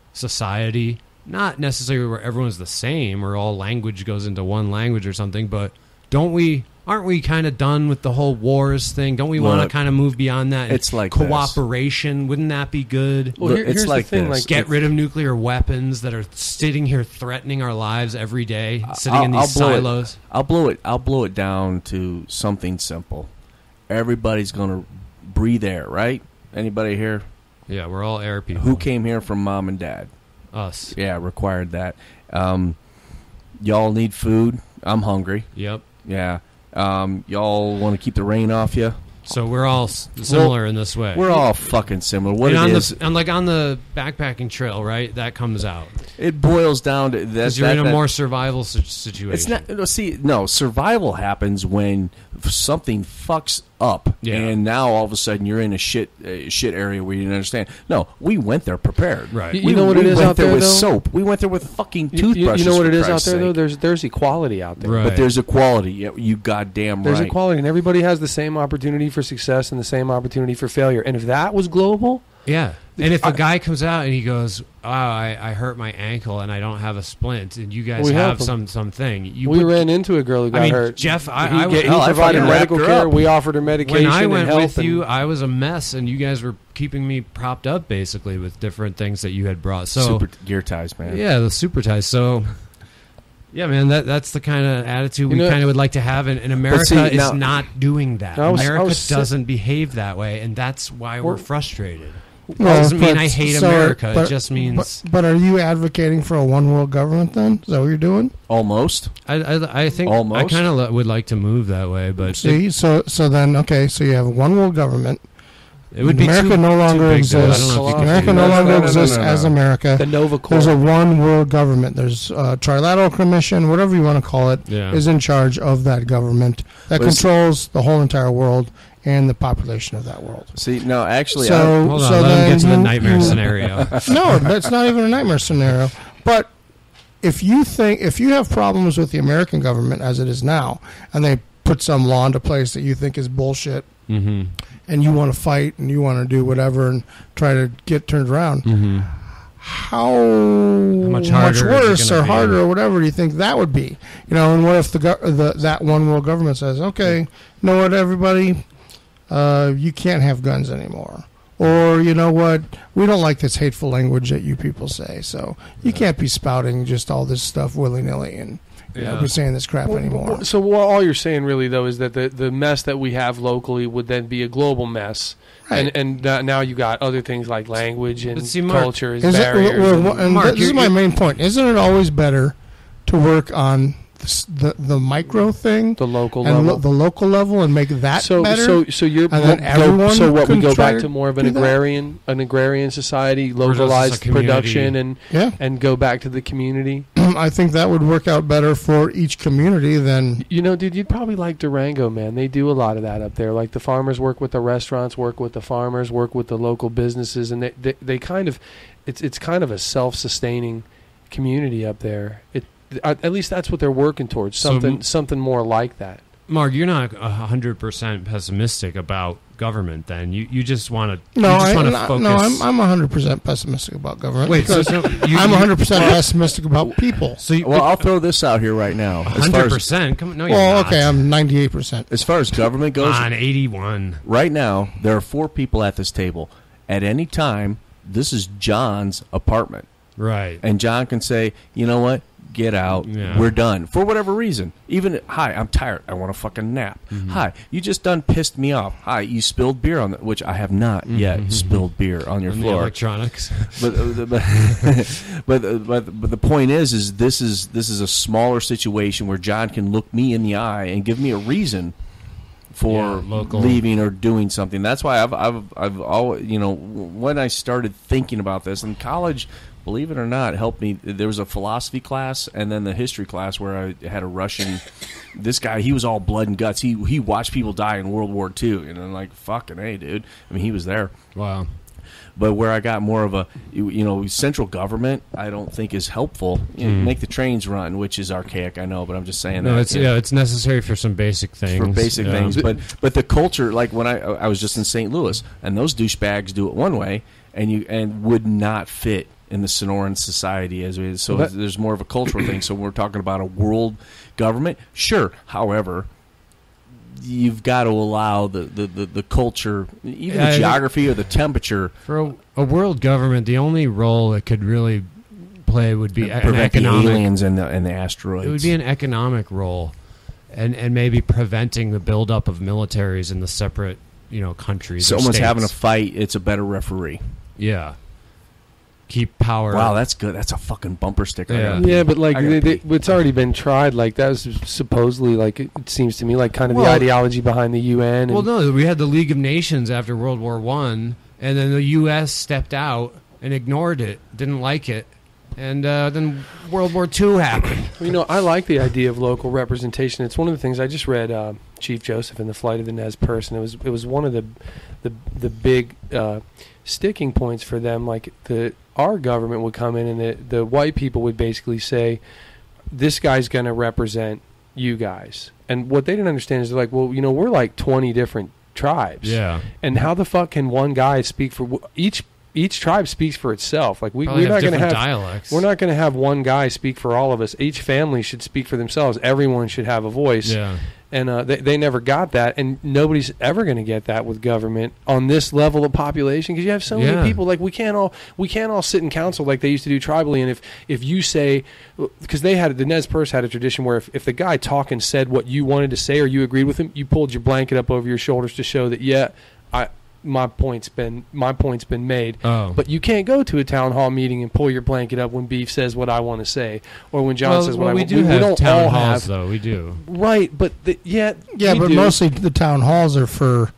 Speaker 1: society, not necessarily where everyone's the same or all language goes into one language or something, but don't we, aren't we kind of done with the whole wars thing? Don't we want to
Speaker 4: Look,
Speaker 1: kind of move beyond that?
Speaker 4: it's like
Speaker 1: cooperation. Wouldn't that be good?
Speaker 3: Well,
Speaker 4: Look,
Speaker 3: here-
Speaker 4: it's
Speaker 3: here's
Speaker 4: like
Speaker 3: the thing.
Speaker 4: this.
Speaker 3: Like,
Speaker 1: Get rid of nuclear weapons that are sitting here threatening our lives every day, sitting
Speaker 4: I'll-
Speaker 1: in these
Speaker 4: I'll blow it.
Speaker 1: silos.
Speaker 4: I'll blow it. I'll blow it down to something simple. Everybody's gonna breathe air, right? Anybody here?
Speaker 1: Yeah, we're all air people.
Speaker 4: Who came here from mom and dad?
Speaker 1: Us.
Speaker 4: Yeah, required that. Um, y'all need food. I'm hungry.
Speaker 1: Yep.
Speaker 4: Yeah. Um, y'all want to keep the rain off you?
Speaker 1: So we're all s- similar in this way.
Speaker 4: We're all fucking similar. What
Speaker 1: and
Speaker 4: it
Speaker 1: on
Speaker 4: is,
Speaker 1: the, and like on the backpacking trail, right? That comes out
Speaker 4: it boils down to that.
Speaker 1: because you're
Speaker 4: that,
Speaker 1: in a
Speaker 4: that-
Speaker 1: more survival si- situation.
Speaker 4: It's not. No, see, no. Survival happens when something fucks up,
Speaker 1: Yeah.
Speaker 4: and now all of a sudden you're in a shit uh, shit area where you didn't understand. No, we went there prepared.
Speaker 1: Right.
Speaker 3: You-
Speaker 4: We,
Speaker 3: know what
Speaker 4: we
Speaker 3: it is
Speaker 4: went
Speaker 3: out
Speaker 4: there
Speaker 3: there,
Speaker 4: with
Speaker 3: though?
Speaker 4: soap. We went there with fucking
Speaker 3: You, you-
Speaker 4: toothbrushes.
Speaker 3: you know what
Speaker 4: for
Speaker 3: it is out
Speaker 4: Christ's
Speaker 3: there, though?
Speaker 4: sake.
Speaker 3: There's there's equality out there.
Speaker 1: Right.
Speaker 4: But there's equality. You, you goddamn
Speaker 3: There's
Speaker 4: right.
Speaker 3: equality, and everybody has the same opportunity for success and the same opportunity for failure. And if that was global,
Speaker 1: Yeah. And if a
Speaker 3: I-
Speaker 1: guy comes out and he goes, "Oh, I, I hurt my ankle and I don't have a splint," and you guys
Speaker 3: We help
Speaker 1: have
Speaker 3: him.
Speaker 1: some something, you
Speaker 3: we
Speaker 1: would-
Speaker 3: ran into a girl who got
Speaker 1: I mean,
Speaker 3: hurt.
Speaker 1: Jeff, I,
Speaker 3: he,
Speaker 1: I,
Speaker 3: get- he
Speaker 4: hell, I
Speaker 3: provided
Speaker 4: fucking
Speaker 3: medical
Speaker 4: wrapped her
Speaker 3: care.
Speaker 4: up.
Speaker 3: We offered her medication
Speaker 1: when I
Speaker 3: and
Speaker 1: went
Speaker 3: help.
Speaker 1: with you,
Speaker 3: and
Speaker 1: I was a mess, and you guys were keeping me propped up basically with different things that you had brought. So
Speaker 4: Super gear ties, man.
Speaker 1: yeah, the super ties. So. Yeah, man, that that's the kind of attitude we
Speaker 3: You know-
Speaker 1: kind of would like to have, and, and America
Speaker 4: see,
Speaker 1: is
Speaker 4: now-
Speaker 1: not doing that.
Speaker 3: I was- I
Speaker 1: America
Speaker 3: was si-
Speaker 1: doesn't behave that way, and that's why we're
Speaker 3: Well-
Speaker 1: frustrated. It
Speaker 2: Well,
Speaker 1: doesn't mean
Speaker 2: but-
Speaker 1: I hate
Speaker 2: so-
Speaker 1: America.
Speaker 2: but-
Speaker 1: it just means
Speaker 2: But, but are you advocating for a one world government then? Is that what you're doing?
Speaker 4: Almost.
Speaker 1: I, I, I think
Speaker 4: Almost.
Speaker 1: I kind of l- would like to move that way, but
Speaker 2: See, so so then okay, so you have a one world government.
Speaker 1: it would be
Speaker 2: America
Speaker 1: too,
Speaker 2: no
Speaker 1: too
Speaker 2: longer
Speaker 1: big, though. I
Speaker 2: exists.
Speaker 1: don't know if you can
Speaker 2: America
Speaker 1: do
Speaker 2: no
Speaker 1: that.
Speaker 2: longer
Speaker 4: No, no, no,
Speaker 2: exists
Speaker 4: no, no.
Speaker 2: as America.
Speaker 3: the Nova Corps.
Speaker 2: There's a one world government. There's a trilateral commission, whatever you want to call it,
Speaker 1: Yeah.
Speaker 2: is in charge of that government that
Speaker 4: Listen.
Speaker 2: controls the whole entire world and the population of that world.
Speaker 4: See, no, actually,
Speaker 2: so,
Speaker 1: I, hold on,
Speaker 2: so
Speaker 1: let
Speaker 2: then
Speaker 1: him get to the
Speaker 2: you,
Speaker 1: nightmare
Speaker 2: you,
Speaker 1: scenario.
Speaker 2: No, that's not even a nightmare scenario. But if you think if you have problems with the American government as it is now, and they put some law into place that you think is bullshit,
Speaker 1: mm-hmm.
Speaker 2: and you want to fight and you want to do whatever and try to get turned around,
Speaker 1: mm-hmm.
Speaker 2: how,
Speaker 1: how much,
Speaker 2: much worse or
Speaker 1: be?
Speaker 2: harder or whatever do you think that would be? You know, and what if the, go- the that one world government says, okay, you know what, everybody, uh, you can't have guns anymore. Or, you know what, we don't like this hateful language that you people say, so you can't be spouting just all this stuff willy-nilly and you
Speaker 3: Yeah.
Speaker 2: know, be saying this crap
Speaker 3: Well,
Speaker 2: anymore.
Speaker 3: So well, all you're saying really, though, is that the, the mess that we have locally would then be a global mess.
Speaker 2: Right.
Speaker 3: And and now you got other things like language and
Speaker 1: see, Mark,
Speaker 3: culture as
Speaker 2: Is it,
Speaker 3: barriers.
Speaker 2: well,
Speaker 3: and-
Speaker 2: well, and
Speaker 1: Mark,
Speaker 2: this is
Speaker 1: you're-
Speaker 2: my
Speaker 1: you're-
Speaker 2: main point. Isn't it always better to work on the the, the micro thing,
Speaker 3: the local
Speaker 2: and
Speaker 3: level.
Speaker 2: lo- the local level, and make that
Speaker 3: so
Speaker 2: better?
Speaker 3: so so you're
Speaker 2: And then
Speaker 3: go-
Speaker 2: everyone
Speaker 3: so what we
Speaker 2: can
Speaker 3: go
Speaker 2: try
Speaker 3: back
Speaker 2: to
Speaker 3: to more of an
Speaker 2: do that?
Speaker 3: agrarian an agrarian society,
Speaker 1: Or just as a
Speaker 3: localized
Speaker 1: community.
Speaker 3: production, and
Speaker 2: yeah,
Speaker 3: and go back to the community.
Speaker 2: I think that would work out better for each community than.
Speaker 3: You know, dude, you'd probably like Durango, man. They do a lot of that up there. Like the farmers work with the restaurants, work with the farmers, work with the local businesses, and they they, they kind of, it's it's kind of a self-sustaining community up there. It at at least that's what they're working towards.
Speaker 1: So
Speaker 3: Something
Speaker 1: m-
Speaker 3: something more like that.
Speaker 1: Mark, you're not one hundred percent pessimistic about government then. You you just want to
Speaker 2: No,
Speaker 1: you just
Speaker 2: I,
Speaker 1: want to
Speaker 2: no,
Speaker 1: focus.
Speaker 2: no, I'm I'm one hundred percent pessimistic about government.
Speaker 1: Wait, so,
Speaker 2: because
Speaker 1: so you,
Speaker 2: I'm one hundred percent pessimistic about people.
Speaker 1: So you,
Speaker 4: Well, I'll throw this out here right now. As far
Speaker 1: hundred
Speaker 4: as,
Speaker 1: percent. Come on, no, you're
Speaker 2: Well,
Speaker 1: not.
Speaker 2: okay, I'm ninety-eight percent.
Speaker 4: as far as government goes,
Speaker 1: on eighty-one.
Speaker 4: right now there are four people at this table. At any time, this is John's apartment,
Speaker 1: Right.
Speaker 4: and John can say, "You know what? Get out.
Speaker 1: Yeah.
Speaker 4: We're done." For whatever reason. Even, "Hi, I'm tired. I want to fucking nap."
Speaker 1: Mm-hmm.
Speaker 4: "Hi, you just done pissed me off." "Hi, you spilled beer on the," which I have not yet
Speaker 1: Mhm.
Speaker 4: spilled beer on your
Speaker 1: On the
Speaker 4: floor.
Speaker 1: electronics.
Speaker 4: but, uh, but, but, uh, but but the point is, is this is this is a smaller situation where John can look me in the eye and give me a reason for
Speaker 1: Yeah, local.
Speaker 4: leaving or doing something. That's why I've I've I've always, you know, when I started thinking about this in college, believe it or not, helped me. There was a philosophy class and then the history class where I had a Russian. This guy, he was all blood and guts. He he watched people die in World War Two, and I'm like, fucking hey, dude. I mean, he was there.
Speaker 1: Wow.
Speaker 4: But where I got more of a, you you know, central government, I don't think is helpful. You know,
Speaker 1: Mm.
Speaker 4: make the trains run, which is archaic, I know, but I'm just saying
Speaker 1: No,
Speaker 4: that.
Speaker 1: it's
Speaker 4: you know,
Speaker 1: yeah, it's necessary for some basic things.
Speaker 4: for basic
Speaker 1: Yeah.
Speaker 4: things. But but the culture, like when I I was just in Saint Louis, and those douchebags do it one way, and you and would not fit in the Sonoran society as it is. So
Speaker 3: Well, that-
Speaker 4: there's more of a cultural thing. So we're talking about a world government, sure. However, you've got to allow the, the, the, the culture, even
Speaker 1: Yeah, I
Speaker 4: the
Speaker 1: think-
Speaker 4: geography or the temperature.
Speaker 1: For a, a world government, the only role it could really play would be an
Speaker 4: prevent the
Speaker 1: economic.
Speaker 4: aliens and the and the asteroids.
Speaker 1: It would be an economic role, and and maybe preventing the buildup of militaries in the separate you know countries. or
Speaker 4: Someone's
Speaker 1: states.
Speaker 4: having a fight. It's a better referee.
Speaker 1: yeah. Keep power.
Speaker 4: Wow, that's good. That's a fucking bumper sticker. I
Speaker 1: Yeah.
Speaker 4: gotta-
Speaker 3: Yeah, but like
Speaker 4: I gotta
Speaker 3: they,
Speaker 4: pee.
Speaker 3: they, it's already been tried. Like that was supposedly like it, it seems to me like kind of the
Speaker 1: Well-
Speaker 3: ideology behind the U N. And
Speaker 1: well, no, we had the League of Nations after World War One, and then the U S stepped out and ignored it, didn't like it, and uh, then World War Two happened.
Speaker 3: You know, I like the idea of local representation. It's one of the things I just read. Uh, Chief Joseph in the Flight of the Nez Perce, and it was it was one of the the the big uh, sticking points for them. Like the our government would come in, and the the white people would basically say, "This guy's going to represent you guys." And what they didn't understand is they're like, "Well, you know, we're like twenty different tribes,
Speaker 1: Yeah,
Speaker 3: and how the fuck can one guy speak for w- each?" Each tribe speaks for itself. Like we,
Speaker 1: Probably
Speaker 3: we're
Speaker 1: have
Speaker 3: not going to
Speaker 1: different
Speaker 3: have
Speaker 1: dialects.
Speaker 3: we're not going to have one guy speak for all of us. Each family should speak for themselves. Everyone should have a voice.
Speaker 1: Yeah,
Speaker 3: And uh, they, they never got that, and nobody's ever going to get that with government on this level of population because you have so
Speaker 1: Yeah.
Speaker 3: many people. Like we can't all we can't all sit in council like they used to do tribally. And if, if you say, because they had the Nez Perce had a tradition where if, if the guy talking said what you wanted to say or you agreed with him, you pulled your blanket up over your shoulders to show that yeah, I my point's been my point's been made.
Speaker 1: Oh.
Speaker 3: But you can't go to a town hall meeting and pull your blanket up when Beef says what I want to say or when John
Speaker 1: well,
Speaker 3: says what
Speaker 1: well,
Speaker 3: I
Speaker 1: we
Speaker 3: want.
Speaker 1: do have
Speaker 3: don't
Speaker 1: town
Speaker 3: all
Speaker 1: halls,
Speaker 3: have
Speaker 1: though. We do.
Speaker 3: right, but the, yeah,
Speaker 2: Yeah,
Speaker 3: we
Speaker 2: but
Speaker 3: do.
Speaker 2: mostly the town halls are for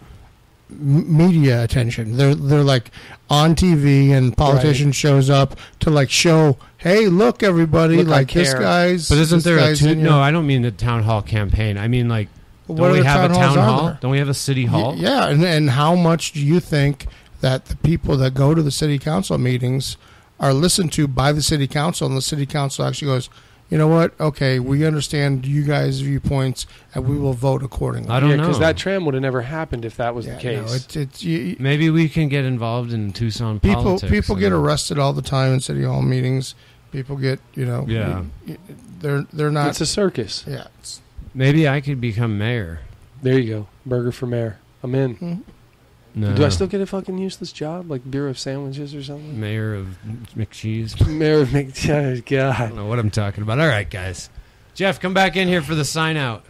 Speaker 2: m- media attention. They're they're like on T V, and politician shows up to like show, hey, look, everybody,
Speaker 3: Look, I
Speaker 2: like this
Speaker 3: care.
Speaker 2: guy's.
Speaker 1: But isn't
Speaker 2: this
Speaker 1: there a
Speaker 2: guy's
Speaker 1: tu-
Speaker 2: in your-
Speaker 1: no? I don't mean the town hall campaign. I mean like
Speaker 2: Well,
Speaker 1: Don't we
Speaker 2: other
Speaker 1: have a
Speaker 2: halls
Speaker 1: town
Speaker 2: are
Speaker 1: hall?
Speaker 2: there?
Speaker 1: Don't we have a city hall?
Speaker 2: Y- Yeah, and, and how much do you think that the people that go to the city council meetings are listened to by the city council, and the city council actually goes, you know what, okay, we understand you guys' viewpoints, and we will vote accordingly.
Speaker 1: I don't
Speaker 3: yeah,
Speaker 1: know.
Speaker 3: because that tram would have never happened if that was
Speaker 2: Yeah,
Speaker 3: the case.
Speaker 2: No, it's, it's, you,
Speaker 1: Maybe we can get involved in Tucson
Speaker 2: people
Speaker 1: politics.
Speaker 2: people get
Speaker 1: and-
Speaker 2: arrested all the time in city hall meetings. People get, you know,
Speaker 1: Yeah.
Speaker 2: they're they're not.
Speaker 3: It's a circus.
Speaker 2: yeah, it's,
Speaker 1: Maybe I could become mayor.
Speaker 3: There you go. Burger for mayor. I'm in.
Speaker 2: mhm.
Speaker 1: No.
Speaker 3: Do I still get a fucking useless job, like Bureau of Sandwiches or something?
Speaker 1: Mayor of McCheese?
Speaker 3: Mayor of McCheese.
Speaker 1: I
Speaker 3: God.
Speaker 1: don't know what I'm talking about. All right, guys. Jeff, come back in here for the sign out.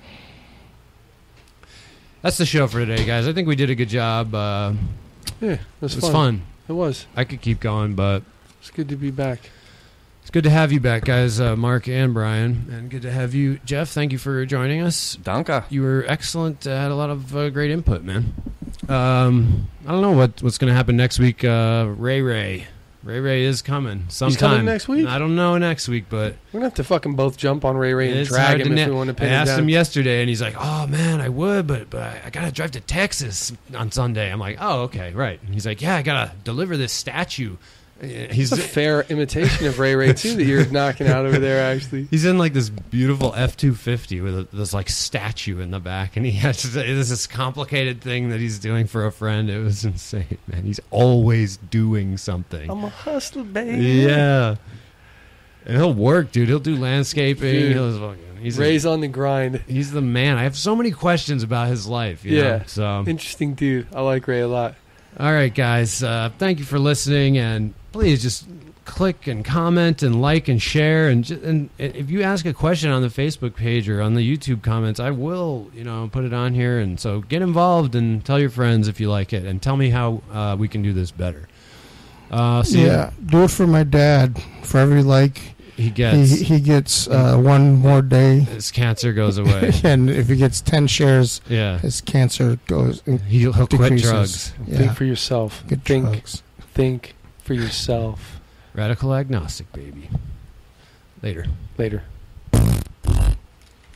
Speaker 1: That's the show for today, guys. I think we did a good job. Uh,
Speaker 3: Yeah, it was,
Speaker 1: it was
Speaker 3: fun.
Speaker 1: fun.
Speaker 3: It was.
Speaker 1: I could keep going, but
Speaker 3: It's good to be back.
Speaker 1: it's good to have you back, guys, uh, Mark and Brian. And good to have you, Jeff. Thank you for joining us.
Speaker 4: Danke.
Speaker 1: You were excellent. Uh, had a lot of uh, great input, man. Um, I don't know what what's going to happen next week. Uh, Ray Ray. Ray Ray is coming sometime.
Speaker 3: coming next week?
Speaker 1: I don't know next week, but
Speaker 3: We're going to have to fucking both jump on Ray Ray and
Speaker 1: it's
Speaker 3: drag
Speaker 1: hard
Speaker 3: him
Speaker 1: to
Speaker 3: if
Speaker 1: na-
Speaker 3: we want to
Speaker 1: I
Speaker 3: pin him
Speaker 1: asked
Speaker 3: down.
Speaker 1: him yesterday, and he's like, "Oh man, I would, but but I, I gotta drive to Texas on Sunday." I'm like, "Oh, okay, right." And he's like, "Yeah, I gotta deliver this statue." Uh, He's
Speaker 3: It's a fair imitation of Ray Ray, too, that you're knocking out over there, actually.
Speaker 1: He's in like this beautiful F two fifty with a, this like statue in the back, and he has this this complicated thing that he's doing for a friend. It was insane, man. He's always doing something.
Speaker 3: I'm a hustler, baby.
Speaker 1: Yeah, and he'll work, dude. He'll do landscaping.
Speaker 3: Dude.
Speaker 1: He'll, he's a-
Speaker 3: Ray's on the grind.
Speaker 1: he's the man. I have so many questions about his life. You
Speaker 3: Yeah.
Speaker 1: know? So
Speaker 3: Interesting dude. I like Ray a lot.
Speaker 1: all right, guys. Uh, thank you for listening, and please just click and comment and like and share. And, ju- and if you ask a question on the Facebook page or on the YouTube comments, I will, you know, put it on here. And so get involved and tell your friends if you like it, and tell me how uh, we can do this better. Uh, see,
Speaker 2: Yeah, do it for my dad. For every like,
Speaker 1: he gets
Speaker 2: he he gets uh, one more day,
Speaker 1: his cancer goes away.
Speaker 2: and if he gets ten shares,
Speaker 1: Yeah,
Speaker 2: his cancer goes.
Speaker 1: he'll, he'll quit
Speaker 2: decreases.
Speaker 1: drugs.
Speaker 2: Yeah,
Speaker 3: Think for yourself.
Speaker 2: good
Speaker 3: think,
Speaker 2: drugs.
Speaker 3: think for yourself.
Speaker 1: Radical agnostic, baby. Later.
Speaker 3: Later.